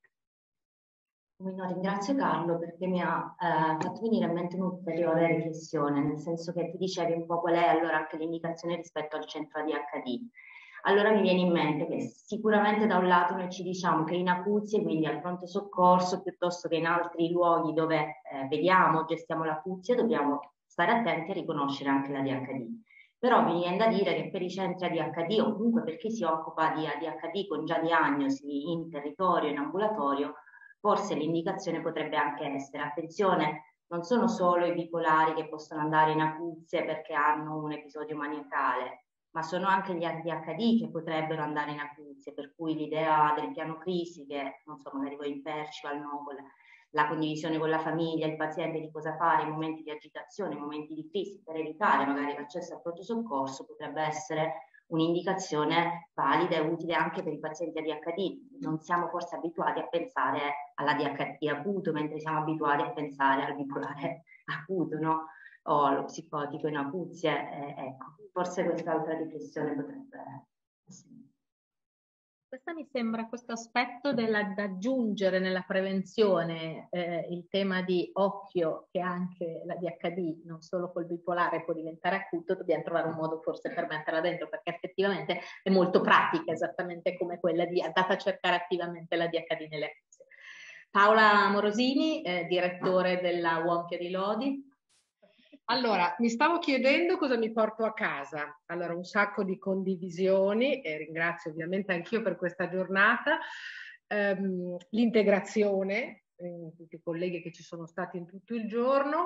No, ringrazio Carlo perché mi ha fatto venire in mente un'ulteriore riflessione, nel senso che tu dicevi un po' qual è allora anche l'indicazione rispetto al centro ADHD. Allora mi viene in mente che sicuramente da un lato noi ci diciamo che in acuzie, quindi al pronto soccorso, piuttosto che in altri luoghi dove vediamo, gestiamo l'acuzie, dobbiamo stare attenti a riconoscere anche l'ADHD. Però mi viene da dire che per i centri ADHD o comunque per chi si occupa di ADHD con già diagnosi in territorio, in ambulatorio, forse l'indicazione potrebbe anche essere: attenzione, non sono solo i bipolari che possono andare in acuzie perché hanno un episodio maniacale, ma sono anche gli ADHD che potrebbero andare in acuzie, per cui l'idea del piano crisi, che non so, magari voi in Percival, no, con la condivisione con la famiglia, il paziente di cosa fare in momenti di agitazione, in momenti di crisi, per evitare magari l'accesso al pronto soccorso, potrebbe essere un'indicazione valida e utile anche per i pazienti ADHD. Non siamo forse abituati a pensare all'ADHD acuto, mentre siamo abituati a pensare al bipolare acuto, no? o lo psicotico in acuzie, ecco, forse quest'altra riflessione potrebbe essere. Questa mi sembra questo aspetto da aggiungere nella prevenzione, il tema di occhio che anche la DHD, non solo col bipolare, può diventare acuto. Dobbiamo trovare un modo forse per metterla dentro, perché effettivamente è molto pratica, esattamente come quella di andate a cercare attivamente la DHD nelle acuzie. Paola Morosini, direttore della Uompia di Lodi. Allora, mi stavo chiedendo cosa mi porto a casa. Allora, un sacco di condivisioni e ringrazio ovviamente anch'io per questa giornata. L'integrazione, tutti i colleghi che ci sono stati in tutto il giorno.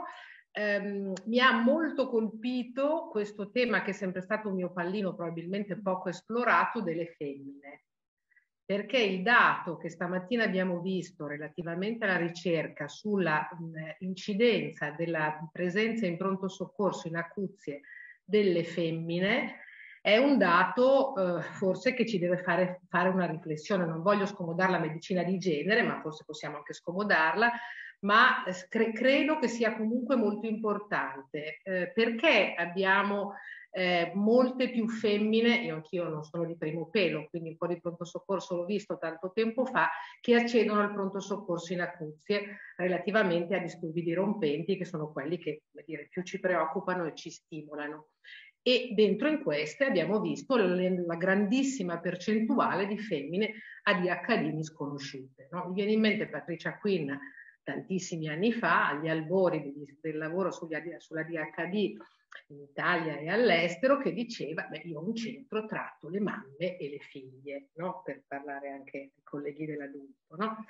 Mi ha molto colpito questo tema che è sempre stato un mio pallino, probabilmente poco esplorato, delle femmine. Perché il dato che stamattina abbiamo visto relativamente alla ricerca sulla incidenza della presenza in pronto soccorso in acuzie delle femmine è un dato forse che ci deve fare una riflessione. Non voglio scomodare la medicina di genere, ma forse possiamo anche scomodarla, ma credo che sia comunque molto importante perché abbiamo molte più femmine, io anch'io non sono di primo pelo, quindi un po' di pronto soccorso l'ho visto tanto tempo fa, che accedono al pronto soccorso in acuzie relativamente a disturbi dirompenti, che sono quelli che, come dire, più ci preoccupano e ci stimolano. E dentro in queste abbiamo visto la grandissima percentuale di femmine ADHD misconosciute, no? Mi viene in mente Patricia Quinn tantissimi anni fa, agli albori del lavoro sulla DHD in Italia e all'estero, che diceva: beh, io ho un centro, tratto le mamme e le figlie, no? Per parlare anche ai colleghi dell'adulto, no?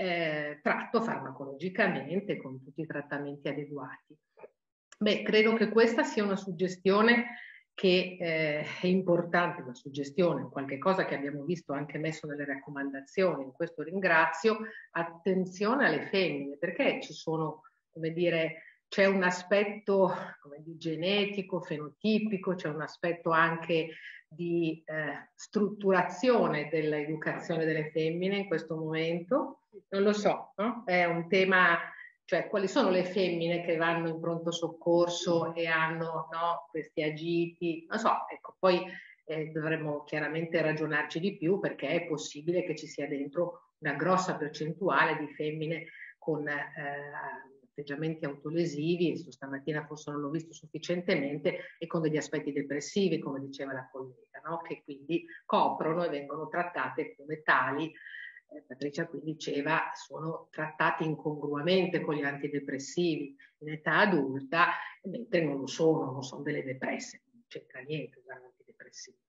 Tratto farmacologicamente con tutti i trattamenti adeguati. Beh, credo che questa sia una suggestione che è importante, una suggestione, qualche cosa che abbiamo visto anche messo nelle raccomandazioni, in questo ringrazio. Attenzione alle femmine, perché ci sono, come dire, c'è un aspetto genetico, fenotipico, c'è un aspetto anche di strutturazione dell'educazione delle femmine in questo momento. Non lo so, no? È un tema, cioè quali sono le femmine che vanno in pronto soccorso e hanno, no, questi agiti, non so, ecco, poi dovremmo chiaramente ragionarci di più, perché è possibile che ci sia dentro una grossa percentuale di femmine con atteggiamenti autolesivi, stamattina forse non l'ho visto sufficientemente, e con degli aspetti depressivi, come diceva la collega, no? Che quindi coprono e vengono trattate come tali. Patricia qui diceva sono trattati incongruamente con gli antidepressivi in età adulta, mentre non lo sono, non sono delle depresse, non c'entra niente usare antidepressivi.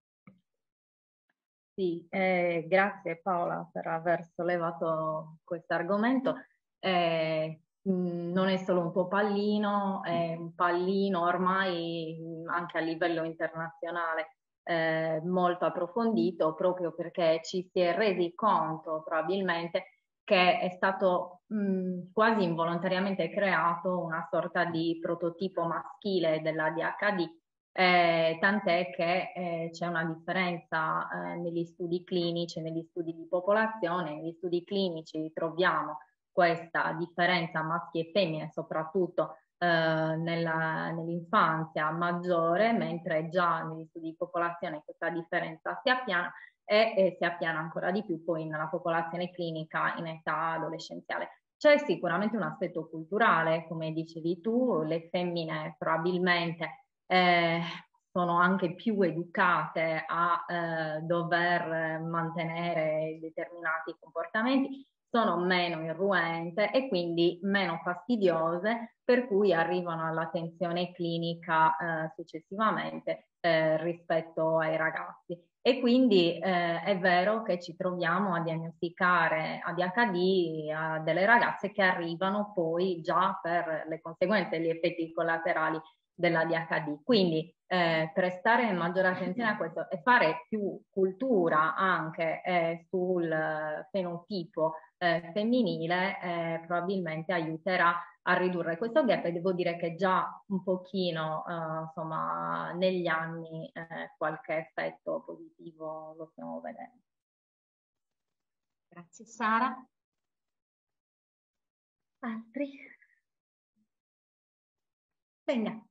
Sì, grazie Paola per aver sollevato questo argomento. Non è solo un tuo pallino, è un pallino ormai anche a livello internazionale molto approfondito, proprio perché ci si è resi conto probabilmente che è stato quasi involontariamente creato una sorta di prototipo maschile dell'ADHD, tant'è che c'è una differenza negli studi clinici, negli studi di popolazione. Negli studi clinici troviamo questa differenza maschi e femmine, soprattutto nell'infanzia maggiore, mentre già negli studi di popolazione questa differenza si appiana e si appiana ancora di più poi nella popolazione clinica in età adolescenziale. C'è sicuramente un aspetto culturale, come dicevi tu, le femmine probabilmente sono anche più educate a dover mantenere determinati comportamenti, sono meno irruente e quindi meno fastidiose, per cui arrivano all'attenzione clinica successivamente rispetto ai ragazzi. E quindi è vero che ci troviamo a diagnosticare ADHD a delle ragazze che arrivano poi già per le conseguenze e gli effetti collaterali dell'ADHD. Quindi prestare maggiore attenzione a questo e fare più cultura anche sul fenotipo femminile probabilmente aiuterà a ridurre questo gap, e devo dire che già un pochino insomma negli anni qualche effetto positivo lo stiamo vedendo. Grazie Sara. Altri? Venga.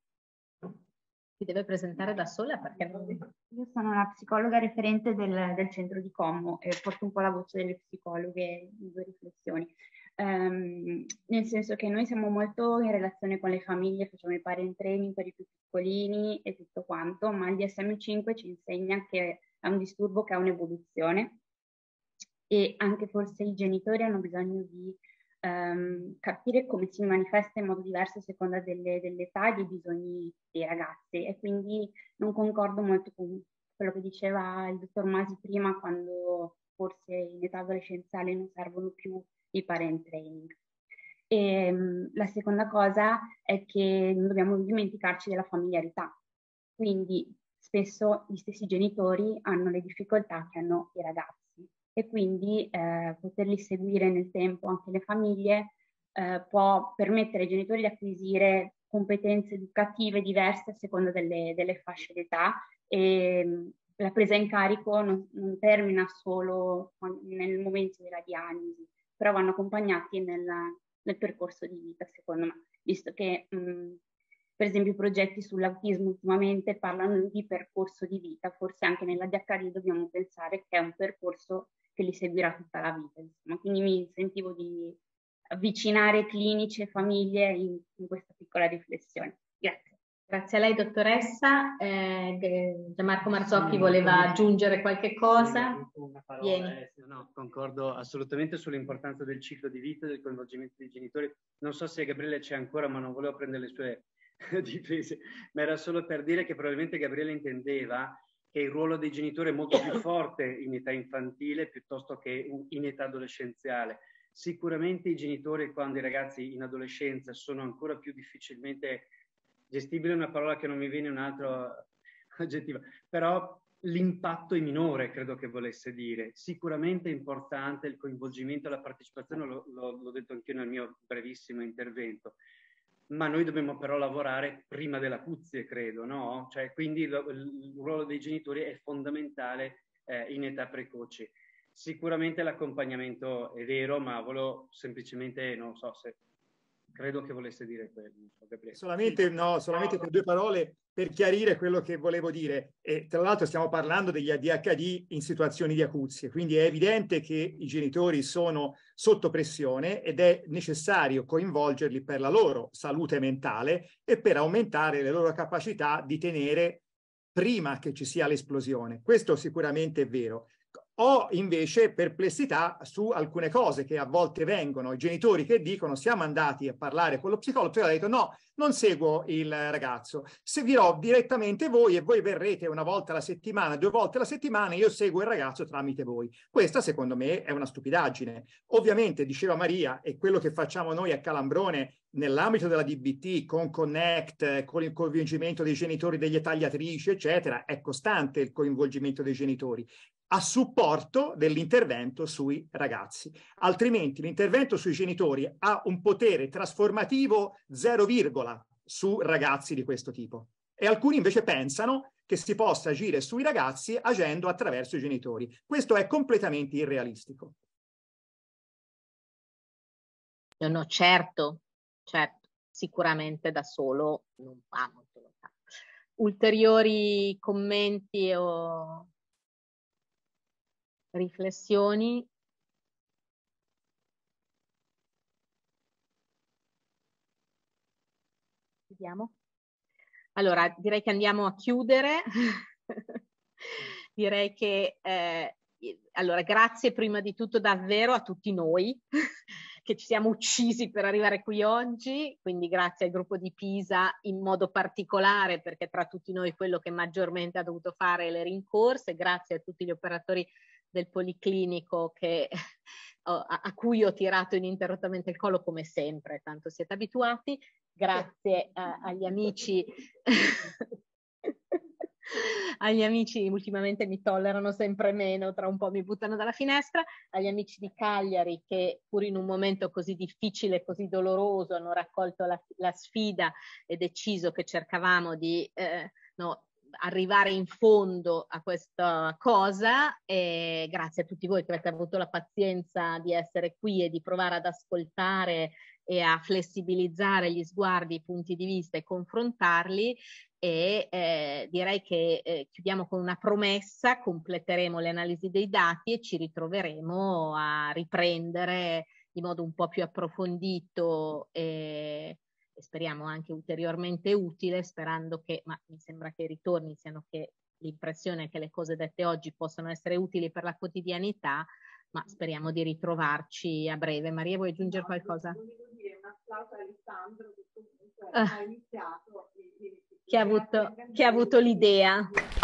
Si deve presentare da sola perché Io sono una psicologa referente del centro di Como e porto un po' la voce delle psicologhe in 2 riflessioni. Nel senso che noi siamo molto in relazione con le famiglie, facciamo i parent training per i più piccolini e tutto quanto, ma il DSM-5 ci insegna che è un disturbo che ha un'evoluzione e anche forse i genitori hanno bisogno di capire come si manifesta in modo diverso a seconda dell'età e dei bisogni dei ragazzi, e quindi non concordo molto con quello che diceva il dottor Masi prima, quando forse in età adolescenziale non servono più i parent training. E la seconda cosa è che non dobbiamo dimenticarci della familiarità, quindi spesso gli stessi genitori hanno le difficoltà che hanno i ragazzi e quindi poterli seguire nel tempo anche le famiglie può permettere ai genitori di acquisire competenze educative diverse a seconda delle fasce d'età, e la presa in carico non termina solo nel momento della diagnosi, però vanno accompagnati nel percorso di vita, secondo me, visto che per esempio i progetti sull'autismo ultimamente parlano di percorso di vita, forse anche nell'ADHD dobbiamo pensare che è un percorso che li seguirà tutta la vita, insomma. Quindi mi sentivo di avvicinare clinici e famiglie in questa piccola riflessione. Grazie. Grazie a lei, dottoressa. Gianmarco Marzocchi voleva aggiungere qualche cosa? No, concordo assolutamente sull'importanza del ciclo di vita e del coinvolgimento dei genitori. Non so se Gabriele c'è ancora, ma non volevo prendere le sue difese, ma era solo per dire che probabilmente Gabriele intendeva che il ruolo dei genitori è molto più forte in età infantile piuttosto che in età adolescenziale. Sicuramente i genitori, quando i ragazzi in adolescenza sono ancora più difficilmente gestibile, è una parola che non mi viene un altro aggettivo, però l'impatto è minore, credo che volesse dire. Sicuramente è importante il coinvolgimento e la partecipazione, l'ho detto anche io nel mio brevissimo intervento, ma noi dobbiamo però lavorare prima dell'acuzie, credo, no? Cioè, quindi il ruolo dei genitori è fondamentale in età precoci. Sicuramente l'accompagnamento è vero, ma volevo semplicemente, non so se credo che volesse dire quello. Solamente per 2 parole per chiarire quello che volevo dire. E tra l'altro stiamo parlando degli ADHD in situazioni di acuzie, quindi è evidente che i genitori sono sotto pressione ed è necessario coinvolgerli per la loro salute mentale e per aumentare le loro capacità di tenere prima che ci sia l'esplosione. Questo sicuramente è vero. Ho invece perplessità su alcune cose che a volte vengono, i genitori che dicono siamo andati a parlare con lo psicologo e ha detto no, non seguo il ragazzo, seguirò direttamente voi e voi verrete una volta alla settimana, 2 volte alla settimana, io seguo il ragazzo tramite voi. Questa secondo me è una stupidaggine. Ovviamente, diceva Maria, e quello che facciamo noi a Calambrone nell'ambito della DBT, con Connect, con il coinvolgimento dei genitori, degli tagliatrici, eccetera, è costante il coinvolgimento dei genitori a supporto dell'intervento sui ragazzi. Altrimenti l'intervento sui genitori ha un potere trasformativo 0, su ragazzi di questo tipo. E alcuni invece pensano che si possa agire sui ragazzi agendo attraverso i genitori. Questo è completamente irrealistico. No, certo, sicuramente da solo non va molto lontano. Ulteriori commenti o riflessioni? Vediamo. Allora, direi che andiamo a chiudere. Direi che allora, grazie prima di tutto davvero a tutti noi che ci siamo uccisi per arrivare qui oggi, quindi grazie al gruppo di Pisa in modo particolare, perché tra tutti noi quello che maggiormente ha dovuto fare le rincorse, grazie a tutti gli operatori del Policlinico a cui ho tirato ininterrottamente il collo come sempre, tanto siete abituati, grazie agli amici agli amici, ultimamente mi tollerano sempre meno, tra un po' mi buttano dalla finestra, agli amici di Cagliari che pur in un momento così difficile e così doloroso hanno raccolto la sfida e deciso che cercavamo di arrivare in fondo a questa cosa, e grazie a tutti voi che avete avuto la pazienza di essere qui e di provare ad ascoltare e a flessibilizzare gli sguardi, i punti di vista e confrontarli. E direi che chiudiamo con una promessa: completeremo le analisi dei dati e ci ritroveremo a riprendere in modo un po' più approfondito e speriamo anche ulteriormente utile, sperando che, ma mi sembra che i ritorni siano che l'impressione che le cose dette oggi possano essere utili per la quotidianità, ma speriamo di ritrovarci a breve. Maria, vuoi aggiungere qualcosa? Volevo dire un applauso a Alessandro che comunque ha iniziato che ha avuto l'idea.